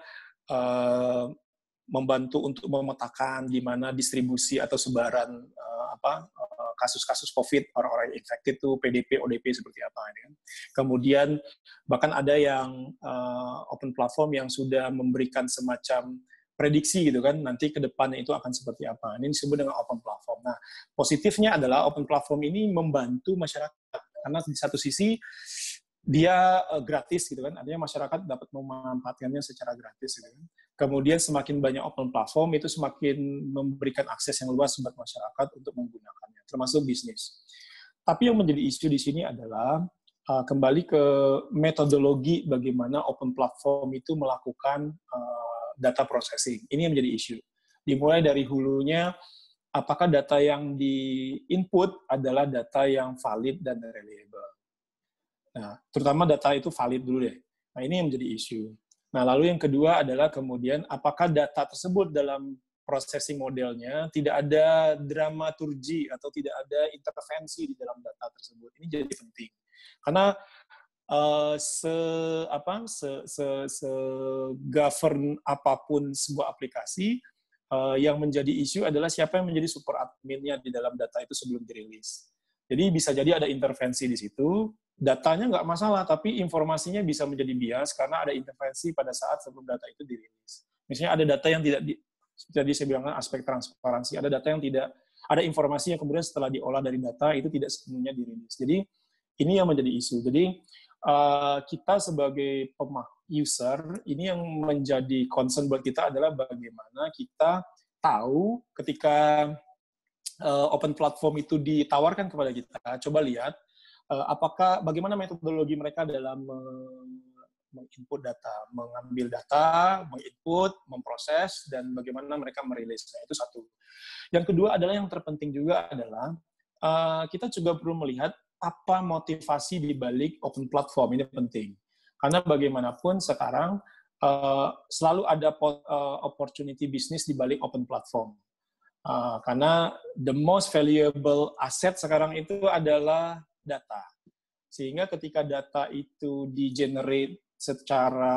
uh, membantu untuk memetakan di mana distribusi atau sebaran uh, apa uh, kasus-kasus COVID, orang-orang yang infected itu P D P, O D P seperti apa. Kan? Kemudian bahkan ada yang uh, open platform yang sudah memberikan semacam prediksi gitu kan, nanti ke depannya itu akan seperti apa. Ini disebut dengan open platform. Nah, positifnya adalah open platform ini membantu masyarakat, karena di satu sisi dia uh, gratis gitu kan, artinya masyarakat dapat memanfaatkannya secara gratis gitu kan. Kemudian semakin banyak open platform itu semakin memberikan akses yang luas buat masyarakat untuk menggunakannya, termasuk bisnis. Tapi yang menjadi isu di sini adalah uh, kembali ke metodologi bagaimana open platform itu melakukan uh, data processing. Ini yang menjadi isu. Dimulai dari hulunya, apakah data yang di-input adalah data yang valid dan reliable. Nah, terutama data itu valid dulu deh. Nah, ini yang menjadi isu. Nah, lalu yang kedua adalah kemudian apakah data tersebut dalam processing modelnya tidak ada dramaturgi atau tidak ada intervensi di dalam data tersebut. Ini jadi penting. Karena uh, se apa se se, se govern apapun sebuah aplikasi, uh, yang menjadi isu adalah siapa yang menjadi super adminnya di dalam data itu sebelum dirilis. Jadi bisa jadi ada intervensi di situ. Datanya nggak masalah, tapi informasinya bisa menjadi bias karena ada intervensi pada saat sebelum data itu dirilis. Misalnya ada data yang tidak, di, tadi saya bilang aspek transparansi, ada data yang tidak, ada informasi yang kemudian setelah diolah dari data itu tidak sepenuhnya dirilis. Jadi ini yang menjadi isu. Jadi uh, kita sebagai pemah user, ini yang menjadi concern buat kita adalah bagaimana kita tahu ketika uh, open platform itu ditawarkan kepada kita, coba lihat, apakah bagaimana metodologi mereka dalam menginput data, mengambil data, menginput, memproses, dan bagaimana mereka merilis. Nah, itu satu. Yang kedua adalah yang terpenting juga adalah uh, kita juga perlu melihat apa motivasi di balik open platform. Ini penting. Karena bagaimanapun sekarang uh, selalu ada uh, opportunity bisnis di balik open platform. Uh, karena the most valuable asset sekarang itu adalah data. Sehingga ketika data itu di-generate secara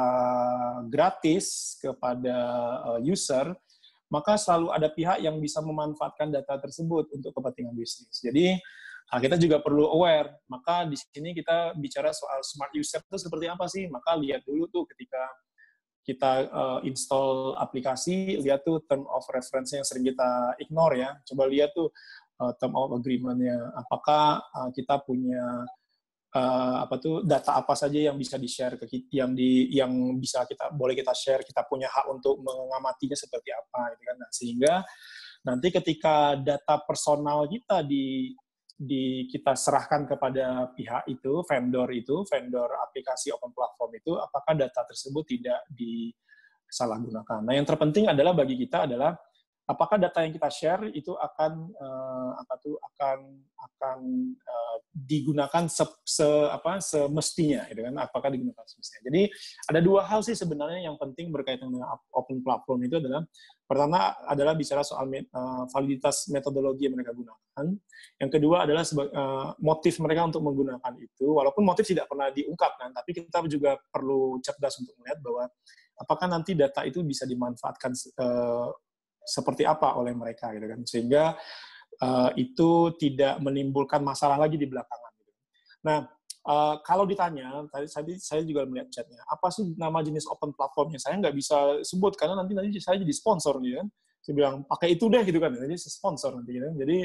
gratis kepada user, maka selalu ada pihak yang bisa memanfaatkan data tersebut untuk kepentingan bisnis. Jadi, kita juga perlu aware. Maka di sini kita bicara soal smart user itu seperti apa sih? Maka lihat dulu tuh ketika kita uh, install aplikasi, lihat tuh term of reference yang sering kita ignore ya. Coba lihat tuh uh, term of agreement-nya. Apakah uh, kita punya uh, apa tuh data apa saja yang bisa di-share ke kita, yang di yang bisa kita boleh kita share, kita punya hak untuk mengamatinya seperti apa gitu kan. Nah, sehingga nanti ketika data personal kita di di kita serahkan kepada pihak itu, vendor itu, vendor aplikasi open platform itu, apakah data tersebut tidak disalahgunakan. Nah, yang terpenting adalah bagi kita adalah apakah data yang kita share itu akan uh, apa tuh akan akan uh, digunakan se, se apa semestinya, gitu kan? Apakah digunakan semestinya. Jadi ada dua hal sih sebenarnya yang penting berkaitan dengan open platform itu adalah pertama adalah bicara soal uh, validitas metodologi yang mereka gunakan. Yang kedua adalah seba, uh, motif mereka untuk menggunakan itu, walaupun motif tidak pernah diungkapkan, tapi kita juga perlu cerdas untuk melihat bahwa apakah nanti data itu bisa dimanfaatkan uh, seperti apa oleh mereka, gitu kan, sehingga uh, itu tidak menimbulkan masalah lagi di belakangan. Gitu. Nah, uh, kalau ditanya, tadi, tadi saya juga melihat chatnya, apa sih nama jenis open platformnya? Saya nggak bisa sebut karena nanti nanti saya jadi sponsor, gitu kan. Saya bilang pakai itu deh, gitu kan, jadi sponsor nanti, gitu kan. Jadi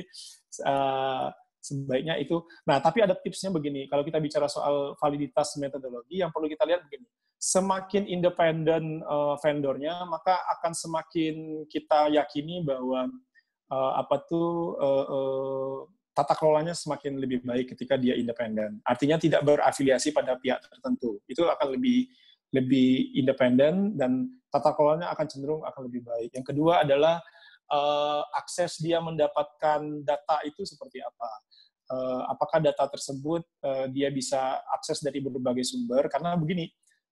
uh, sebaiknya itu. Nah, tapi ada tipsnya begini. Kalau kita bicara soal validitas metodologi, yang perlu kita lihat begini. Semakin independen uh, vendornya, maka akan semakin kita yakini bahwa uh, apa tuh uh, uh, tata kelolanya semakin lebih baik ketika dia independen. Artinya tidak berafiliasi pada pihak tertentu. Itu akan lebih lebih independen dan tata kelolanya akan cenderung akan lebih baik. Yang kedua adalah uh, akses dia mendapatkan data itu seperti apa. Uh, apakah data tersebut uh, dia bisa akses dari berbagai sumber? Karena begini.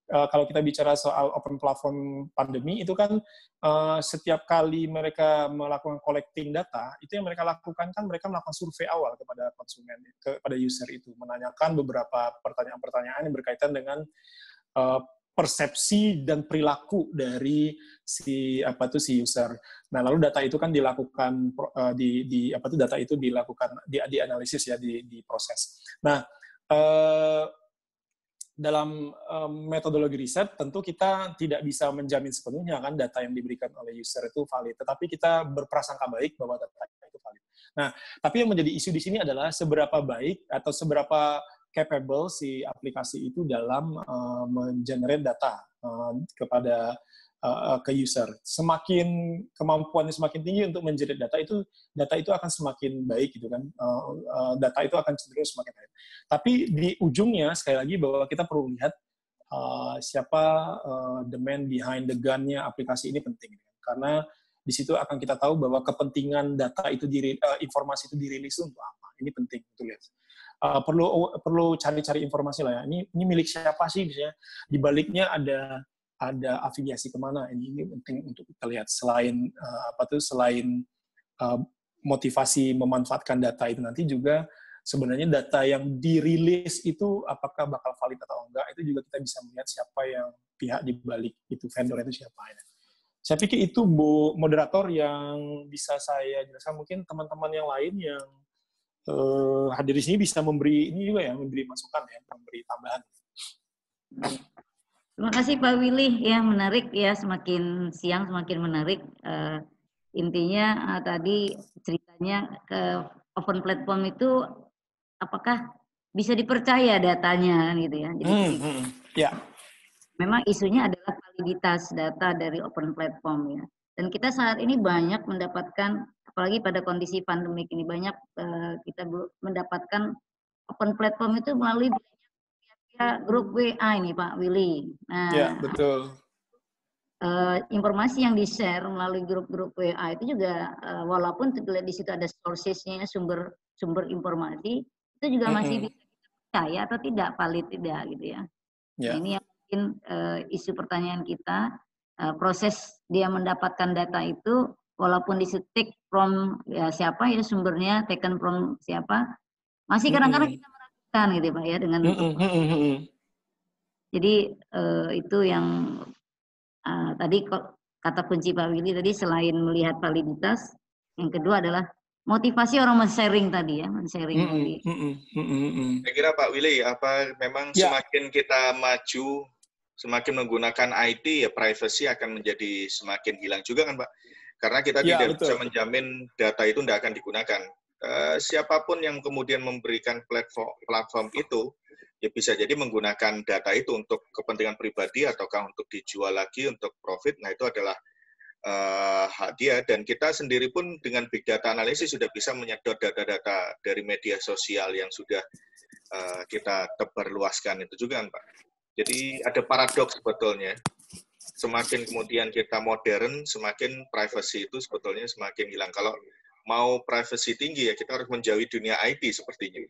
uh, kalau kita bicara soal open platform pandemi itu kan uh, setiap kali mereka melakukan collecting data, itu yang mereka lakukan kan mereka melakukan survei awal kepada konsumen, kepada user itu, menanyakan beberapa pertanyaan-pertanyaan yang berkaitan dengan uh, persepsi dan perilaku dari si apa tuh si user. Nah, lalu data itu kan dilakukan uh, di di apa tuh data itu dilakukan di dianalisis ya, di diproses. Nah, uh, dalam um, metodologi riset tentu kita tidak bisa menjamin sepenuhnya kan data yang diberikan oleh user itu valid, tetapi kita berprasangka baik bahwa data itu valid. Nah, tapi yang menjadi isu di sini adalah seberapa baik atau seberapa capable si aplikasi itu dalam uh, mengenerate data uh, kepada uh, ke user. Semakin kemampuannya semakin tinggi untuk mengenerate data itu, data itu akan semakin baik gitu kan. Uh, uh, data itu akan cenderung semakin baik. Tapi di ujungnya sekali lagi bahwa kita perlu lihat uh, siapa uh, the man behind the gun-nya aplikasi ini penting, karena di situ akan kita tahu bahwa kepentingan data itu diri, uh, informasi itu dirilis untuk apa. Ini penting untuk lihat. Uh, perlu perlu cari-cari informasi lah ya. Ini ini milik siapa sih misalnya? Di baliknya ada ada afiliasi kemana? Ini, ini penting untuk kita lihat. Selain uh, apa tuh? Selain uh, motivasi memanfaatkan data itu nanti juga sebenarnya data yang dirilis itu apakah bakal valid atau enggak? Itu juga kita bisa melihat siapa yang pihak di balik itu, vendor itu siapa ya. Saya pikir itu Bu moderator yang bisa saya jelaskan. Mungkin teman-teman yang lain yang Uh, hadir di sini bisa memberi ini juga ya, memberi masukan ya, memberi tambahan. Terima kasih Pak Willy, ya menarik ya, semakin siang semakin menarik. Uh, intinya uh, tadi ceritanya ke open platform itu apakah bisa dipercaya datanya gitu ya. Jadi hmm, hmm, ya. Memang isunya adalah validitas data dari open platform ya. Dan kita saat ini banyak mendapatkan, apalagi pada kondisi pandemik ini, banyak uh, kita mendapatkan open platform itu melalui ya, grup W A ini Pak Willy. Nah, ya, betul. Uh, informasi yang di-share melalui grup-grup W A itu juga, uh, walaupun di situ ada sources-nya, sumber sumber informasi, itu juga masih mm-hmm. bisa dipercaya atau tidak, valid tidak gitu ya. Yeah. Nah, ini yang mungkin uh, isu pertanyaan kita. Uh, proses dia mendapatkan data itu walaupun disetik from ya siapa ya sumbernya, taken from siapa, masih kadang-kadang mm-hmm. kita meragukan gitu Pak ya dengan mm-hmm. Jadi uh, itu yang uh, tadi kata kunci Pak Willy tadi, selain melihat validitas, yang kedua adalah motivasi orang men-sharing tadi ya, men-sharing mm-hmm. tadi. Mm-hmm. Saya kira Pak Willy, apa memang yeah. semakin kita maju, semakin menggunakan I T, ya privacy akan menjadi semakin hilang juga kan Pak? Karena kita ya, tidak betul. bisa menjamin data itu tidak akan digunakan. Uh, siapapun yang kemudian memberikan platform, platform itu, ya bisa jadi menggunakan data itu untuk kepentingan pribadi ataukah untuk dijual lagi, untuk profit. Nah itu adalah uh, hak dia. Dan kita sendiri pun dengan big data analisis sudah bisa menyedot data-data dari media sosial yang sudah uh, kita tebarluaskan itu juga kan Pak? Jadi ada paradoks sebetulnya. Semakin kemudian kita modern, semakin privacy itu sebetulnya semakin hilang. Kalau mau privacy tinggi ya kita harus menjauhi dunia I T sepertinya.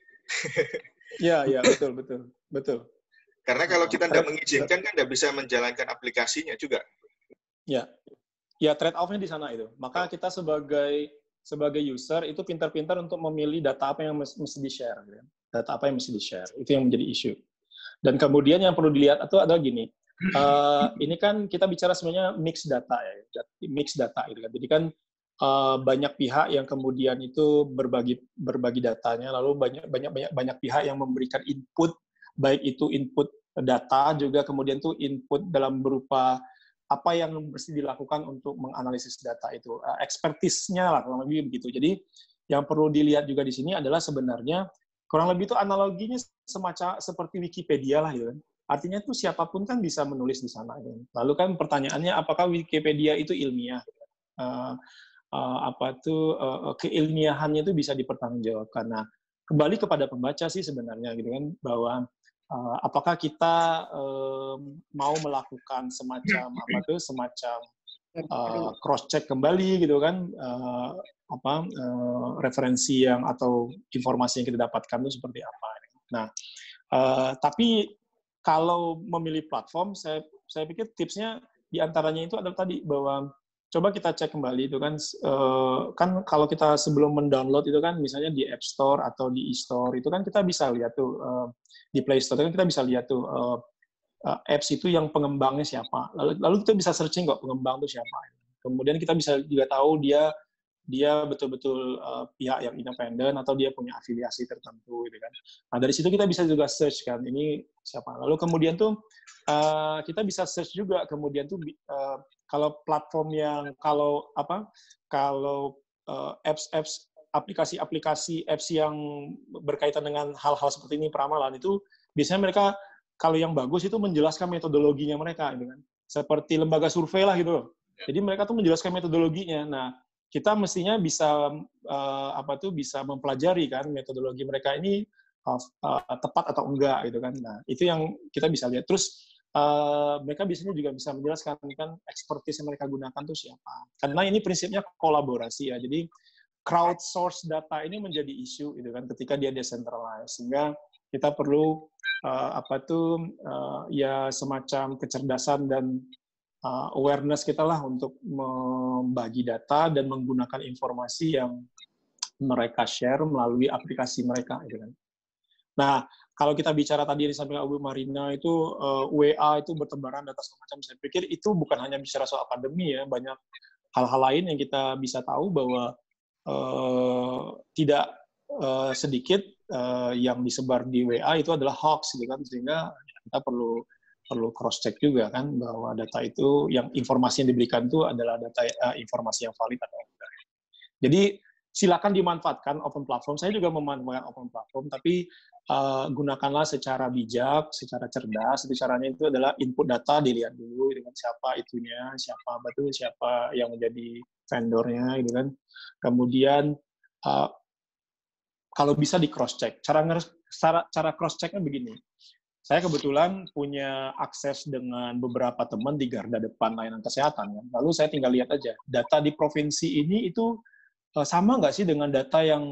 Ya, ya betul, betul, betul. Karena kalau kita tidak mengizinkan kan tidak bisa menjalankan aplikasinya juga. Ya, ya trade off-nya di sana itu. Maka kita sebagai sebagai user itu pintar-pintar untuk memilih data apa yang mesti di-share. Data apa yang mesti di-share. Itu yang menjadi isu. Dan kemudian yang perlu dilihat itu adalah gini, uh, ini kan kita bicara sebenarnya mix data ya, mix data gitu kan. Jadi kan uh, banyak pihak yang kemudian itu berbagi berbagi datanya, lalu banyak banyak banyak banyak pihak yang memberikan input, baik itu input data juga kemudian tuh input dalam berupa apa yang mesti dilakukan untuk menganalisis data itu, uh, expertise-nya lah kurang lebih begitu. Jadi yang perlu dilihat juga di sini adalah sebenarnya kurang lebih itu analoginya semacam seperti Wikipedia lah ya. Artinya itu siapapun kan bisa menulis di sana. Ya. Lalu kan pertanyaannya apakah Wikipedia itu ilmiah? Uh, uh, apa tuh uh, keilmiahannya itu bisa dipertanggungjawabkan. Nah, kembali kepada pembaca sih sebenarnya gitu kan, bahwa uh, apakah kita uh, mau melakukan semacam apa tuh semacam uh, cross check kembali gitu kan, uh, apa uh, referensi yang atau informasi yang kita dapatkan itu seperti apa. Nah, uh, tapi kalau memilih platform, saya saya pikir tipsnya diantaranya itu adalah tadi bahwa coba kita cek kembali itu kan, uh, kan kalau kita sebelum mendownload itu kan misalnya di App Store atau di e-store itu kan kita bisa lihat tuh uh, di Play Store kan kita bisa lihat tuh uh, uh, apps itu yang pengembangnya siapa. Lalu, lalu kita bisa searching kok pengembang itu siapa. Kemudian kita bisa juga tahu dia dia betul-betul uh, pihak yang independen atau dia punya afiliasi tertentu gitu kan. Nah dari situ kita bisa juga search kan ini siapa. Lalu kemudian tuh uh, kita bisa search juga kemudian tuh uh, kalau platform yang kalau apa kalau uh, apps-apps aplikasi-aplikasi apps yang berkaitan dengan hal-hal seperti ini peramalan itu biasanya mereka kalau yang bagus itu menjelaskan metodologinya mereka gitu kan. Seperti lembaga survei lah gitu. Jadi mereka tuh menjelaskan metodologinya. Nah, kita mestinya bisa uh, apa tuh bisa mempelajari kan metodologi mereka ini uh, uh, tepat atau enggak gitu kan. Nah, itu yang kita bisa lihat. Terus uh, mereka biasanya juga bisa menjelaskan kan expertise yang mereka gunakan tuh siapa. Karena ini prinsipnya kolaborasi ya. Jadi crowdsource data ini menjadi isu gitu kan ketika dia decentralized. Sehingga kita perlu uh, apa tuh uh, ya semacam kecerdasan dan Uh, awareness kita lah untuk membagi data dan menggunakan informasi yang mereka share melalui aplikasi mereka. Gitu kan. Nah, kalau kita bicara tadi yang disampaikan Bu Marina itu uh, W A itu bertebaran data semacam, saya pikir itu bukan hanya bicara soal pandemi ya, banyak hal-hal lain yang kita bisa tahu bahwa uh, tidak uh, sedikit uh, yang disebar di W A itu adalah hoax, gitu kan, sehingga kita perlu perlu cross check juga kan bahwa data itu yang informasi yang diberikan itu adalah data uh, informasi yang valid atau enggak. Jadi silakan dimanfaatkan open platform. Saya juga memanfaatkan open platform, tapi uh, gunakanlah secara bijak, secara cerdas. Itu caranya itu adalah input data dilihat dulu dengan siapa itunya, siapa betul siapa yang menjadi vendornya, gitu kan. Kemudian uh, kalau bisa di cross check. Cara cara, cara cross checknya begini. Saya kebetulan punya akses dengan beberapa teman di garda depan layanan kesehatan. Kan? Lalu saya tinggal lihat aja, data di provinsi ini itu uh, sama nggak sih dengan data yang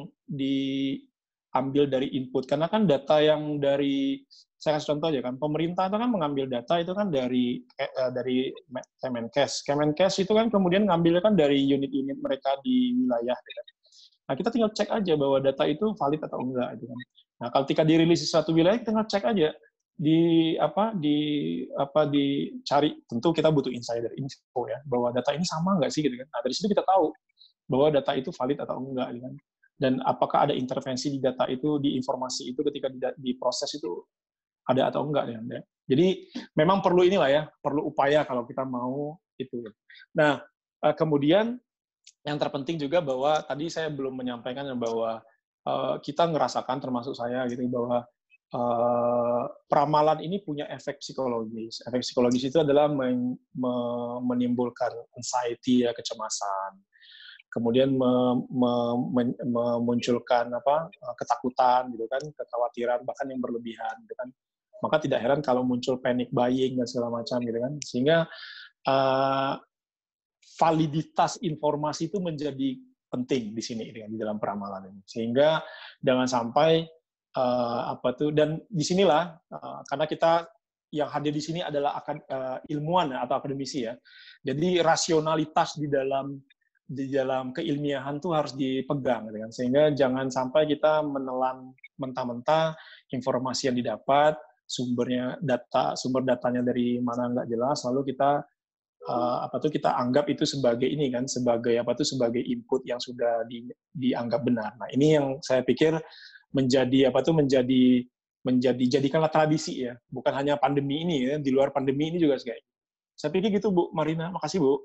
diambil dari input? Karena kan data yang dari, saya kasih contoh aja kan, pemerintah itu kan mengambil data itu kan dari uh, dari Kemenkes. Kemenkes itu kan kemudian ngambil kan dari unit-unit mereka di wilayah. Gitu. Nah kita tinggal cek aja bahwa data itu valid atau enggak. Gitu kan. Nah kalau ketika dirilis di suatu wilayah, kita tinggal cek aja. di apa di apa dicari, tentu kita butuh insider info ya bahwa data ini sama nggak sih gitu kan. Nah dari situ kita tahu bahwa data itu valid atau enggak gitu kan, dan apakah ada intervensi di data itu, di informasi itu ketika diproses itu ada atau enggak ya. Jadi memang perlu inilah ya, perlu upaya kalau kita mau itu. Nah kemudian yang terpenting juga bahwa tadi saya belum menyampaikan bahwa uh, kita ngerasakan termasuk saya gitu bahwa Uh, peramalan ini punya efek psikologis. Efek psikologis itu adalah men, me, menimbulkan anxiety ya, kecemasan. Kemudian me, me, me, memunculkan apa ketakutan gitu kan, kekhawatiran bahkan yang berlebihan gitu kan. Maka tidak heran kalau muncul panic buying dan segala macam gitu kan. Sehingga uh, validitas informasi itu menjadi penting di sini di dalam peramalan ini. Sehingga jangan sampai Uh, apa tuh, dan disinilah uh, karena kita yang hadir di sini adalah akan uh, ilmuwan ya, atau akademisi ya, jadi rasionalitas di dalam di dalam keilmiahan tuh harus dipegang, gitu kan? Sehingga jangan sampai kita menelan mentah-mentah informasi yang didapat, sumbernya data sumber datanya dari mana nggak jelas, lalu kita uh, apa tuh kita anggap itu sebagai ini kan, sebagai apa tuh sebagai input yang sudah di, dianggap benar. Nah ini yang saya pikir menjadi apa tuh menjadi menjadi jadikanlah tradisi ya, bukan hanya pandemi ini ya, di luar pandemi ini juga kayak. Saya pikir gitu Bu Marina, makasih Bu.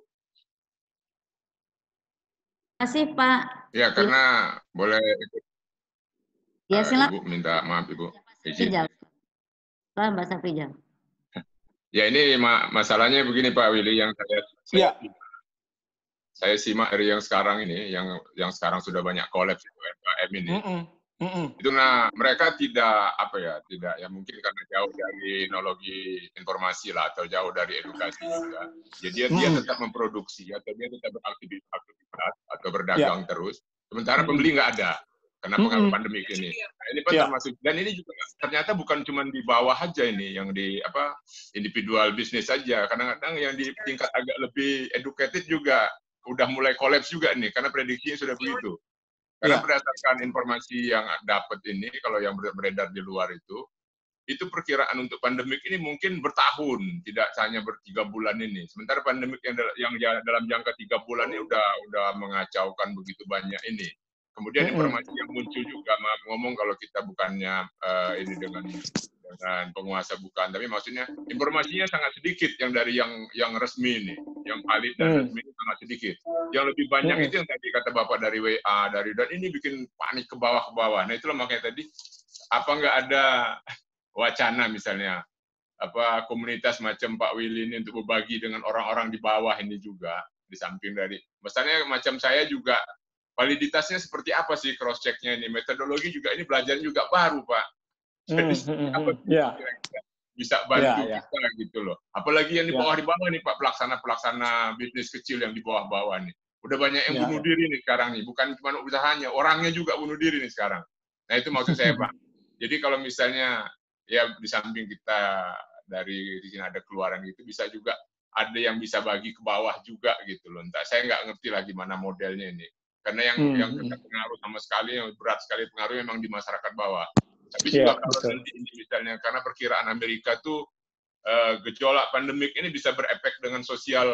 Makasih Pak. Ya karena ya. Boleh ya, uh, Ibu minta maaf Ibu. Izin. Pak Mbak Safrijal. Ya ini ma masalahnya begini Pak Willy, yang saya saya, ya. saya simak dari yang sekarang ini, yang yang sekarang sudah banyak kolaps U M K M ini. Mm -mm. Mm-hmm. Itu nah mereka tidak apa ya tidak ya mungkin karena jauh dari teknologi informasi lah atau jauh dari edukasi juga. Jadi dia, mm-hmm. dia tetap memproduksi atau dia tetap beraktivitas atau berdagang yeah. terus. Sementara mm-hmm. pembeli nggak ada. karena pengaruh mm-hmm. pandemi ini. Nah, ini kan yeah. termasuk, dan ini juga ternyata bukan cuma di bawah aja ini, yang di apa individual bisnis saja. Kadang-kadang yang di tingkat agak lebih educated juga udah mulai kolaps juga nih, karena prediksinya sudah begitu. Karena yeah. berdasarkan informasi yang dapat ini, kalau yang beredar di luar itu, itu perkiraan untuk pandemik ini mungkin bertahun, tidak hanya bertiga bulan ini. Sementara pandemik yang, yang dalam jangka tiga bulan ini udah udah mengacaukan begitu banyak ini. Kemudian mm-hmm. informasi yang muncul juga, maaf ngomong kalau kita bukannya uh, ini dengan dengan penguasa bukan, tapi maksudnya informasinya sangat sedikit yang dari yang yang resmi ini, yang valid dan mm. resmi ini sangat sedikit. Yang lebih banyak mm. itu yang tadi kata Bapak dari W A, dari dan ini bikin panik ke bawah ke bawah. Nah itulah makanya tadi apa nggak ada wacana misalnya apa komunitas macam Pak Willy ini untuk berbagi dengan orang-orang di bawah ini juga, di samping dari misalnya macam saya juga validitasnya seperti apa sih cross check-nya ini, metodologi juga ini belajar juga baru Pak. Jadi mm, apa mm, yeah. bisa bantu yeah, yeah. kita gitu loh. Apalagi yang di bawah di bawah nih Pak, pelaksana-pelaksana bisnis kecil yang di bawah-bawah nih. Udah banyak yang yeah, bunuh yeah. diri nih sekarang nih, bukan cuma usahanya, orangnya juga bunuh diri nih sekarang. Nah itu maksud saya Pak. Jadi kalau misalnya ya di samping kita dari di sini ada keluaran gitu, bisa juga ada yang bisa bagi ke bawah juga gitu loh. Entah saya nggak ngerti lah gimana modelnya ini. Karena yang hmm. yang kena pengaruh sama sekali, yang berat sekali pengaruh memang di masyarakat bawah. Tapi juga yeah, kalau betul. nanti ini misalnya karena perkiraan Amerika tuh uh, gejolak pandemik ini bisa berefek dengan sosial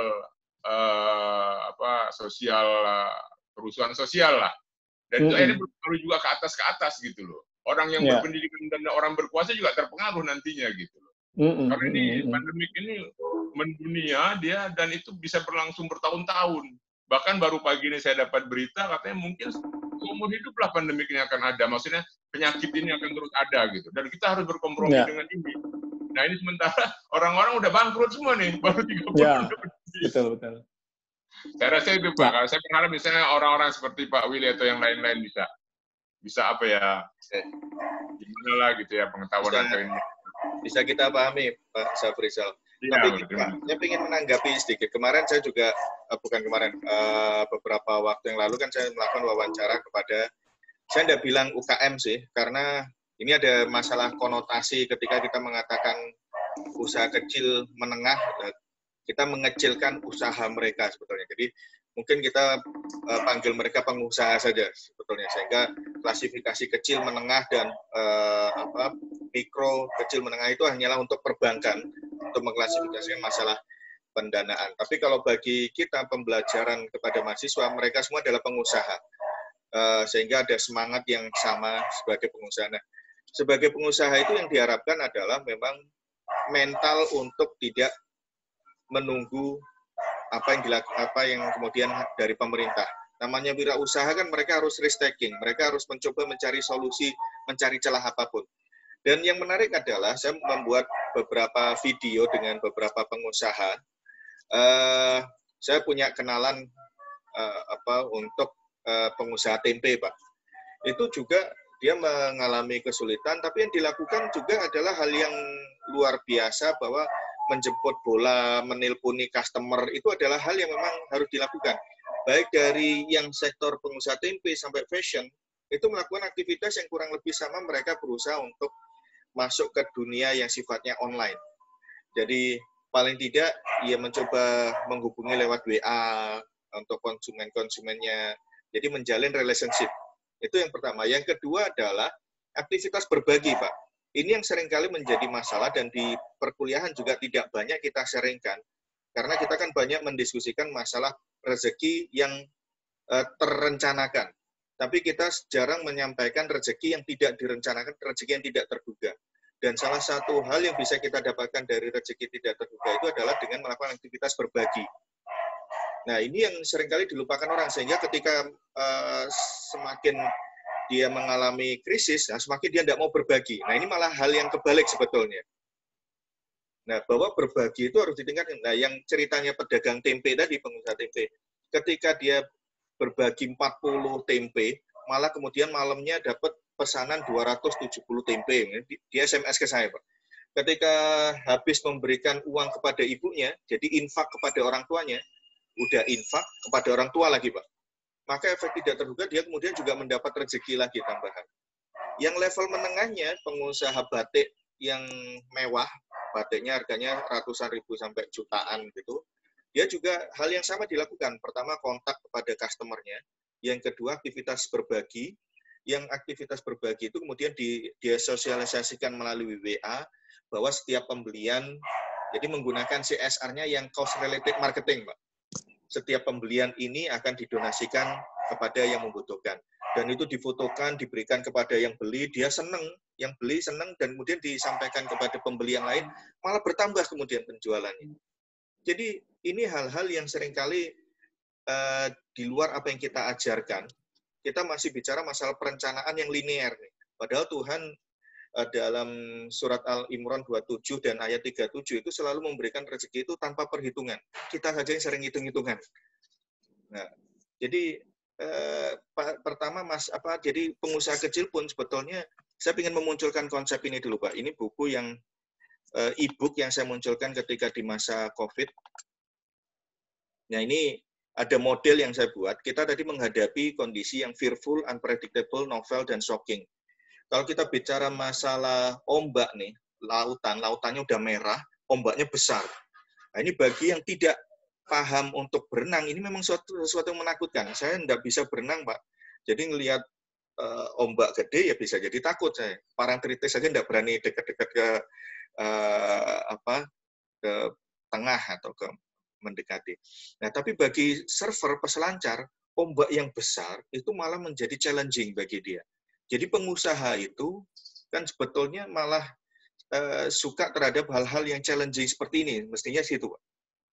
uh, apa sosial uh, kerusuhan sosial lah. Dan mm-hmm. itu akhirnya berpengaruh juga ke atas ke atas gitu loh. Orang yang yeah. berpendidikan dan orang berkuasa juga terpengaruh nantinya gitu loh. Mm-hmm. Karena ini mm-hmm. pandemik ini mendunia dia dan itu bisa berlangsung bertahun-tahun. Bahkan baru pagi ini saya dapat berita katanya mungkin seumur hidup lah pandemik ini akan ada. Maksudnya penyakit ini akan terus ada gitu. Dan kita harus berkompromi yeah. dengan ini. Nah ini sementara orang-orang udah bangkrut semua nih. Baru tiga bulan. Yeah. Betul, betul. Saya rasa itu Pak. Kalau saya berharap misalnya orang-orang seperti Pak Willy atau yang lain-lain bisa bisa apa ya, gimana lah gitu ya pengetahuan bisa, atau ini. Bisa kita pahami Pak Safrizal. Ya, tapi Pak, saya ingin menanggapi sedikit. Kemarin saya juga, uh, bukan kemarin, uh, beberapa waktu yang lalu kan saya melakukan wawancara kepada, saya tidak bilang U K M sih, karena ini ada masalah konotasi ketika kita mengatakan usaha kecil menengah, kita mengecilkan usaha mereka sebetulnya. Jadi mungkin kita uh, panggil mereka pengusaha saja sebetulnya, sehingga klasifikasi kecil, menengah, dan uh, apa, mikro, kecil, menengah itu hanyalah untuk perbankan, untuk mengklasifikasikan masalah pendanaan. Tapi kalau bagi kita pembelajaran kepada mahasiswa, mereka semua adalah pengusaha, uh, sehingga ada semangat yang sama sebagai pengusaha. Nah, sebagai pengusaha itu yang diharapkan adalah memang mental untuk tidak menunggu apa yang dilakukan, apa yang kemudian dari pemerintah. Namanya wirausaha kan mereka harus risk taking, mereka harus mencoba mencari solusi, mencari celah apapun. Dan yang menarik adalah saya membuat beberapa video dengan beberapa pengusaha. Uh, saya punya kenalan uh, apa untuk uh, pengusaha tempe, Pak. Itu juga dia mengalami kesulitan, tapi yang dilakukan juga adalah hal yang luar biasa, bahwa menjemput bola, menelponi customer, itu adalah hal yang memang harus dilakukan. Baik dari yang sektor pengusaha tempe sampai fashion, itu melakukan aktivitas yang kurang lebih sama, mereka berusaha untuk masuk ke dunia yang sifatnya online. Jadi paling tidak ia mencoba menghubungi lewat W A untuk konsumen-konsumennya, jadi menjalin relationship. Itu yang pertama. Yang kedua adalah aktivitas berbagi, Pak. Ini yang seringkali menjadi masalah dan di perkuliahan juga tidak banyak kita sharingkan. Karena kita kan banyak mendiskusikan masalah rezeki yang uh, terencanakan. Tapi kita jarang menyampaikan rezeki yang tidak direncanakan, rezeki yang tidak terduga. Dan salah satu hal yang bisa kita dapatkan dari rezeki tidak terduga itu adalah dengan melakukan aktivitas berbagi. Nah, ini yang seringkali dilupakan orang, sehingga ketika uh, semakin dia mengalami krisis, nah semakin dia tidak mau berbagi. Nah, ini malah hal yang kebalik sebetulnya. Nah, bahwa berbagi itu harus ditingkatkan. Nah, yang ceritanya pedagang tempe tadi, pengusaha tempe, ketika dia berbagi empat puluh tempe, malah kemudian malamnya dapat pesanan dua ratus tujuh puluh tempe. Dia S M S ke saya, Pak. Ketika habis memberikan uang kepada ibunya, jadi infak kepada orang tuanya, udah infak kepada orang tua lagi, Pak. maka efek tidak terduga dia kemudian juga mendapat rezeki lagi tambahan. Yang level menengahnya, pengusaha batik yang mewah, batiknya harganya ratusan ribu sampai jutaan gitu, dia juga hal yang sama dilakukan. Pertama, kontak kepada customer-nya. Yang kedua, aktivitas berbagi. Yang aktivitas berbagi itu kemudian di, dia sosialisasikan melalui W A, bahwa setiap pembelian, jadi menggunakan C S R-nya yang cost related marketing, Pak. Setiap pembelian ini akan didonasikan kepada yang membutuhkan. Dan itu difotokan, diberikan kepada yang beli, dia senang, yang beli senang, dan kemudian disampaikan kepada pembeli yang lain, malah bertambah kemudian penjualannya. Jadi ini hal-hal yang seringkali uh, di luar apa yang kita ajarkan. Kita masih bicara masalah perencanaan yang linear. Padahal Tuhan uh, dalam surat Al-Imran dua puluh tujuh dan ayat tiga puluh tujuh itu selalu memberikan rezeki itu tanpa perhitungan. Kita saja yang sering hitung-hitungan. Nah, jadi Eh, pertama mas apa jadi pengusaha kecil pun sebetulnya saya ingin memunculkan konsep ini dulu Pak. Ini buku yang eh, e-book yang saya munculkan ketika di masa COVID. Nah ini ada model yang saya buat. Kita tadi menghadapi kondisi yang fearful, unpredictable, novel, dan shocking. Kalau kita bicara masalah ombak nih, lautan, lautannya udah merah, ombaknya besar. Nah, ini bagi yang tidak paham untuk berenang, ini memang suatu sesuatu yang menakutkan. Saya tidak bisa berenang, Pak. Jadi ngelihat uh, ombak gede ya bisa jadi takut saya. Parangtritis saja tidak berani dekat-dekat ke uh, apa ke tengah atau ke mendekati. Nah, tapi bagi surfer peselancar, ombak yang besar itu malah menjadi challenging bagi dia. Jadi pengusaha itu kan sebetulnya malah uh, suka terhadap hal-hal yang challenging seperti ini. Mestinya situ, Pak.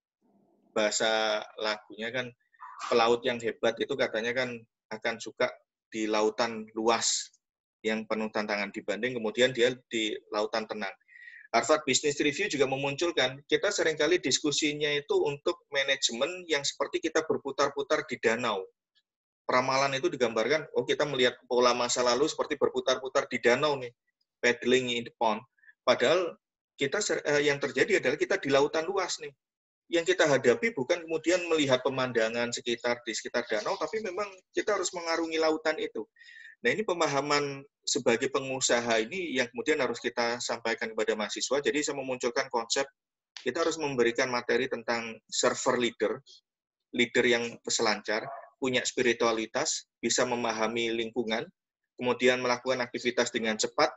Bahasa lagunya kan pelaut yang hebat itu katanya kan akan suka di lautan luas yang penuh tantangan dibanding kemudian dia di lautan tenang. Harvard Business Review juga memunculkan, kita seringkali diskusinya itu untuk manajemen yang seperti kita berputar-putar di danau. Peramalan itu digambarkan, oh kita melihat pola masa lalu seperti berputar-putar di danau nih, paddling in the pond. Padahal kita yang terjadi adalah kita di lautan luas nih. Yang kita hadapi bukan kemudian melihat pemandangan sekitar di sekitar danau, tapi memang kita harus mengarungi lautan itu. Nah ini pemahaman sebagai pengusaha ini yang kemudian harus kita sampaikan kepada mahasiswa. Jadi saya memunculkan konsep, kita harus memberikan materi tentang server leader, leader yang peselancar, punya spiritualitas, bisa memahami lingkungan, kemudian melakukan aktivitas dengan cepat,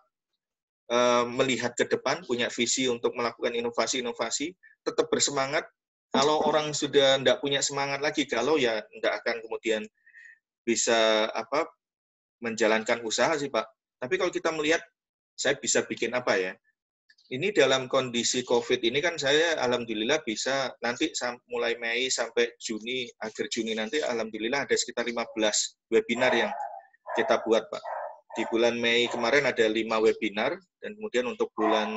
melihat ke depan, punya visi untuk melakukan inovasi-inovasi, tetap bersemangat. Kalau orang sudah tidak punya semangat lagi, kalau ya tidak akan kemudian bisa apa menjalankan usaha sih Pak. Tapi kalau kita melihat, saya bisa bikin apa ya? Ini dalam kondisi COVID ini kan saya alhamdulillah bisa nanti mulai Mei sampai Juni, akhir Juni nanti alhamdulillah ada sekitar lima belas webinar yang kita buat Pak. Di bulan Mei kemarin ada lima webinar, dan kemudian untuk bulan,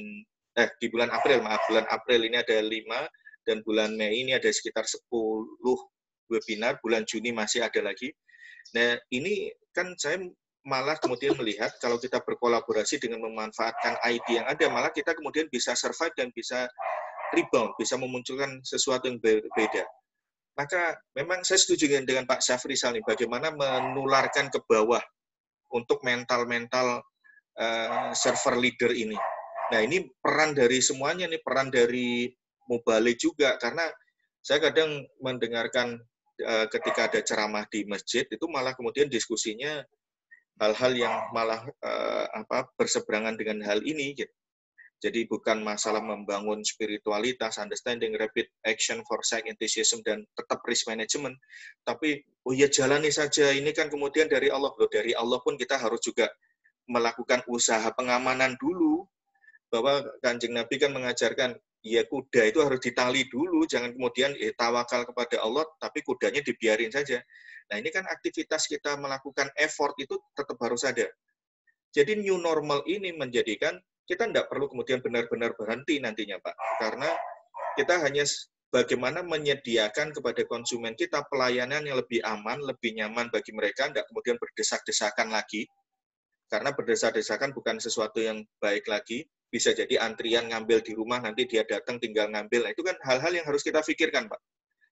eh di bulan April, maaf, bulan April ini ada lima, dan bulan Mei ini ada sekitar sepuluh webinar, bulan Juni masih ada lagi. Nah, ini kan saya malah kemudian melihat kalau kita berkolaborasi dengan memanfaatkan I D yang ada, malah kita kemudian bisa survive dan bisa rebound, bisa memunculkan sesuatu yang berbeda. Maka memang saya setuju dengan Pak Syafrizal nih, bagaimana menularkan ke bawah untuk mental-mental uh, server leader ini. Nah, ini peran dari semuanya nih, peran dari Mubalik juga, karena saya kadang mendengarkan uh, ketika ada ceramah di masjid, itu malah kemudian diskusinya hal-hal yang malah uh, apa berseberangan dengan hal ini. Gitu. Jadi bukan masalah membangun spiritualitas, understanding, rapid action, foresight, enthusiasm, dan tetap risk management, tapi oh ya jalani saja, ini kan kemudian dari Allah. Loh, dari Allah pun kita harus juga melakukan usaha pengamanan dulu, bahwa Kanjeng Nabi kan mengajarkan, ya kuda itu harus ditali dulu, jangan kemudian eh, tawakal kepada Allah, tapi kudanya dibiarin saja. Nah ini kan aktivitas kita melakukan effort itu tetap harus ada. Jadi new normal ini menjadikan kita tidak perlu kemudian benar-benar berhenti nantinya Pak, karena kita hanya bagaimana menyediakan kepada konsumen kita pelayanan yang lebih aman, lebih nyaman bagi mereka, tidak kemudian berdesak-desakan lagi, karena berdesak-desakan bukan sesuatu yang baik lagi. Bisa jadi antrian ngambil di rumah, nanti dia datang tinggal ngambil. Nah, itu kan hal-hal yang harus kita pikirkan, Pak.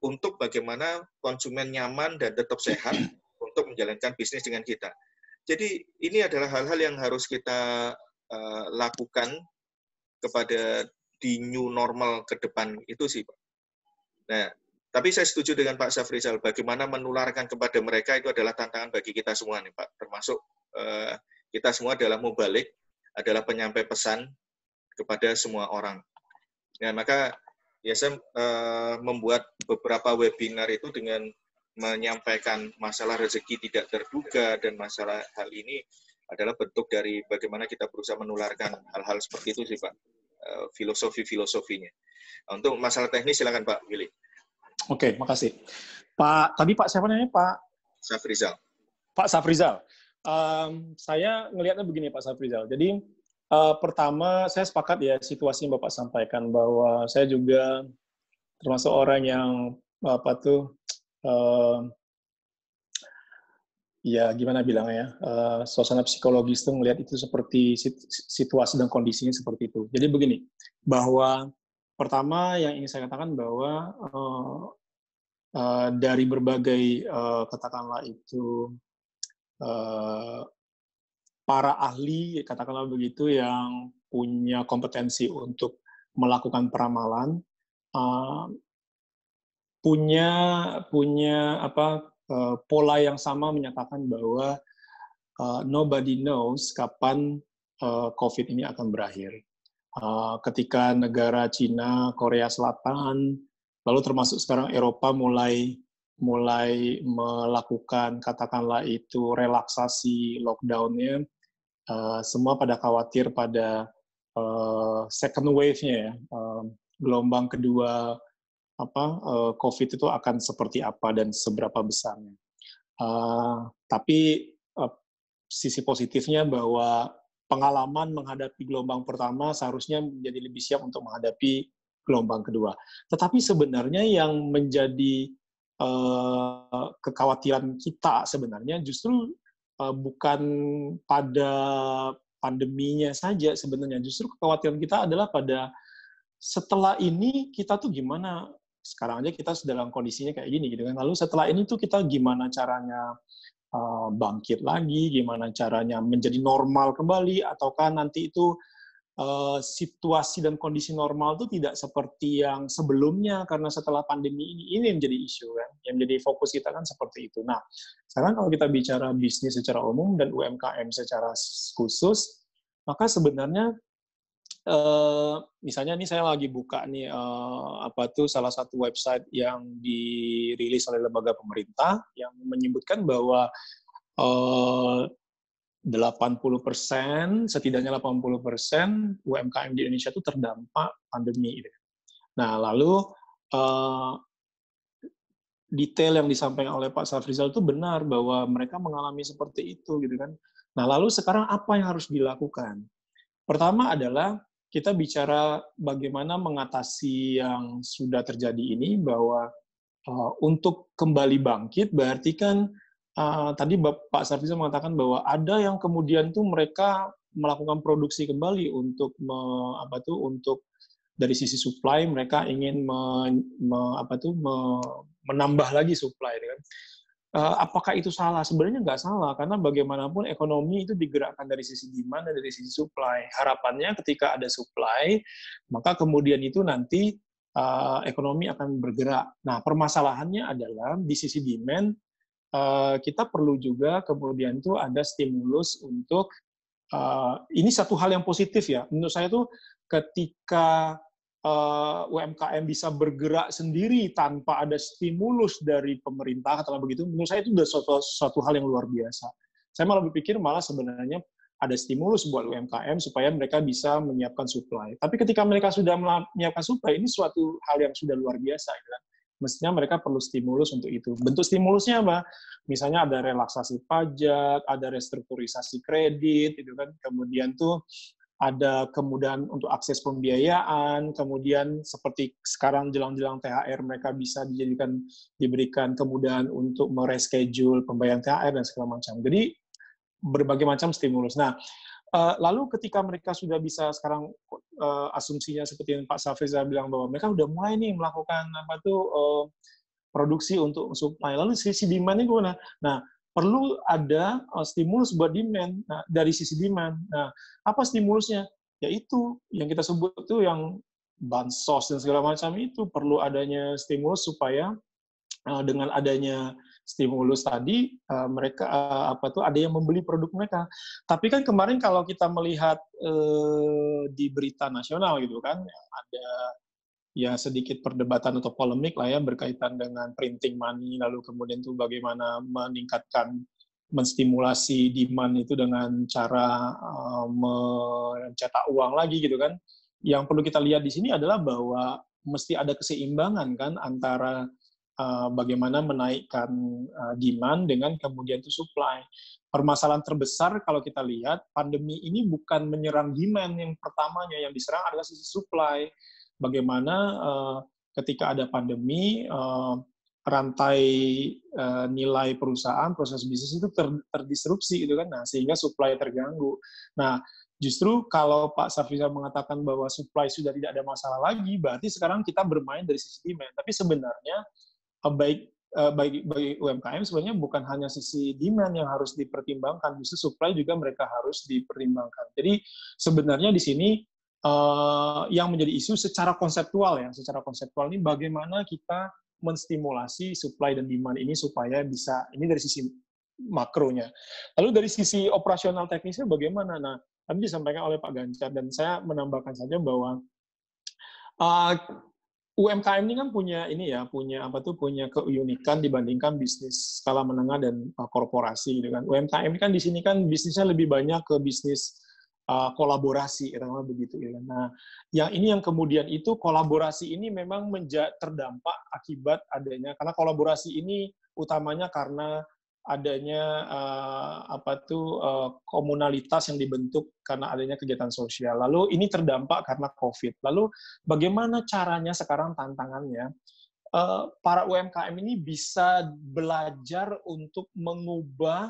untuk bagaimana konsumen nyaman dan tetap sehat untuk menjalankan bisnis dengan kita. Jadi ini adalah hal-hal yang harus kita uh, lakukan kepada di new normal ke depan itu sih, Pak. Nah, tapi saya setuju dengan Pak Safrizal, bagaimana menularkan kepada mereka itu adalah tantangan bagi kita semua nih, Pak. Termasuk uh, kita semua adalah mubalik, adalah penyampai pesan kepada semua orang. Nah, maka ya saya uh, membuat beberapa webinar itu dengan menyampaikan masalah rezeki tidak terduga dan masalah hal ini adalah bentuk dari bagaimana kita berusaha menularkan hal-hal seperti itu sih, Pak, uh, filosofi-filosofinya. Untuk masalah teknis silakan Pak Willy. Oke, makasih. Pak, tadi Pak siapa namanya? Pak Safrizal. Pak Safrizal. Um, saya ngelihatnya begini Pak Safrizal. Jadi Uh, pertama, saya sepakat ya situasi yang Bapak sampaikan bahwa saya juga termasuk orang yang apa tuh, uh, ya gimana bilangnya, uh, suasana psikologis itu melihat itu seperti situasi dan kondisinya seperti itu. Jadi begini, bahwa pertama yang ingin saya katakan bahwa uh, uh, dari berbagai uh, katakanlah itu uh, para ahli, katakanlah begitu, yang punya kompetensi untuk melakukan peramalan, uh, punya punya apa uh, pola yang sama menyatakan bahwa uh, nobody knows kapan uh, COVID ini akan berakhir. Uh, ketika negara Cina, Korea Selatan, lalu termasuk sekarang Eropa mulai mulai melakukan katakanlah itu relaksasi lockdown-nya. Uh, semua pada khawatir pada uh, second wave-nya ya, uh, gelombang kedua apa uh, COVID itu akan seperti apa dan seberapa besarnya. Uh, tapi uh, sisi positifnya bahwa pengalaman menghadapi gelombang pertama seharusnya menjadi lebih siap untuk menghadapi gelombang kedua. Tetapi sebenarnya yang menjadi uh, kekhawatiran kita sebenarnya justru Uh, bukan pada pandeminya saja sebenarnya, justru kekhawatiran kita adalah pada setelah ini kita tuh gimana, sekarang aja kita dalam kondisinya kayak gini gitu kan, lalu setelah ini tuh kita gimana caranya uh, bangkit lagi, gimana caranya menjadi normal kembali, ataukah nanti itu uh, situasi dan kondisi normal itu tidak seperti yang sebelumnya karena setelah pandemi ini, ini yang menjadi isu kan, yang menjadi fokus kita kan seperti itu. Nah, sekarang kalau kita bicara bisnis secara umum dan U M K M secara khusus, maka sebenarnya uh, misalnya ini saya lagi buka nih uh, apa tuh salah satu website yang dirilis oleh lembaga pemerintah yang menyebutkan bahwa uh, delapan puluh persen, setidaknya delapan puluh persen U M K M di Indonesia itu terdampak pandemi. Nah, lalu uh, detail yang disampaikan oleh Pak Safrizal itu benar bahwa mereka mengalami seperti itu, gitu kan. Nah, lalu sekarang apa yang harus dilakukan? Pertama adalah kita bicara bagaimana mengatasi yang sudah terjadi ini, bahwa uh, untuk kembali bangkit berarti kan Uh, tadi Pak Safrizal mengatakan bahwa ada yang kemudian tuh mereka melakukan produksi kembali untuk me, apa tuh untuk dari sisi supply mereka ingin me, me, apa tuh me, menambah lagi supply kan. Uh, apakah itu salah? Sebenarnya nggak salah karena bagaimanapun ekonomi itu digerakkan dari sisi demand dan dari sisi supply. Harapannya ketika ada supply maka kemudian itu nanti uh, ekonomi akan bergerak. Nah, permasalahannya adalah di sisi demand Uh, kita perlu juga kemudian itu ada stimulus untuk uh, ini satu hal yang positif ya menurut saya tuh ketika uh, U M K M bisa bergerak sendiri tanpa ada stimulus dari pemerintah katakanlah begitu, menurut saya itu sudah suatu, suatu hal yang luar biasa. Saya malah berpikir malah sebenarnya ada stimulus buat U M K M supaya mereka bisa menyiapkan supply. Tapi ketika mereka sudah menyiapkan supply ini suatu hal yang sudah luar biasa ya. Mestinya mereka perlu stimulus untuk itu. Bentuk stimulusnya apa? Misalnya ada relaksasi pajak, ada restrukturisasi kredit, itu kan. Kemudian tuh ada kemudahan untuk akses pembiayaan, kemudian seperti sekarang jelang-jelang T H R mereka bisa dijadikan diberikan kemudahan untuk mereschedule pembayaran T H R dan segala macam. Jadi berbagai macam stimulus. Nah, Uh, lalu ketika mereka sudah bisa sekarang uh, asumsinya seperti yang Pak Safrizal bilang bahwa mereka sudah mulai nih melakukan apa tuh uh, produksi untuk supply. Lalu sisi demand-nya gimana? Nah, perlu ada uh, stimulus buat demand. Nah, dari sisi demand. Nah, apa stimulusnya? Yaitu yang kita sebut itu yang bansos dan segala macam itu perlu adanya stimulus supaya uh, dengan adanya stimulus tadi uh, mereka uh, apa tuh ada yang membeli produk mereka. Tapi kan kemarin kalau kita melihat uh, di berita nasional gitu kan ada ya sedikit perdebatan atau polemik lah ya berkaitan dengan printing money lalu kemudian tuh bagaimana meningkatkan menstimulasi demand itu dengan cara uh, mencetak uang lagi gitu kan. Yang perlu kita lihat di sini adalah bahwa mesti ada keseimbangan kan antara uh, bagaimana menaikkan uh, demand dengan kemudian itu supply. Permasalahan terbesar kalau kita lihat pandemi ini bukan menyerang demand yang pertamanya, yang diserang adalah sisi supply. Bagaimana uh, ketika ada pandemi uh, rantai uh, nilai perusahaan, proses bisnis itu ter, terdisrupsi gitu kan, nah sehingga supply terganggu. Nah justru kalau Pak Safrizal mengatakan bahwa supply sudah tidak ada masalah lagi, berarti sekarang kita bermain dari sisi demand. Tapi sebenarnya uh, baik uh, bagi, bagi U M K M sebenarnya bukan hanya sisi demand yang harus dipertimbangkan, justru supply juga mereka harus dipertimbangkan. Jadi sebenarnya di sini Uh, yang menjadi isu secara konseptual ya, secara konseptual ini bagaimana kita menstimulasi supply dan demand ini supaya bisa, ini dari sisi makronya. Lalu dari sisi operasional teknisnya bagaimana? Nah, tadi disampaikan oleh Pak Ganjar dan saya menambahkan saja bahwa uh, U M K M ini kan punya ini ya, punya apa tuh, punya keunikan dibandingkan bisnis skala menengah dan uh, korporasi gitu kan. U M K M kan di sini kan bisnisnya lebih banyak ke bisnis Uh, kolaborasi, katakanlah begitu ya. Nah, yang ini yang kemudian itu kolaborasi ini memang menja- terdampak akibat adanya, karena kolaborasi ini utamanya karena adanya uh, apa tuh uh, komunalitas yang dibentuk karena adanya kegiatan sosial. Lalu ini terdampak karena COVID. Lalu bagaimana caranya sekarang tantangannya? Uh, para U M K M ini bisa belajar untuk mengubah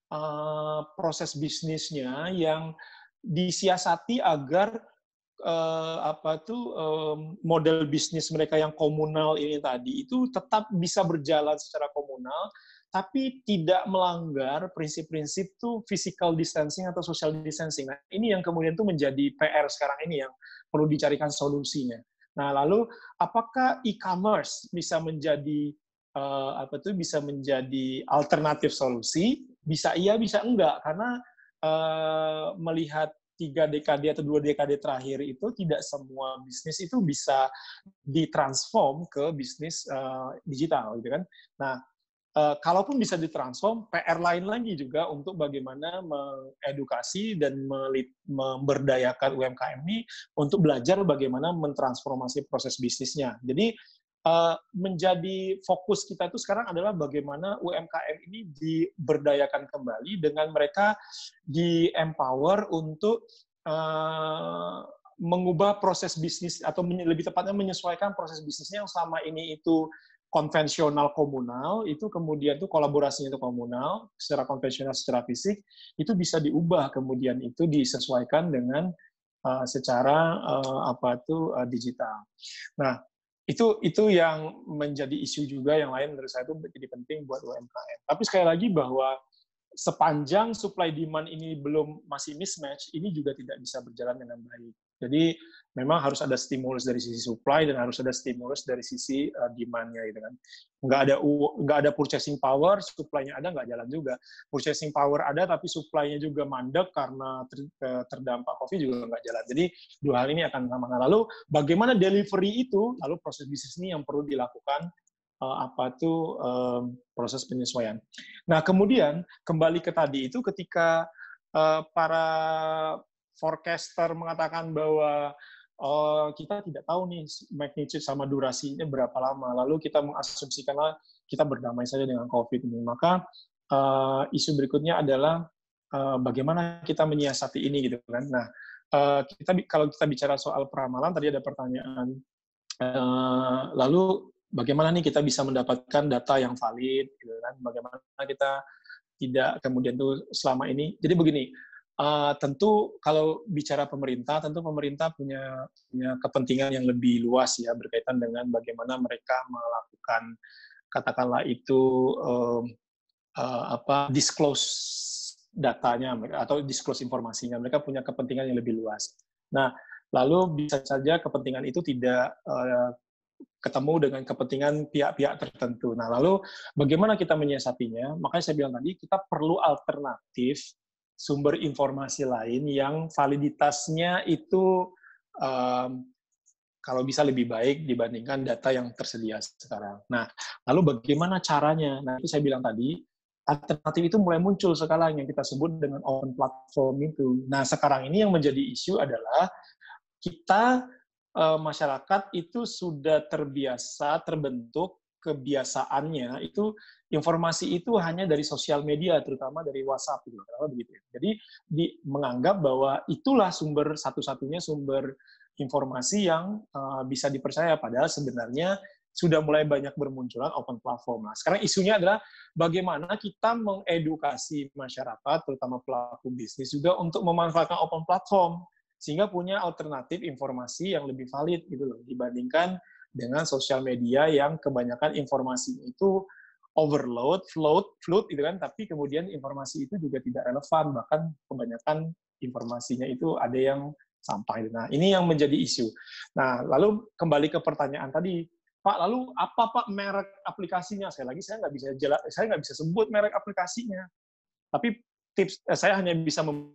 uh, proses bisnisnya yang disiasati agar uh, apa tuh um, model bisnis mereka yang komunal ini tadi itu tetap bisa berjalan secara komunal, tapi tidak melanggar prinsip-prinsip tuh physical distancing atau social distancing. Nah, ini yang kemudian tuh menjadi P R sekarang ini yang perlu dicarikan solusinya. Nah, lalu apakah e-commerce bisa menjadi uh, apa tuh bisa menjadi alternatif solusi? Bisa iya, bisa enggak, karena Uh, melihat tiga dekade atau dua dekade terakhir itu tidak semua bisnis itu bisa ditransform ke bisnis uh, digital, gitu kan? Nah, uh, kalaupun bisa ditransform, P R lain lagi juga untuk bagaimana mengedukasi dan memberdayakan U M K M ini untuk belajar bagaimana mentransformasi proses bisnisnya. Jadi Uh, menjadi fokus kita itu sekarang adalah bagaimana U M K M ini diberdayakan kembali dengan mereka di-empower untuk uh, mengubah proses bisnis atau lebih tepatnya menyesuaikan proses bisnisnya yang selama ini itu konvensional komunal, itu kemudian itu kolaborasinya itu komunal, secara konvensional, secara fisik, itu bisa diubah kemudian itu disesuaikan dengan uh, secara uh, apa itu uh, digital. Nah, Itu itu yang menjadi isu juga yang lain menurut saya itu jadi penting buat U M K M. Tapi sekali lagi bahwa sepanjang supply demand ini belum masih mismatch, ini juga tidak bisa berjalan dengan baik. Jadi memang harus ada stimulus dari sisi supply dan harus ada stimulus dari sisi uh, demand-nya gitu kan. Nggak ada nggak ada purchasing power, supply-nya ada nggak jalan juga. Purchasing power ada tapi supply-nya juga mandek karena ter, terdampak COVID juga nggak jalan. Jadi dua hal ini akan sama. Lalu bagaimana delivery itu, lalu proses bisnis ini yang perlu dilakukan uh, apa tuh um, proses penyesuaian. Nah kemudian kembali ke tadi itu ketika uh, para forecaster mengatakan bahwa oh, kita tidak tahu nih magnitude sama durasinya berapa lama, lalu kita mengasumsikanlah kita berdamai saja dengan COVID ini. Maka uh, isu berikutnya adalah uh, bagaimana kita menyiasati ini gitu kan. Nah uh, kita kalau kita bicara soal peramalan tadi ada pertanyaan, uh, lalu bagaimana nih kita bisa mendapatkan data yang valid gitu kan? Bagaimana kita tidak kemudian tuh selama ini. Jadi begini. Uh, tentu kalau bicara pemerintah, tentu pemerintah punya, punya kepentingan yang lebih luas ya berkaitan dengan bagaimana mereka melakukan katakanlah itu um, uh, apa disclose datanya atau disclose informasinya, mereka punya kepentingan yang lebih luas. Nah, lalu bisa saja kepentingan itu tidak uh, ketemu dengan kepentingan pihak-pihak tertentu. Nah, lalu bagaimana kita menyiasatinya? Makanya saya bilang tadi, kita perlu alternatif sumber informasi lain yang validitasnya itu um, kalau bisa lebih baik dibandingkan data yang tersedia sekarang. Nah, lalu bagaimana caranya? Nah, itu saya bilang tadi, alternatif itu mulai muncul sekarang yang kita sebut dengan open platform itu. Nah, sekarang ini yang menjadi isu adalah kita masyarakat itu sudah terbiasa, terbentuk kebiasaannya itu informasi itu hanya dari sosial media, terutama dari WhatsApp gitu, begitu. Jadi di, menganggap bahwa itulah sumber satu-satunya sumber informasi yang uh, bisa dipercaya, padahal sebenarnya sudah mulai banyak bermunculan open platform. Nah, sekarang isunya adalah bagaimana kita mengedukasi masyarakat, terutama pelaku bisnis juga untuk memanfaatkan open platform, sehingga punya alternatif informasi yang lebih valid gitu loh, dibandingkan dengan sosial media yang kebanyakan informasi itu overload, float, float gitu kan, tapi kemudian informasi itu juga tidak relevan, bahkan kebanyakan informasinya itu ada yang sampah. Nah, ini yang menjadi isu. Nah, lalu kembali ke pertanyaan tadi, Pak, lalu apa Pak merek aplikasinya? Sekali lagi saya nggak bisa jelas, saya nggak bisa sebut merek aplikasinya, tapi tips saya hanya bisa mem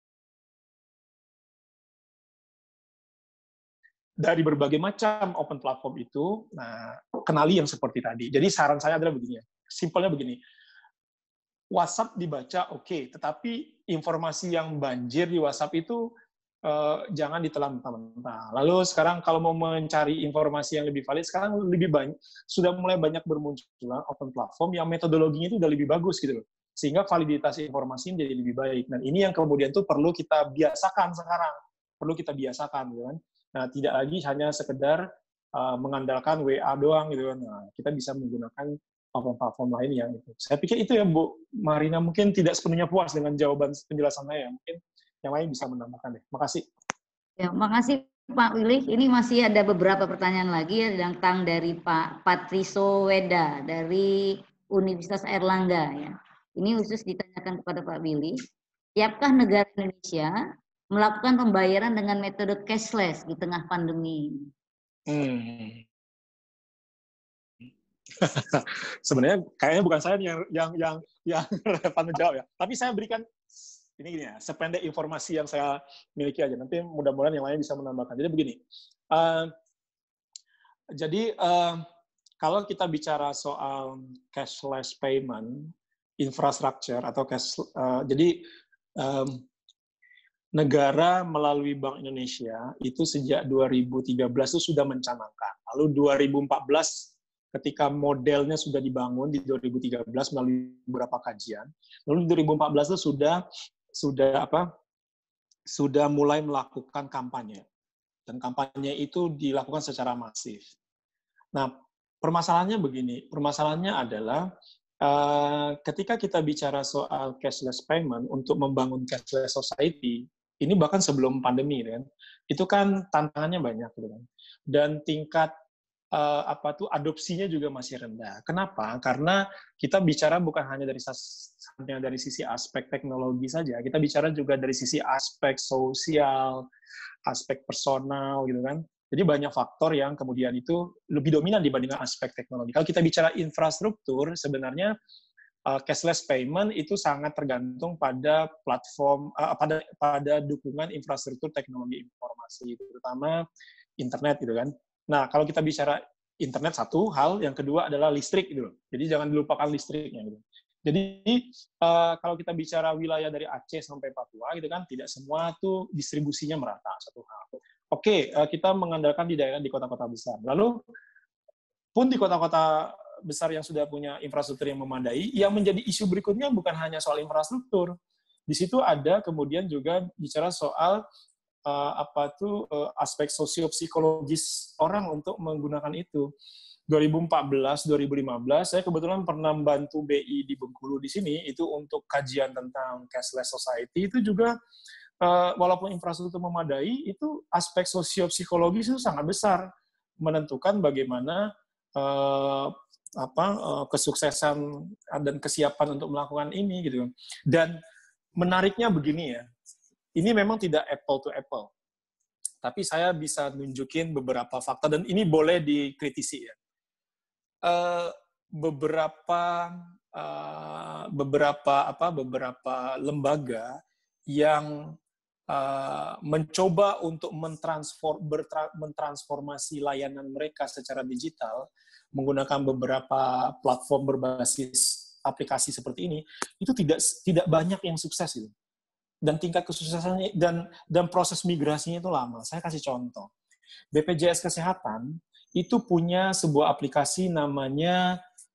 dari berbagai macam open platform itu, nah, kenali yang seperti tadi. Jadi saran saya adalah begini, simpelnya begini, WhatsApp dibaca oke, okay, tetapi informasi yang banjir di WhatsApp itu eh, jangan ditelan mentah-mentah. Lalu sekarang kalau mau mencari informasi yang lebih valid, sekarang lebih banyak, sudah mulai banyak bermunculan open platform yang metodologinya itu udah lebih bagus gitu loh, sehingga validitas informasi menjadi lebih baik. Dan ini yang kemudian tuh perlu kita biasakan sekarang, perlu kita biasakan, gitu kan. Nah, tidak lagi hanya sekedar uh, mengandalkan W A doang gitu kan. Nah, kita bisa menggunakan platform-platform lain yang itu. Saya pikir itu ya Bu Marina, mungkin tidak sepenuhnya puas dengan jawaban penjelasan saya. Mungkin yang lain bisa menambahkan deh. Makasih. Ya, makasih Pak Willy. Ini masih ada beberapa pertanyaan lagi ya, datang dari Pak Patriso Weda dari Universitas Airlangga ya. Ini khusus ditanyakan kepada Pak Willy. Siapkah negara Indonesia melakukan pembayaran dengan metode cashless di tengah pandemi? Hmm. Sebenarnya kayaknya bukan saya yang yang yang yang relevan menjawab ya. Tapi saya berikan ini gini ya, sependek informasi yang saya miliki aja. Nanti mudah-mudahan yang lain bisa menambahkan. Jadi begini. Uh, jadi uh, kalau kita bicara soal cashless payment infrastructure atau cash, uh, jadi um, negara melalui Bank Indonesia itu sejak dua ribu tiga belas itu sudah mencanangkan. Lalu dua ribu empat belas ketika modelnya sudah dibangun di dua ribu tiga belas melalui beberapa kajian. Lalu dua ribu empat belas itu sudah sudah apa? Sudah mulai melakukan kampanye. Dan kampanye itu dilakukan secara masif. Nah, permasalahannya begini, permasalahannya adalah uh, ketika kita bicara soal cashless payment untuk membangun cashless society, ini bahkan sebelum pandemi kan, itu kan tantangannya banyak gitu kan. Dan tingkat uh, apa tuh adopsinya juga masih rendah. Kenapa? Karena kita bicara bukan hanya dari hanya dari sisi aspek teknologi saja, kita bicara juga dari sisi aspek sosial, aspek personal gitu kan. Jadi banyak faktor yang kemudian itu lebih dominan dibandingkan aspek teknologi. Kalau kita bicara infrastruktur, sebenarnya Uh, cashless payment itu sangat tergantung pada platform, uh, pada pada dukungan infrastruktur teknologi informasi, terutama internet gitu kan. Nah, kalau kita bicara internet satu hal, yang kedua adalah listrik gitu. Jadi jangan dilupakan listriknya gitu. Jadi uh, kalau kita bicara wilayah dari Aceh sampai Papua gitu kan, tidak semua tuh distribusinya merata satu hal. Oke, uh, kita mengandalkan di daerah di kota-kota besar. Lalu pun di kota-kota besar yang sudah punya infrastruktur yang memadai, yang menjadi isu berikutnya bukan hanya soal infrastruktur. Di situ ada kemudian juga bicara soal uh, apa tuh uh, aspek sosio-psikologis orang untuk menggunakan itu. dua ribu empat belas dua ribu lima belas saya kebetulan pernah membantu B I di Bengkulu di sini itu untuk kajian tentang cashless society, itu juga uh, walaupun infrastruktur memadai, itu aspek sosio-psikologis itu sangat besar menentukan bagaimana uh, apa uh, kesuksesan dan kesiapan untuk melakukan ini gitu. Dan menariknya begini ya, ini memang tidak apple to apple, tapi saya bisa nunjukin beberapa fakta dan ini boleh dikritisi ya. Uh, beberapa uh, beberapa apa beberapa lembaga yang uh, mencoba untuk mentransform bertra, mentransformasi layanan mereka secara digital menggunakan beberapa platform berbasis aplikasi seperti ini, itu tidak tidak banyak yang sukses itu. Dan tingkat kesuksesannya dan dan proses migrasinya itu lama. Saya kasih contoh. B P J S Kesehatan itu punya sebuah aplikasi namanya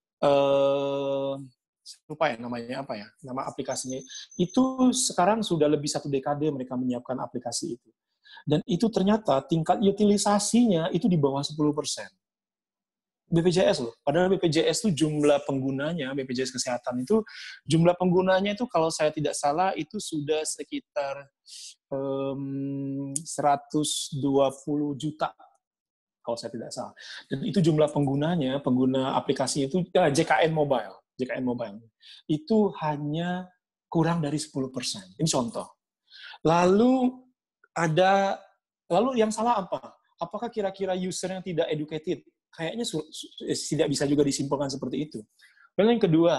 eh, lupa ya namanya apa ya, nama aplikasinya. Itu sekarang sudah lebih satu dekade mereka menyiapkan aplikasi itu. Dan itu ternyata tingkat utilisasinya itu di bawah sepuluh persen. B P J S loh. Padahal B P J S itu jumlah penggunanya, B P J S Kesehatan itu jumlah penggunanya itu kalau saya tidak salah itu sudah sekitar um, seratus dua puluh juta kalau saya tidak salah. Dan itu jumlah penggunanya, pengguna aplikasi itu ya, J K N Mobile, J K N Mobile itu hanya kurang dari sepuluh persen. Ini contoh. Lalu ada lalu yang salah apa? Apakah kira-kira user yang tidak educated? Kayaknya tidak bisa juga disimpulkan seperti itu. Dan yang kedua,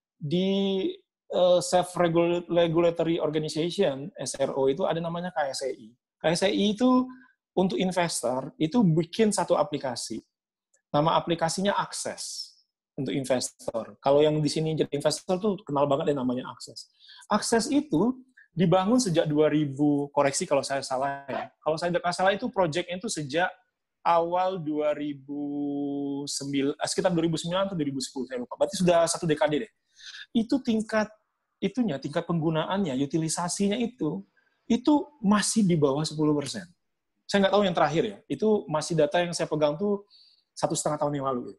di uh, Self-Regulatory Organization, S R O, itu ada namanya K S E I. K S E I itu untuk investor, itu bikin satu aplikasi. Nama aplikasinya Access untuk investor. Kalau yang di sini jadi investor tuh kenal banget deh namanya Access. Access itu dibangun sejak dua ribu, koreksi kalau saya salah ya. Kalau saya tidak salah itu project-nya itu sejak awal dua ribu sembilan, sekitar dua ribu sembilan atau dua ribu sepuluh, saya lupa. Berarti sudah satu dekade deh. Itu tingkat itunya, tingkat penggunaannya, utilisasinya itu, itu masih di bawah sepuluh persen. Saya nggak tahu yang terakhir ya. Itu masih data yang saya pegang tuh satu setengah tahun yang lalu.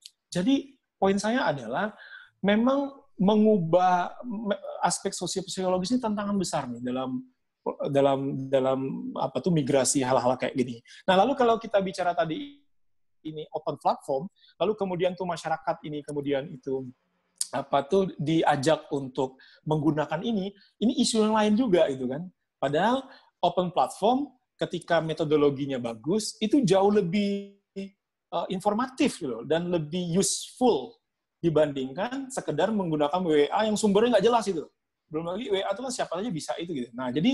Jadi poin saya adalah memang mengubah aspek sosiopsikologis ini tantangan besar nih dalam dalam dalam apa tuh migrasi hal-hal kayak gini. Nah, lalu kalau kita bicara tadi ini open platform, lalu kemudian tuh masyarakat ini kemudian itu apa tuh diajak untuk menggunakan ini, ini isu yang lain juga itu kan. Padahal open platform ketika metodologinya bagus itu jauh lebih uh, informatif gitu loh dan lebih useful dibandingkan sekedar menggunakan W A yang sumbernya nggak jelas itu. Belum lagi W A itu kan siapa saja bisa itu gitu. Nah, jadi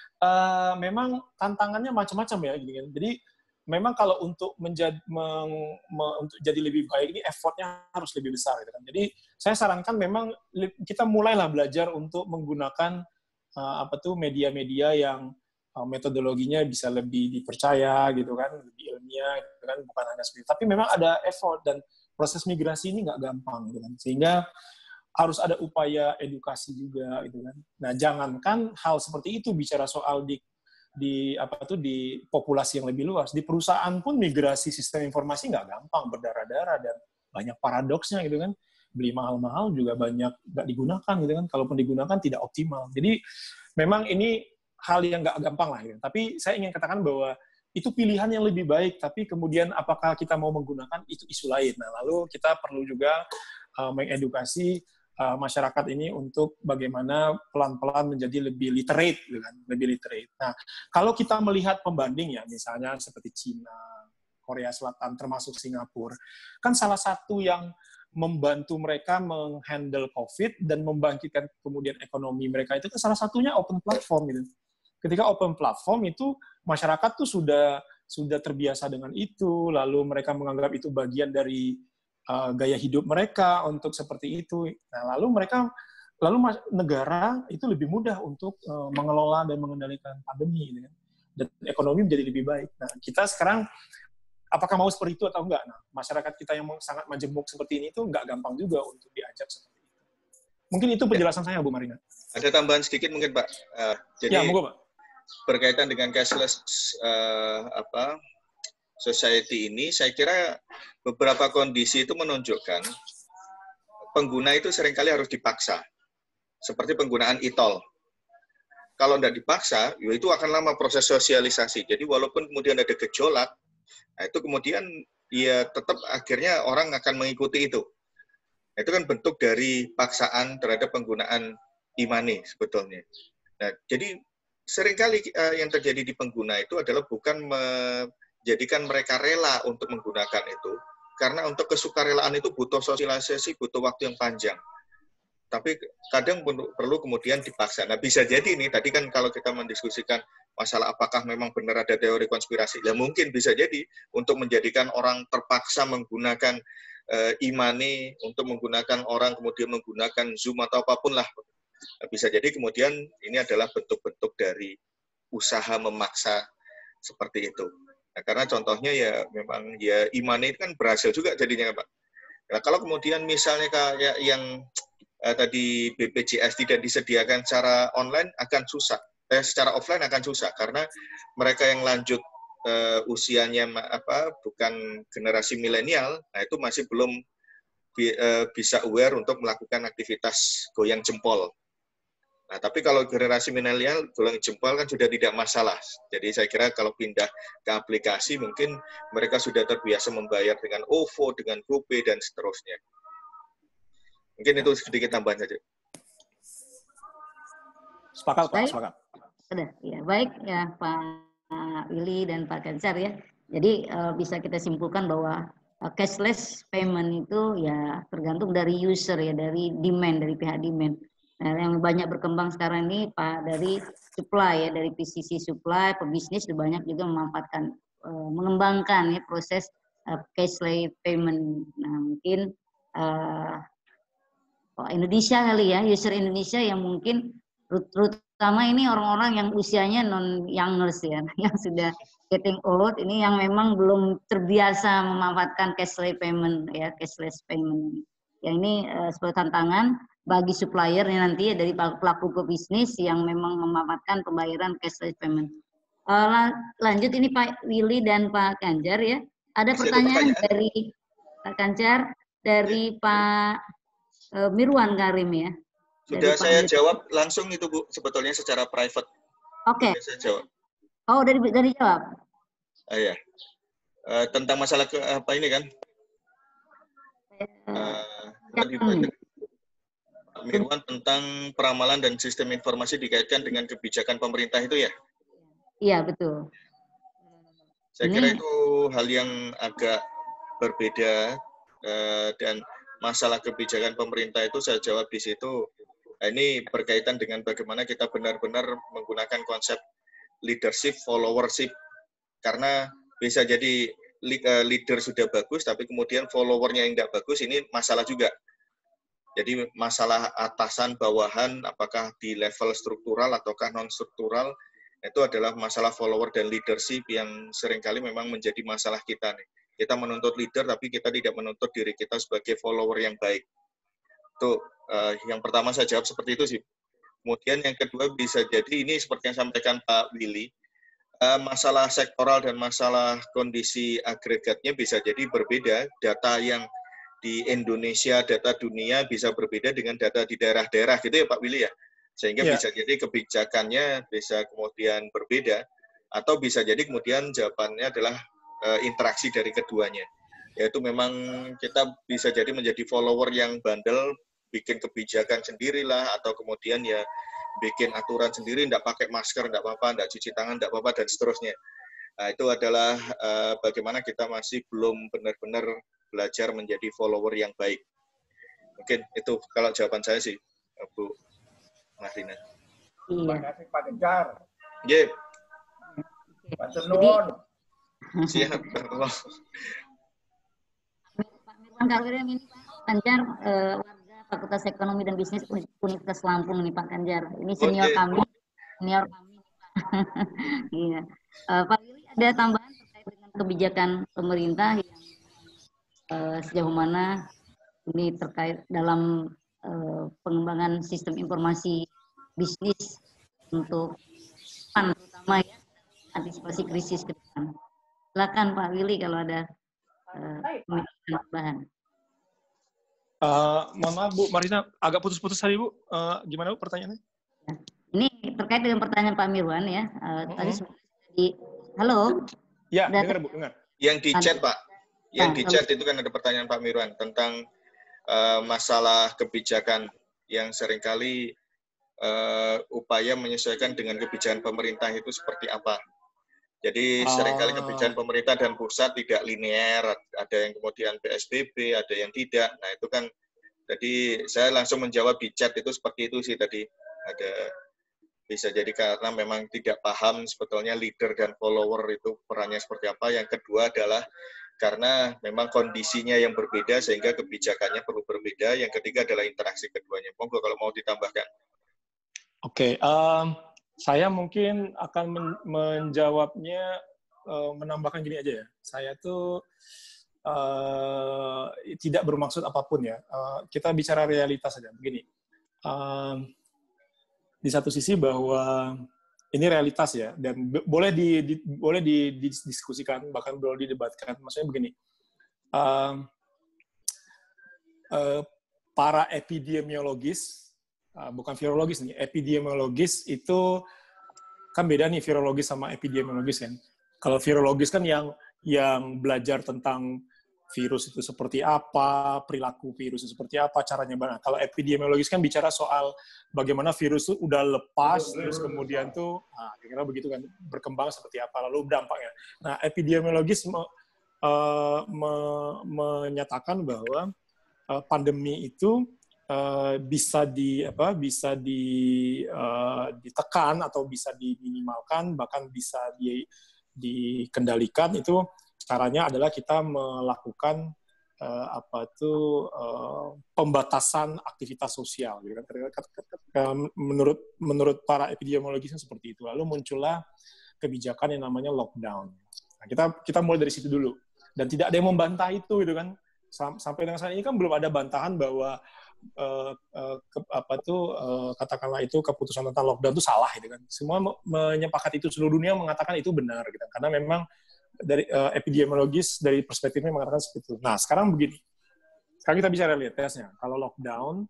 uh, memang tantangannya macam-macam ya gitu kan. Jadi memang kalau untuk menjadi meng, me, untuk jadi lebih baik ini effortnya harus lebih besar gitu kan. Jadi saya sarankan memang kita mulailah belajar untuk menggunakan uh, apa tuh media-media yang uh, metodologinya bisa lebih dipercaya gitu kan, lebih ilmiah gitu kan, bukan hanya seperti itu. Tapi memang ada effort dan proses migrasi ini nggak gampang gitu kan. Sehingga harus ada upaya edukasi juga gitu kan. Nah, jangankan hal seperti itu bicara soal di di apa tuh di populasi yang lebih luas, di perusahaan pun migrasi sistem informasi nggak gampang, berdarah-darah dan banyak paradoksnya gitu kan. Beli mahal-mahal juga banyak nggak digunakan gitu kan. Kalaupun digunakan tidak optimal. Jadi memang ini hal yang nggak gampang lah gitu. Tapi saya ingin katakan bahwa itu pilihan yang lebih baik, tapi kemudian apakah kita mau menggunakan itu isu lain. Nah, lalu kita perlu juga uh, mengedukasi Uh, masyarakat ini untuk bagaimana pelan-pelan menjadi lebih literate, gitu kan? Lebih literate. Nah, kalau kita melihat pembanding ya, misalnya seperti Cina, Korea Selatan, termasuk Singapura, kan salah satu yang membantu mereka menghandle COVID dan membangkitkan kemudian ekonomi mereka itu kan salah satunya open platform gitu. Ketika open platform itu masyarakat tuh sudah sudah terbiasa dengan itu, lalu mereka menganggap itu bagian dari Uh, gaya hidup mereka untuk seperti itu. Nah, lalu mereka, lalu negara itu lebih mudah untuk uh, mengelola dan mengendalikan pandemi, gitu kan? Dan ekonomi menjadi lebih baik. Nah, kita sekarang apakah mau seperti itu atau enggak? Nah, masyarakat kita yang sangat majemuk seperti ini itu enggak gampang juga untuk diajak seperti itu. Mungkin itu penjelasan ya. Saya, Bu Marina. Ada tambahan sedikit mungkin, Pak. Uh, jadi ya, moga, Pak. Berkaitan dengan cashless uh, apa? Society ini, saya kira beberapa kondisi itu menunjukkan pengguna itu seringkali harus dipaksa. Seperti penggunaan e-tol. Kalau tidak dipaksa, ya itu akan lama proses sosialisasi. Jadi walaupun kemudian ada gejolak, nah itu kemudian ya tetap akhirnya orang akan mengikuti itu. Itu kan bentuk dari paksaan terhadap penggunaan e-money sebetulnya. Nah, jadi seringkali uh, yang terjadi di pengguna itu adalah bukan menjadikan mereka rela untuk menggunakan itu, karena untuk kesukarelaan itu butuh sosialisasi, butuh waktu yang panjang. Tapi kadang perlu kemudian dipaksa. Nah, bisa jadi nih, tadi kan kalau kita mendiskusikan masalah apakah memang benar ada teori konspirasi, ya mungkin bisa jadi untuk menjadikan orang terpaksa menggunakan uh, e-money, untuk menggunakan orang kemudian menggunakan Zoom atau apapun lah. Bisa jadi kemudian ini adalah bentuk-bentuk dari usaha memaksa seperti itu. Nah, karena contohnya ya memang ya e-money kan berhasil juga jadinya, Pak. Nah, kalau kemudian misalnya kayak yang eh, tadi B P J S tidak disediakan secara online akan susah, eh, secara offline akan susah karena mereka yang lanjut eh, usianya apa bukan generasi milenial, nah itu masih belum bi, eh, bisa aware untuk melakukan aktivitas goyang jempol. Nah, tapi kalau generasi milenial goyang jempol kan sudah tidak masalah. Jadi saya kira kalau pindah ke aplikasi mungkin mereka sudah terbiasa membayar dengan O V O, dengan GoPay dan seterusnya. Mungkin itu sedikit tambahan saja. Sepakat, Pak. Baik. Sepakat. Sudah, ya baik ya Pak Willy dan Pak Ganjar ya. Jadi uh, bisa kita simpulkan bahwa uh, cashless payment itu ya tergantung dari user ya, dari demand, dari pihak demand. Nah, yang banyak berkembang sekarang ini Pak dari supply ya, dari sisi supply, pebisnis banyak juga memanfaatkan, uh, mengembangkan ya proses uh, cashless payment. Nah, mungkin uh, Indonesia kali ya, user Indonesia yang mungkin terutama ini orang-orang yang usianya non youngers ya, yang sudah getting old, ini yang memang belum terbiasa memanfaatkan cashless payment ya, cashless payment. Ya ini uh, sebuah tantangan bagi supplier nanti ya, dari pelaku pebisnis yang memang memanfaatkan pembayaran cashless payment. Uh, lanjut ini Pak Willy dan Pak Ganjar ya. Ada pertanyaan, pertanyaan dari Pak Ganjar, dari ya. Pak uh, Mirwan Karim ya. Sudah saya Pak jawab langsung itu Bu, sebetulnya secara private. Oke. Okay. Saya jawab. Oh, dari dari jawab. Uh, ya. Uh, tentang masalah ke apa ini kan? Uh, uh, Pak Mirwan tentang peramalan dan sistem informasi dikaitkan dengan kebijakan pemerintah itu ya? Iya, betul. Saya kira itu hal yang agak berbeda uh, dan masalah kebijakan pemerintah itu saya jawab di situ. Nah, ini berkaitan dengan bagaimana kita benar-benar menggunakan konsep leadership, followership. Karena bisa jadi leader sudah bagus, tapi kemudian followernya yang tidak bagus, ini masalah juga. Jadi masalah atasan, bawahan, apakah di level struktural ataukah non-struktural, itu adalah masalah follower dan leadership yang seringkali memang menjadi masalah kita nih. Kita menuntut leader, tapi kita tidak menuntut diri kita sebagai follower yang baik. Itu uh, yang pertama saya jawab seperti itu sih. Kemudian yang kedua bisa jadi ini seperti yang sampaikan Pak Willy, uh, masalah sektoral dan masalah kondisi agregatnya bisa jadi berbeda. Data yang di Indonesia, data dunia bisa berbeda dengan data di daerah-daerah gitu ya Pak Willy ya. Sehingga yeah. bisa jadi kebijakannya bisa kemudian berbeda, atau bisa jadi kemudian jawabannya adalah uh, interaksi dari keduanya. Yaitu memang kita bisa jadi menjadi follower yang bandel, bikin kebijakan sendirilah, atau kemudian ya bikin aturan sendiri, enggak pakai masker, enggak apa-apa, enggak cuci tangan, enggak apa-apa, dan seterusnya. Nah, itu adalah uh, bagaimana kita masih belum benar-benar belajar menjadi follower yang baik. Mungkin itu kalau jawaban saya sih, Bu Marlina. Terima kasih Pak Ganjar. Yep. Pak Tenun. Siap. Pak Mirwan Karim ini Pak Ganjar, eh, warga Fakultas Ekonomi dan Bisnis Universitas Lampung nih Pak Ganjar. Ini senior okay. kami, senior kami. Iya. uh, Pak Willy ada tambahan terkait dengan kebijakan pemerintah yang uh, sejauh mana ini terkait dalam uh, pengembangan sistem informasi bisnis untuk depan, terutama ya antisipasi krisis ke depan. Silakan Pak Willy kalau ada uh, tambahan. Uh, mohon maaf Bu Marina, agak putus-putus tadi Bu. Uh, gimana Bu pertanyaannya? Ya. Ini terkait dengan pertanyaan Pak Mirwan ya. Uh, uh-huh. Tadi sudah di halo. Ya, dengar Bu, dengar. Yang di chat Pak. Yang Nah, di chat itu kan ada pertanyaan Pak Mirwan tentang uh, masalah kebijakan yang seringkali uh, upaya menyesuaikan dengan kebijakan pemerintah itu seperti apa. Jadi seringkali kebijakan pemerintah dan pusat tidak linear, ada yang kemudian P S B B, ada yang tidak. Nah itu kan, jadi saya langsung menjawab di chat itu seperti itu sih tadi. Ada bisa jadi karena memang tidak paham sebetulnya leader dan follower itu perannya seperti apa. Yang kedua adalah karena memang kondisinya yang berbeda sehingga kebijakannya perlu berbeda. Yang ketiga adalah interaksi keduanya. Monggo kalau mau ditambahkan. Oke, okay, um... saya mungkin akan men menjawabnya, uh, menambahkan gini aja ya. Saya tuh uh, tidak bermaksud apapun ya. Uh, kita bicara realitas saja. Begini, uh, di satu sisi bahwa ini realitas ya, dan boleh di, di boleh didiskusikan, bahkan boleh didebatkan. Maksudnya begini, uh, uh, para epidemiologis, Uh, bukan virologis nih, epidemiologis itu kan beda nih, virologis sama epidemiologis kan. Kalau virologis kan yang yang belajar tentang virus itu seperti apa, perilaku virus itu seperti apa, caranya banget. Kalau epidemiologis kan bicara soal bagaimana virus itu udah lepas, terus kemudian tuh, nah, kira-kira begitu kan, berkembang seperti apa, lalu dampaknya. Nah, epidemiologis me, uh, me, menyatakan bahwa uh, pandemi itu Uh, bisa di apa bisa di uh, ditekan atau bisa diminimalkan, bahkan bisa di, dikendalikan. Itu caranya adalah kita melakukan uh, apa itu uh, pembatasan aktivitas sosial gitu kan. menurut menurut para epidemiologis seperti itu. Lalu muncullah kebijakan yang namanya lockdown. Nah, kita kita mulai dari situ dulu, dan tidak ada yang membantah itu gitu kan. Sampai dengan saat ini kan belum ada bantahan bahwa Uh, uh, ke, apa tuh uh, katakanlah itu keputusan tentang lockdown itu salah gitu kan. Semua menyepakati itu, seluruh dunia mengatakan itu benar gitu. Karena memang dari uh, epidemiologis dari perspektifnya mengatakan seperti itu. Nah, sekarang begini. Sekarang kita bicara realitasnya. Kalau lockdown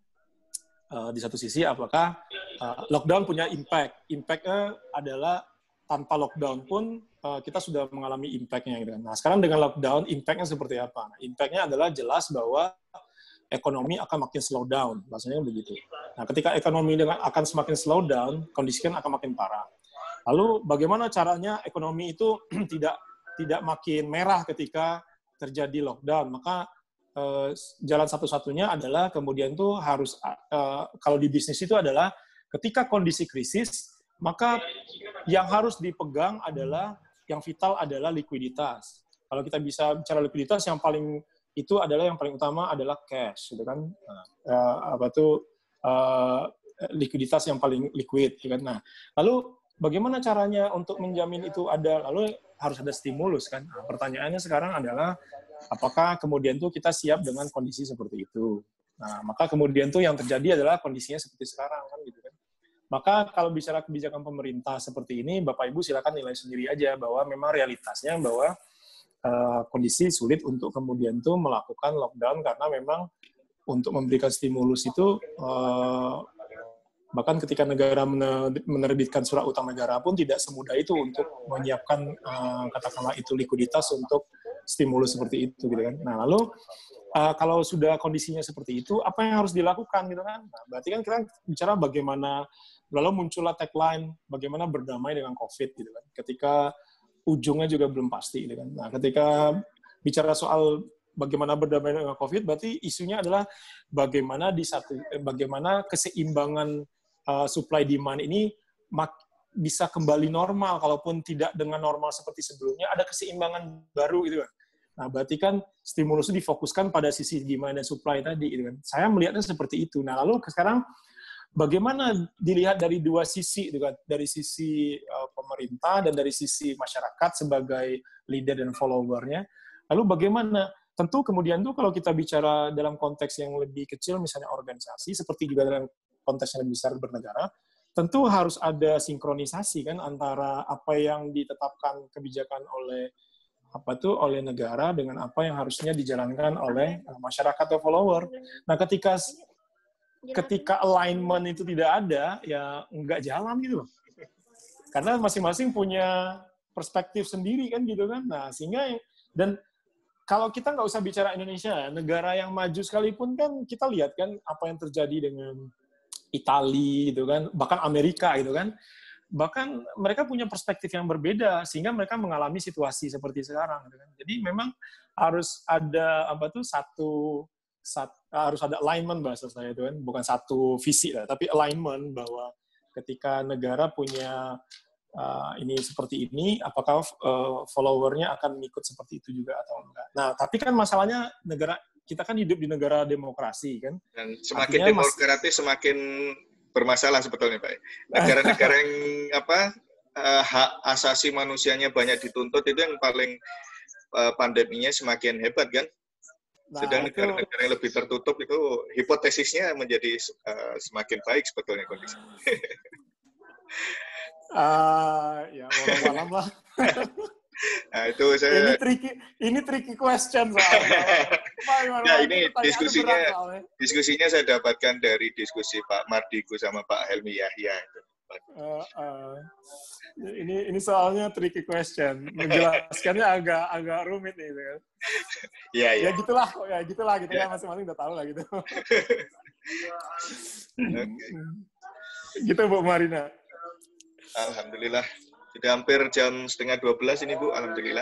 uh, di satu sisi apakah uh, lockdown punya impact? Impact-nya adalah tanpa lockdown pun uh, kita sudah mengalami impact-nya gitu kan. Nah, sekarang dengan lockdown impact-nya seperti apa? Nah, impact-nya adalah jelas bahwa ekonomi akan makin slow down, maksudnya begitu. Nah, ketika ekonomi dengan akan semakin slow down, kondisi kan akan makin parah. Lalu bagaimana caranya ekonomi itu tidak tidak makin merah ketika terjadi lockdown? Maka eh, jalan satu-satunya adalah kemudian tuh harus eh, kalau di bisnis itu adalah ketika kondisi krisis, maka yang harus dipegang adalah yang vital adalah likuiditas. Kalau kita bisa bicara likuiditas, yang paling itu adalah yang paling utama adalah cash, gitu kan? Nah, uh, apa tuh uh, likuiditas yang paling liquid, gitu kan? Nah, lalu bagaimana caranya untuk menjamin itu ada? Lalu harus ada stimulus, kan? Nah, pertanyaannya sekarang adalah apakah kemudian tuh kita siap dengan kondisi seperti itu? Nah, maka kemudian tuh yang terjadi adalah kondisinya seperti sekarang, kan? Gitu kan? Maka kalau bicara kebijakan pemerintah seperti ini, Bapak Ibu silakan nilai sendiri aja bahwa memang realitasnya bahwa Uh, kondisi sulit untuk kemudian tuh melakukan lockdown karena memang untuk memberikan stimulus itu uh, bahkan ketika negara menerbitkan surat utang negara pun tidak semudah itu untuk menyiapkan uh, katakanlah itu likuiditas untuk stimulus seperti itu gitu kan. Nah, lalu uh, kalau sudah kondisinya seperti itu apa yang harus dilakukan gitu kan? Nah, berarti kan kita bicara bagaimana, lalu muncullah tagline bagaimana berdamai dengan COVID gitu kan. Ketika ujungnya juga belum pasti, gitu kan. Nah, ketika bicara soal bagaimana berdamai dengan COVID, berarti isunya adalah bagaimana di satu, bagaimana keseimbangan uh, supply demand ini bisa kembali normal, kalaupun tidak dengan normal seperti sebelumnya, ada keseimbangan baru, gitu kan. Nah, berarti kan stimulus itu difokuskan pada sisi demand dan supply tadi, gitu kan. Saya melihatnya seperti itu. Nah, lalu sekarang bagaimana dilihat dari dua sisi, dari sisi uh, pemerintah dan dari sisi masyarakat sebagai leader dan followernya. Lalu bagaimana? Tentu kemudian tuh kalau kita bicara dalam konteks yang lebih kecil, misalnya organisasi, seperti juga dalam konteks yang lebih besar bernegara, tentu harus ada sinkronisasi kan antara apa yang ditetapkan kebijakan oleh apa tuh oleh negara dengan apa yang harusnya dijalankan oleh uh, masyarakat atau follower. Nah, ketika ketika alignment itu tidak ada, ya nggak jalan gitu loh. Karena masing-masing punya perspektif sendiri kan gitu kan. Nah, sehingga dan kalau kita nggak usah bicara Indonesia, negara yang maju sekalipun kan kita lihat kan apa yang terjadi dengan Italia gitu kan, bahkan Amerika gitu kan. Bahkan mereka punya perspektif yang berbeda sehingga mereka mengalami situasi seperti sekarang gitu kan. Jadi memang harus ada apa tuh satu sat, harus ada alignment bahasa saya itu kan, bukan satu visi lah, tapi alignment bahwa ketika negara punya uh, ini seperti ini, apakah uh, followernya akan ikut seperti itu juga atau enggak. Nah, tapi kan masalahnya negara kita kan hidup di negara demokrasi kan. Dan semakin Artinya demokratis mas... semakin bermasalah sebetulnya Pak. Negara-negara yang apa uh, hak asasi manusianya banyak dituntut itu yang paling uh, pandeminya semakin hebat kan. Nah, sedang negara-negara itu... yang lebih tertutup itu hipotesisnya menjadi uh, semakin baik sebetulnya kondisi. uh, ya walau-walau lah. Nah, itu saya ini tricky ini tricky question soalnya. Nah, ini diskusinya diskusinya saya dapatkan dari diskusi Pak Mardigu sama Pak Helmi Yahya itu. Uh, uh, ini ini soalnya tricky question. Menjelaskannya agak agak rumit nih kan. Iya, iya. Ya gitulah, ya gitulah gitu ya. Kan masing-masing udah tahu lah gitu. Okay. Gitu Bu Marina. Alhamdulillah. Sudah hampir jam setengah dua belas ini Bu, alhamdulillah.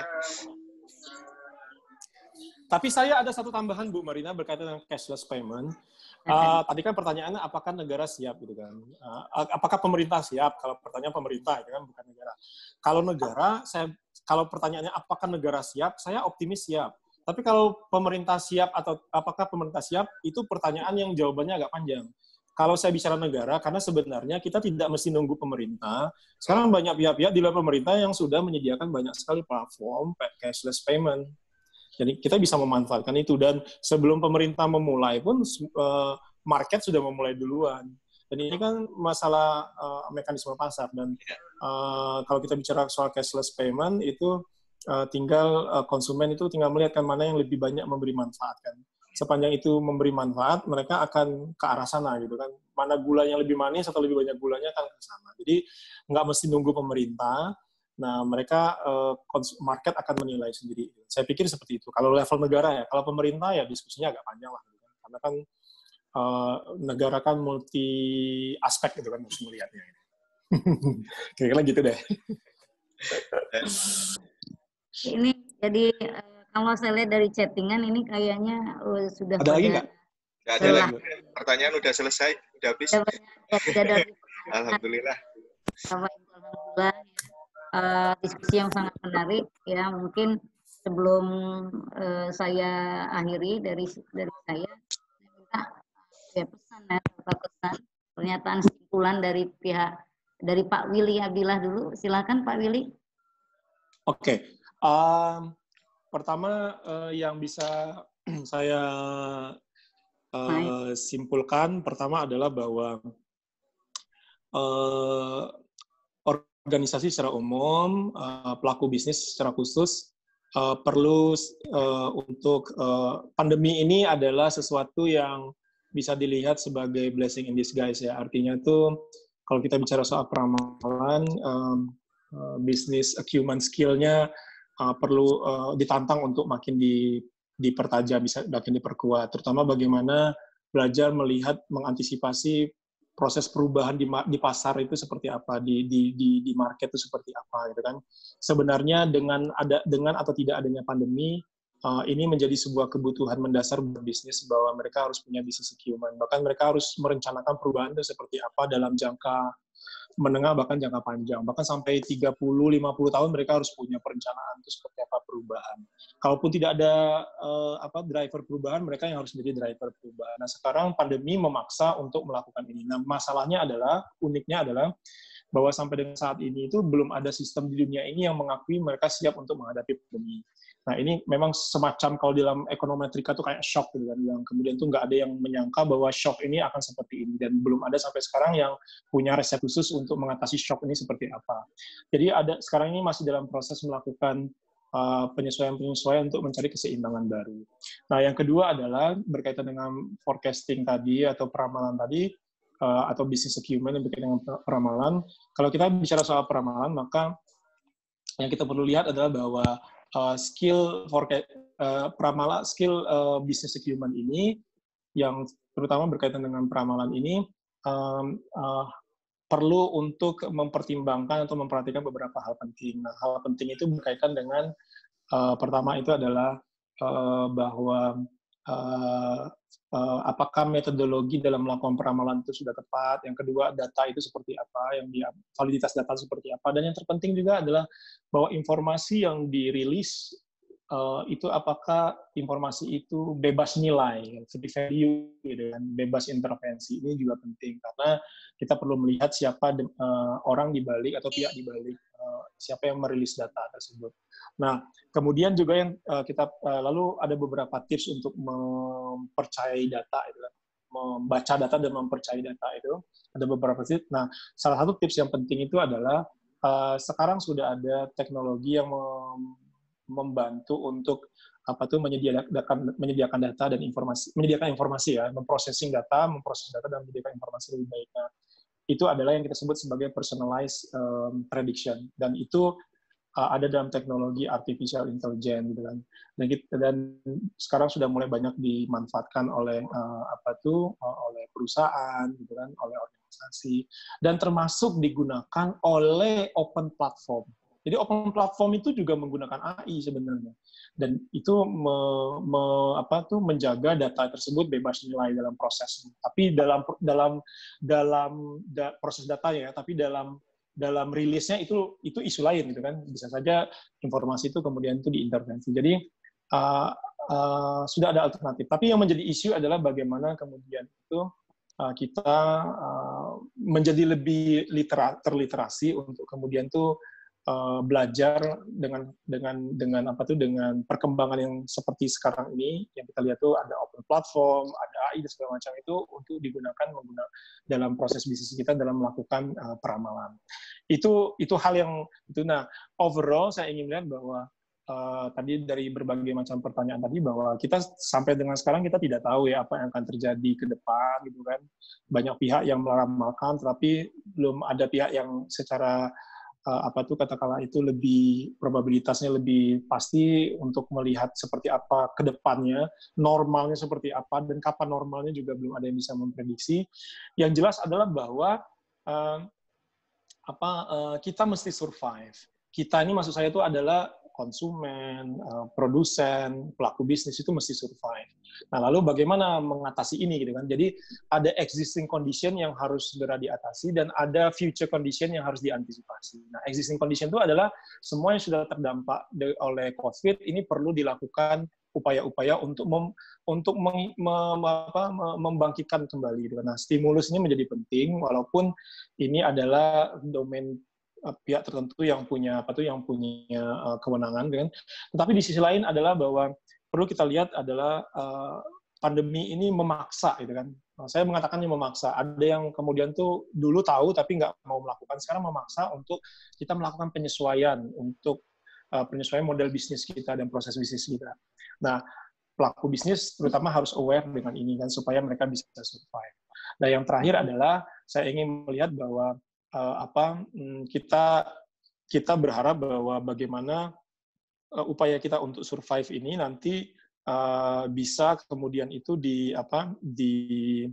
Tapi saya ada satu tambahan Bu Marina berkaitan dengan cashless payment. Uh, tadi kan pertanyaannya apakah negara siap gitu kan? Uh, apakah pemerintah siap? Kalau pertanyaan pemerintah itu kan bukan negara. Kalau negara, saya kalau pertanyaannya apakah negara siap? Saya optimis siap. Tapi kalau pemerintah siap atau apakah pemerintah siap? Itu pertanyaan yang jawabannya agak panjang. Kalau saya bicara negara, karena sebenarnya kita tidak mesti nunggu pemerintah. Sekarang banyak pihak-pihak di luar pemerintah yang sudah menyediakan banyak sekali platform cashless payment. Jadi kita bisa memanfaatkan itu. Dan sebelum pemerintah memulai pun, market sudah memulai duluan. Dan ini kan masalah uh, mekanisme pasar. Dan uh, kalau kita bicara soal cashless payment, itu uh, tinggal uh, konsumen itu tinggal melihat kan mana yang lebih banyak memberi manfaat kan. Sepanjang itu memberi manfaat, mereka akan ke arah sana gitu kan. Mana gulanya lebih manis atau lebih banyak gulanya akan ke sana. Jadi nggak mesti nunggu pemerintah. Nah, mereka uh, market akan menilai sendiri. Saya pikir seperti itu. Kalau level negara ya, kalau pemerintah ya diskusinya agak panjang lah. Gitu kan. Karena kan uh, negara kan multi aspek gitu kan harus melihatnya. Kira-kira gitu deh. Ini jadi kalau saya lihat dari chattingan ini kayaknya uh, sudah ada lagi nggak? Nggak ada lagi. Pertanyaan udah selesai, udah habis. Ya, tidak ada. Alhamdulillah. Alhamdulillah. Uh, diskusi yang sangat menarik ya. Mungkin sebelum uh, saya akhiri dari dari saya, saya minta ya pesan ya, pesan pernyataan kesimpulan dari pihak dari Pak Willy Abdillah dulu. Silakan Pak Willy. Oke. Okay. Um, Pertama, uh, yang bisa saya uh, simpulkan, pertama adalah bahwa uh, organisasi secara umum, uh, pelaku bisnis secara khusus, uh, perlu uh, untuk uh, pandemi ini adalah sesuatu yang bisa dilihat sebagai blessing in disguise ya. Artinya tuh, kalau kita bicara soal peramalan, um, uh, bisnis acumen skill-nya Uh, perlu uh, ditantang untuk makin di, dipertajam, bisa makin diperkuat. Terutama bagaimana belajar melihat, mengantisipasi proses perubahan di, di pasar itu seperti apa, di, di, di, di market itu seperti apa, gitu kan. Sebenarnya dengan ada dengan atau tidak adanya pandemi, uh, ini menjadi sebuah kebutuhan mendasar berbisnis bahwa mereka harus punya bisnis acumen. Bahkan mereka harus merencanakan perubahan itu seperti apa dalam jangka menengah bahkan jangka panjang, bahkan sampai tiga puluh sampai lima puluh tahun mereka harus punya perencanaan itu seperti apa perubahan. Kalaupun tidak ada uh, apa driver perubahan, mereka yang harus menjadi driver perubahan. Nah, sekarang pandemi memaksa untuk melakukan ini. Nah, masalahnya adalah, uniknya adalah bahwa sampai dengan saat ini itu belum ada sistem di dunia ini yang mengakui mereka siap untuk menghadapi pandemi. Nah, ini memang semacam kalau dalam ekonometrika itu kayak shock gitu kan, yang kemudian tuh nggak ada yang menyangka bahwa shock ini akan seperti ini, dan belum ada sampai sekarang yang punya resep khusus untuk mengatasi shock ini seperti apa. Jadi ada sekarang ini masih dalam proses melakukan uh, penyesuaian-penyesuaian untuk mencari keseimbangan baru. Nah, yang kedua adalah berkaitan dengan forecasting tadi atau peramalan tadi, uh, atau business acumen yang berkaitan dengan peramalan. Kalau kita bicara soal peramalan, maka yang kita perlu lihat adalah bahwa uh, skill forecast, uh, pramala skill uh, business acumen ini, yang terutama berkaitan dengan peramalan ini, um, uh, perlu untuk mempertimbangkan atau memperhatikan beberapa hal penting. Nah, hal penting itu berkaitan dengan uh, pertama itu adalah uh, bahwa uh, uh, apakah metodologi dalam melakukan peramalan itu sudah tepat. Yang kedua, data itu seperti apa, yang dia, validitas data seperti apa. Dan yang terpenting juga adalah bahwa informasi yang dirilis Uh, itu apakah informasi itu bebas nilai, free value, gitu kan, bebas intervensi. Ini juga penting karena kita perlu melihat siapa de, uh, orang di balik atau pihak di balik uh, siapa yang merilis data tersebut. Nah, kemudian juga yang uh, kita uh, lalu ada beberapa tips untuk mempercayai data, itu kan, membaca data dan mempercayai data itu ada beberapa tips. Nah, salah satu tips yang penting itu adalah uh, sekarang sudah ada teknologi yang mem membantu untuk apa tuh menyediakan menyediakan data dan informasi, menyediakan informasi ya, memprosesing data, memproses data dan menyediakan informasi lebih baik. Nah, itu adalah yang kita sebut sebagai personalized um, prediction, dan itu uh, ada dalam teknologi artificial intelligence gitu kan. Dan, kita, dan sekarang sudah mulai banyak dimanfaatkan oleh uh, apa tuh uh, oleh perusahaan gitu kan, oleh organisasi, dan termasuk digunakan oleh open platform. Jadi open platform itu juga menggunakan A I sebenarnya, dan itu me, me, apa tuh menjaga data tersebut bebas nilai dalam proses. Tapi dalam dalam dalam da, proses datanya, tapi dalam dalam rilisnya itu itu isu lain gitu kan. Bisa saja informasi itu kemudian itu diintervensi. Jadi uh, uh, sudah ada alternatif. Tapi yang menjadi isu adalah bagaimana kemudian itu uh, kita uh, menjadi lebih litera, terliterasi untuk kemudian tuh Uh, belajar dengan dengan dengan apa tuh dengan perkembangan yang seperti sekarang ini yang kita lihat tuh ada open platform, ada A I dan segala macam itu untuk digunakan menggunakan dalam proses bisnis kita dalam melakukan uh, peramalan. Itu itu hal yang itu. Nah, overall saya ingin melihat bahwa uh, tadi dari berbagai macam pertanyaan tadi bahwa kita sampai dengan sekarang kita tidak tahu ya apa yang akan terjadi ke depan gitu kan. Banyak pihak yang meramalkan tetapi belum ada pihak yang secara Uh, apa tuh katakanlah itu lebih probabilitasnya lebih pasti untuk melihat seperti apa ke depannya, normalnya seperti apa, dan kapan normalnya juga belum ada yang bisa memprediksi. Yang jelas adalah bahwa uh, apa uh, kita mesti survive. Kita ini maksud saya itu adalah konsumen, uh, produsen, pelaku bisnis itu mesti survive. Nah, lalu bagaimana mengatasi ini gitu kan? Jadi ada existing condition yang harus segera diatasi dan ada future condition yang harus diantisipasi. Nah, existing condition itu adalah semua yang sudah terdampak oleh COVID ini perlu dilakukan upaya-upaya untuk mem, untuk meng, mem, apa, membangkitkan kembali gitu kan. Nah, stimulus ini menjadi penting walaupun ini adalah domain pihak tertentu yang punya apa tuh yang punya uh, kewenangan kan. Tetapi di sisi lain adalah bahwa perlu kita lihat adalah uh, pandemi ini memaksa gitu kan. Nah, saya mengatakannya memaksa. Ada yang kemudian tuh dulu tahu tapi nggak mau melakukan, sekarang memaksa untuk kita melakukan penyesuaian untuk uh, penyesuaian model bisnis kita dan proses bisnis kita. Nah, pelaku bisnis terutama harus aware dengan ini kan supaya mereka bisa survive. Nah, yang terakhir adalah saya ingin melihat bahwa uh, apa kita kita berharap bahwa bagaimana uh, upaya kita untuk survive ini nanti uh, bisa kemudian itu di apa di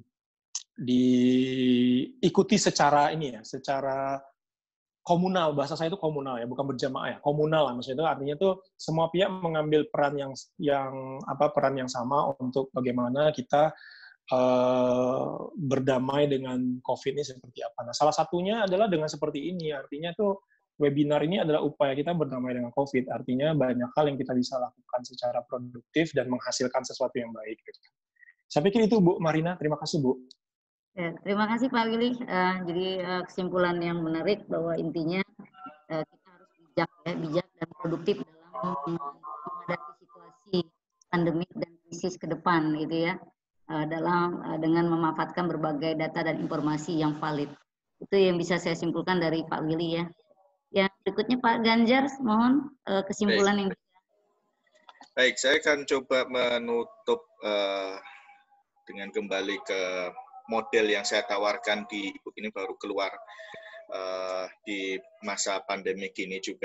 diikuti secara ini ya, secara komunal. Bahasa saya itu komunal ya, bukan berjamaah ya, komunal lah maksudnya. Itu artinya tuh semua pihak mengambil peran yang yang apa peran yang sama untuk bagaimana kita uh, berdamai dengan COVID ini seperti apa. Nah, salah satunya adalah dengan seperti ini, artinya tuh webinar ini adalah upaya kita berdamai dengan COVID. Artinya banyak hal yang kita bisa lakukan secara produktif dan menghasilkan sesuatu yang baik. Saya pikir itu Bu Marina, terima kasih Bu. Ya, terima kasih Pak Willy. Uh, jadi uh, kesimpulan yang menarik bahwa intinya uh, kita harus bijak, ya, bijak dan produktif dalam menghadapi situasi pandemik dan krisis ke depan, gitu ya, uh, dalam uh, dengan memanfaatkan berbagai data dan informasi yang valid. Itu yang bisa saya simpulkan dari Pak Willy ya. Yang berikutnya Pak Ganjar, mohon uh, kesimpulan Baik. yang. Baik, saya akan coba menutup uh, dengan kembali ke model yang saya tawarkan di e-book ini baru keluar uh, di masa pandemi ini juga.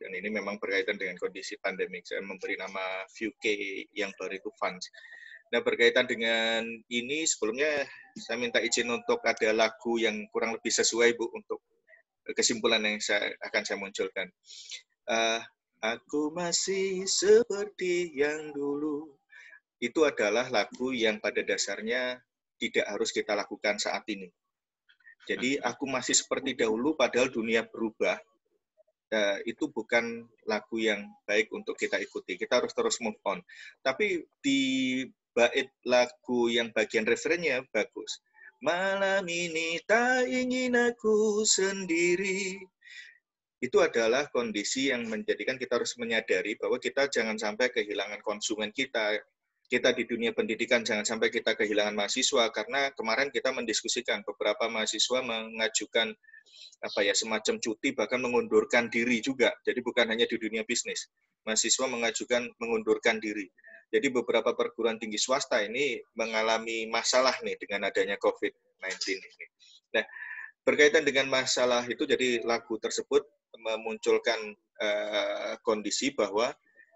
Dan ini memang berkaitan dengan kondisi pandemik. Saya memberi nama V U K yang baru itu Funds. Nah, berkaitan dengan ini, sebelumnya saya minta izin untuk ada lagu yang kurang lebih sesuai, Bu, untuk kesimpulan yang saya, akan saya munculkan. Uh, aku masih seperti yang dulu. Itu adalah lagu yang pada dasarnya tidak harus kita lakukan saat ini. Jadi, aku masih seperti dahulu, padahal dunia berubah. Uh, itu bukan lagu yang baik untuk kita ikuti. Kita harus terus move on. Tapi di bait lagu yang bagian referennya bagus. Malam ini tak ingin aku sendiri. Itu adalah kondisi yang menjadikan kita harus menyadari bahwa kita jangan sampai kehilangan konsumen kita. Kita di dunia pendidikan jangan sampai kita kehilangan mahasiswa, karena kemarin kita mendiskusikan beberapa mahasiswa mengajukan apa ya semacam cuti, bahkan mengundurkan diri juga. Jadi bukan hanya di dunia bisnis, mahasiswa mengajukan mengundurkan diri. Jadi beberapa perguruan tinggi swasta ini mengalami masalah nih dengan adanya COVID sembilan belas ini. Nah, berkaitan dengan masalah itu, jadi lagu tersebut memunculkan uh, kondisi bahwa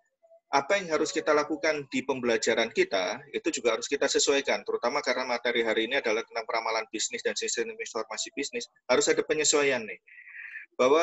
apa yang harus kita lakukan di pembelajaran kita, itu juga harus kita sesuaikan, terutama karena materi hari ini adalah tentang peramalan bisnis dan sistem informasi bisnis, harus ada penyesuaian nih. Bahwa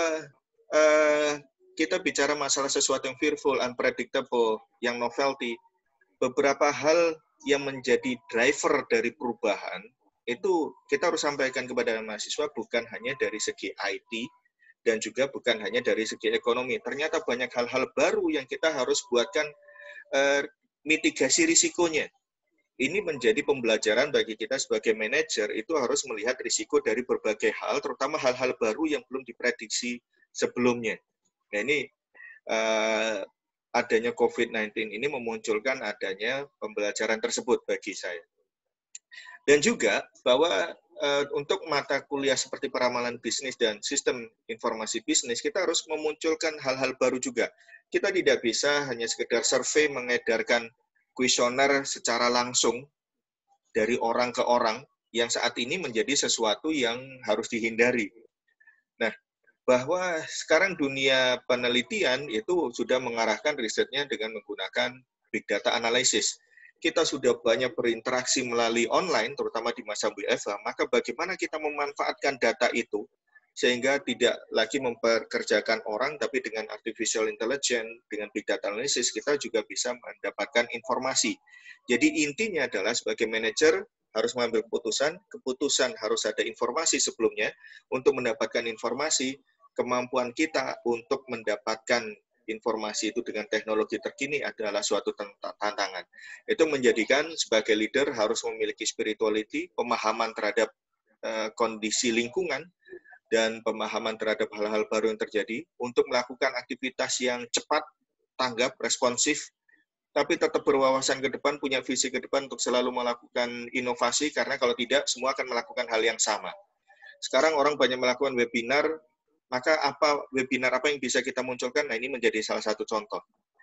uh, kita bicara masalah sesuatu yang fearful, unpredictable, yang novelty, beberapa hal yang menjadi driver dari perubahan, itu kita harus sampaikan kepada mahasiswa bukan hanya dari segi I T, dan juga bukan hanya dari segi ekonomi. Ternyata banyak hal-hal baru yang kita harus buatkan eh, mitigasi risikonya. Ini menjadi pembelajaran bagi kita sebagai manajer, itu harus melihat risiko dari berbagai hal, terutama hal-hal baru yang belum diprediksi sebelumnya. Nah ini eh, adanya COVID sembilan belas ini memunculkan adanya pembelajaran tersebut bagi saya. Dan juga bahwa uh, untuk mata kuliah seperti peramalan bisnis dan sistem informasi bisnis, kita harus memunculkan hal-hal baru juga. Kita tidak bisa hanya sekedar survei mengedarkan kuesioner secara langsung dari orang ke orang, yang saat ini menjadi sesuatu yang harus dihindari. Nah, bahwa sekarang dunia penelitian itu sudah mengarahkan risetnya dengan menggunakan big data analysis. Kita sudah banyak berinteraksi melalui online, terutama di masa W F H, maka bagaimana kita memanfaatkan data itu, sehingga tidak lagi mempekerjakan orang, tapi dengan artificial intelligence, dengan big data analysis, kita juga bisa mendapatkan informasi. Jadi intinya adalah sebagai manajer, harus mengambil keputusan, keputusan harus ada informasi sebelumnya, untuk mendapatkan informasi, kemampuan kita untuk mendapatkan informasi itu dengan teknologi terkini adalah suatu tantangan. Itu menjadikan sebagai leader harus memiliki spirituality, pemahaman terhadap uh, kondisi lingkungan, dan pemahaman terhadap hal-hal baru yang terjadi, untuk melakukan aktivitas yang cepat, tanggap, responsif, tapi tetap berwawasan ke depan, punya visi ke depan untuk selalu melakukan inovasi, karena kalau tidak, semua akan melakukan hal yang sama. Sekarang orang banyak melakukan webinar, maka apa webinar apa yang bisa kita munculkan? Nah, ini menjadi salah satu contoh.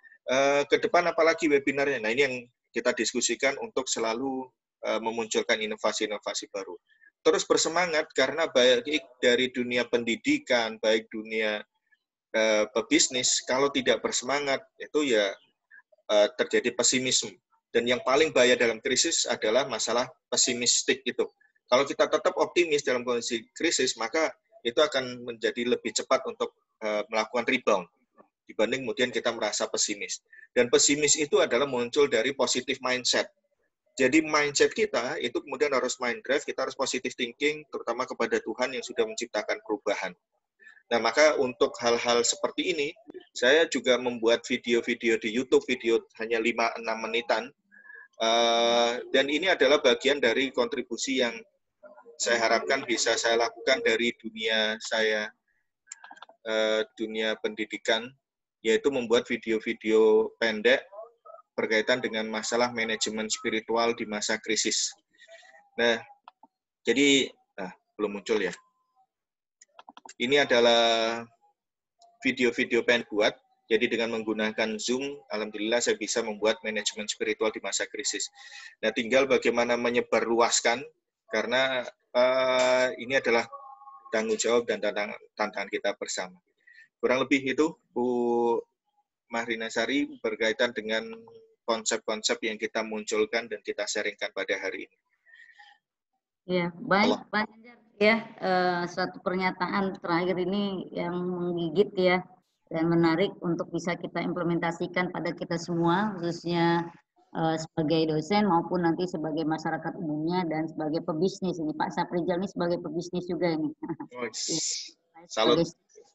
E, ke depan apalagi webinarnya? Nah, ini yang kita diskusikan untuk selalu e, memunculkan inovasi-inovasi baru. Terus bersemangat, karena baik dari dunia pendidikan, baik dunia e, pebisnis, kalau tidak bersemangat, itu ya e, terjadi pesimisme. Dan yang paling bahaya dalam krisis adalah masalah pesimistik itu. Kalau kita tetap optimis dalam kondisi krisis, maka itu akan menjadi lebih cepat untuk uh, melakukan rebound dibanding kemudian kita merasa pesimis. Dan pesimis itu adalah muncul dari positive mindset. Jadi mindset kita itu kemudian harus mind drive, kita harus positive thinking, terutama kepada Tuhan yang sudah menciptakan perubahan. Nah, maka untuk hal-hal seperti ini, saya juga membuat video-video di YouTube, video hanya lima enam menitan, uh, dan ini adalah bagian dari kontribusi yang saya harapkan bisa saya lakukan dari dunia saya, eh, dunia pendidikan, yaitu membuat video-video pendek berkaitan dengan masalah manajemen spiritual di masa krisis. Nah, jadi, nah, belum muncul ya. Ini adalah video-video pendek buat, jadi dengan menggunakan Zoom, alhamdulillah saya bisa membuat manajemen spiritual di masa krisis. Nah, tinggal bagaimana menyebarluaskan, karena Uh, ini adalah tanggung jawab dan tantangan, tantangan kita bersama. kurang lebih itu Bu Mahrina Sari berkaitan dengan konsep-konsep yang kita munculkan dan kita sharingkan pada hari ini. Ya, baik Pak Ganjar ya, uh, suatu pernyataan terakhir ini yang menggigit ya dan menarik untuk bisa kita implementasikan pada kita semua, khususnya uh, sebagai dosen maupun nanti sebagai masyarakat umumnya dan sebagai pebisnis ini. Pak Saprijal ini sebagai pebisnis juga ini. Oh, ya, salut.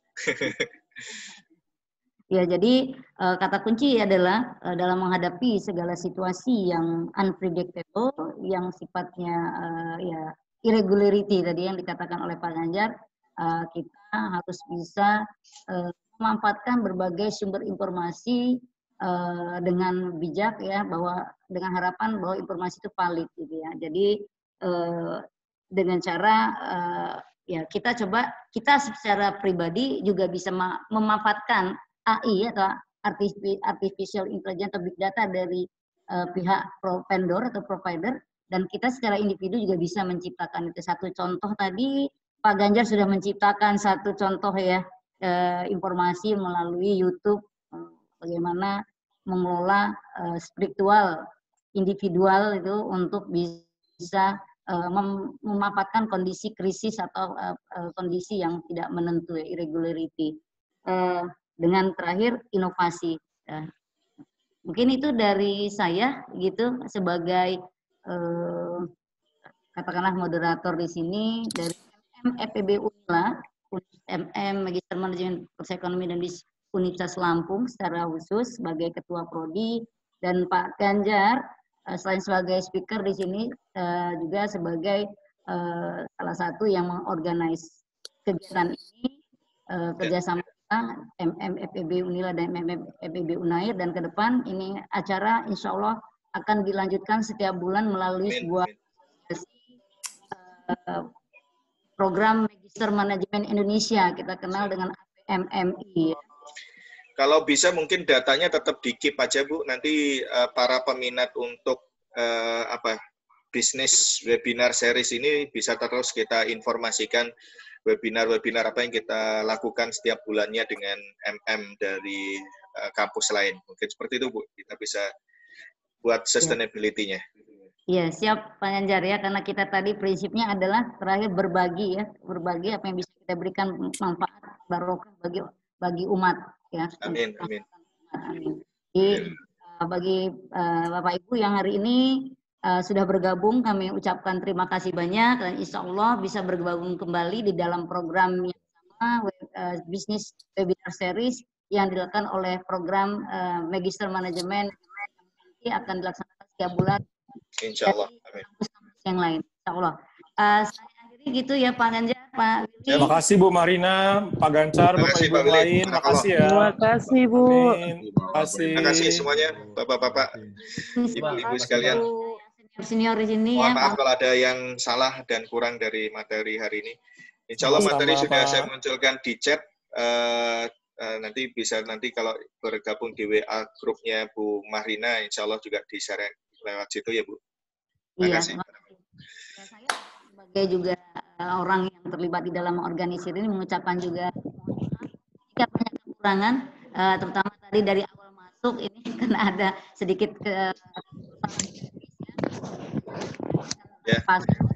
Ya, jadi uh, kata kunci adalah uh, dalam menghadapi segala situasi yang unpredictable, yang sifatnya uh, ya irregularity tadi yang dikatakan oleh Pak Ganjar, uh, kita harus bisa uh, memanfaatkan berbagai sumber informasi uh, dengan bijak ya, bahwa dengan harapan bahwa informasi itu valid gitu ya. Jadi uh, dengan cara uh, ya kita coba kita secara pribadi juga bisa memanfaatkan A I atau artificial intelligence atau big data dari uh, pihak pro vendor atau provider, dan kita secara individu juga bisa menciptakan itu. Satu contoh tadi Pak Ganjar sudah menciptakan satu contoh ya, uh, informasi melalui YouTube uh, bagaimana mengelola uh, spiritual individual itu untuk bisa uh, mem memanfaatkan kondisi krisis atau uh, uh, kondisi yang tidak menentu ya, irregularity. Uh, dengan terakhir inovasi. Ya. Mungkin itu dari saya gitu sebagai eh, katakanlah moderator di sini dari M M E P B Unila, M M Magister Manajemen Ekonomi dan Bisnis Universitas Lampung secara khusus sebagai ketua prodi, dan Pak Ganjar eh, selain sebagai speaker di sini eh, juga sebagai eh, salah satu yang mengorganize kegiatan ini eh, kerjasama M M E P B Unila dan M M E P B Unair, dan ke depan ini acara insya Allah akan dilanjutkan setiap bulan melalui sebuah uh, program Magister Manajemen Indonesia, kita kenal dengan M M I. Kalau bisa mungkin datanya tetap di-keep aja Bu, nanti uh, para peminat untuk uh, apa bisnis webinar series ini bisa terus kita informasikan webinar-webinar apa yang kita lakukan setiap bulannya dengan M M dari uh, kampus lain. Mungkin seperti itu Bu, kita bisa buat sustainability-nya. Iya, siap Pak Ganjar ya, karena kita tadi prinsipnya adalah terakhir berbagi ya, berbagi apa yang bisa kita berikan manfaat barokah bagi bagi umat ya. Amin, amin. Amin. Jadi uh, bagi uh, Bapak Ibu yang hari ini Uh, sudah bergabung, kami ucapkan terima kasih banyak, dan insya Allah bisa bergabung kembali di dalam program yang sama, uh, bisnis webinar series yang dilakukan oleh program uh, Magister Manajemen yang akan dilaksanakan setiap bulan. Insya Allah. Amin. Yang lain, insya Allah. Uh, saya akhiri gitu ya Pak Ganjar, Pak Willy. Terima kasih Bu Marina, Pak Ganjar, Bapak Ibu yang lain. Terima kasih ya. Terima kasih Bu. Amin. Terima kasih. Terima kasih semuanya, Bapak-bapak, Ibu-ibu sekalian. Senior di sini Mohon ya. maaf kalau ada yang salah dan kurang dari materi hari ini. Insya Allah materi Sama, sudah Pak. saya munculkan di chat. Uh, uh, nanti bisa nanti kalau bergabung di W A grupnya Bu Mahrina, Insya Allah juga di-share lewat situ ya Bu. Terima Iya, kasih. Ya, saya sebagai juga uh, orang yang terlibat di dalam organisasi ini mengucapkan juga jika banyak kekurangan, uh, terutama tadi dari awal masuk ini karena ada sedikit ke Ya.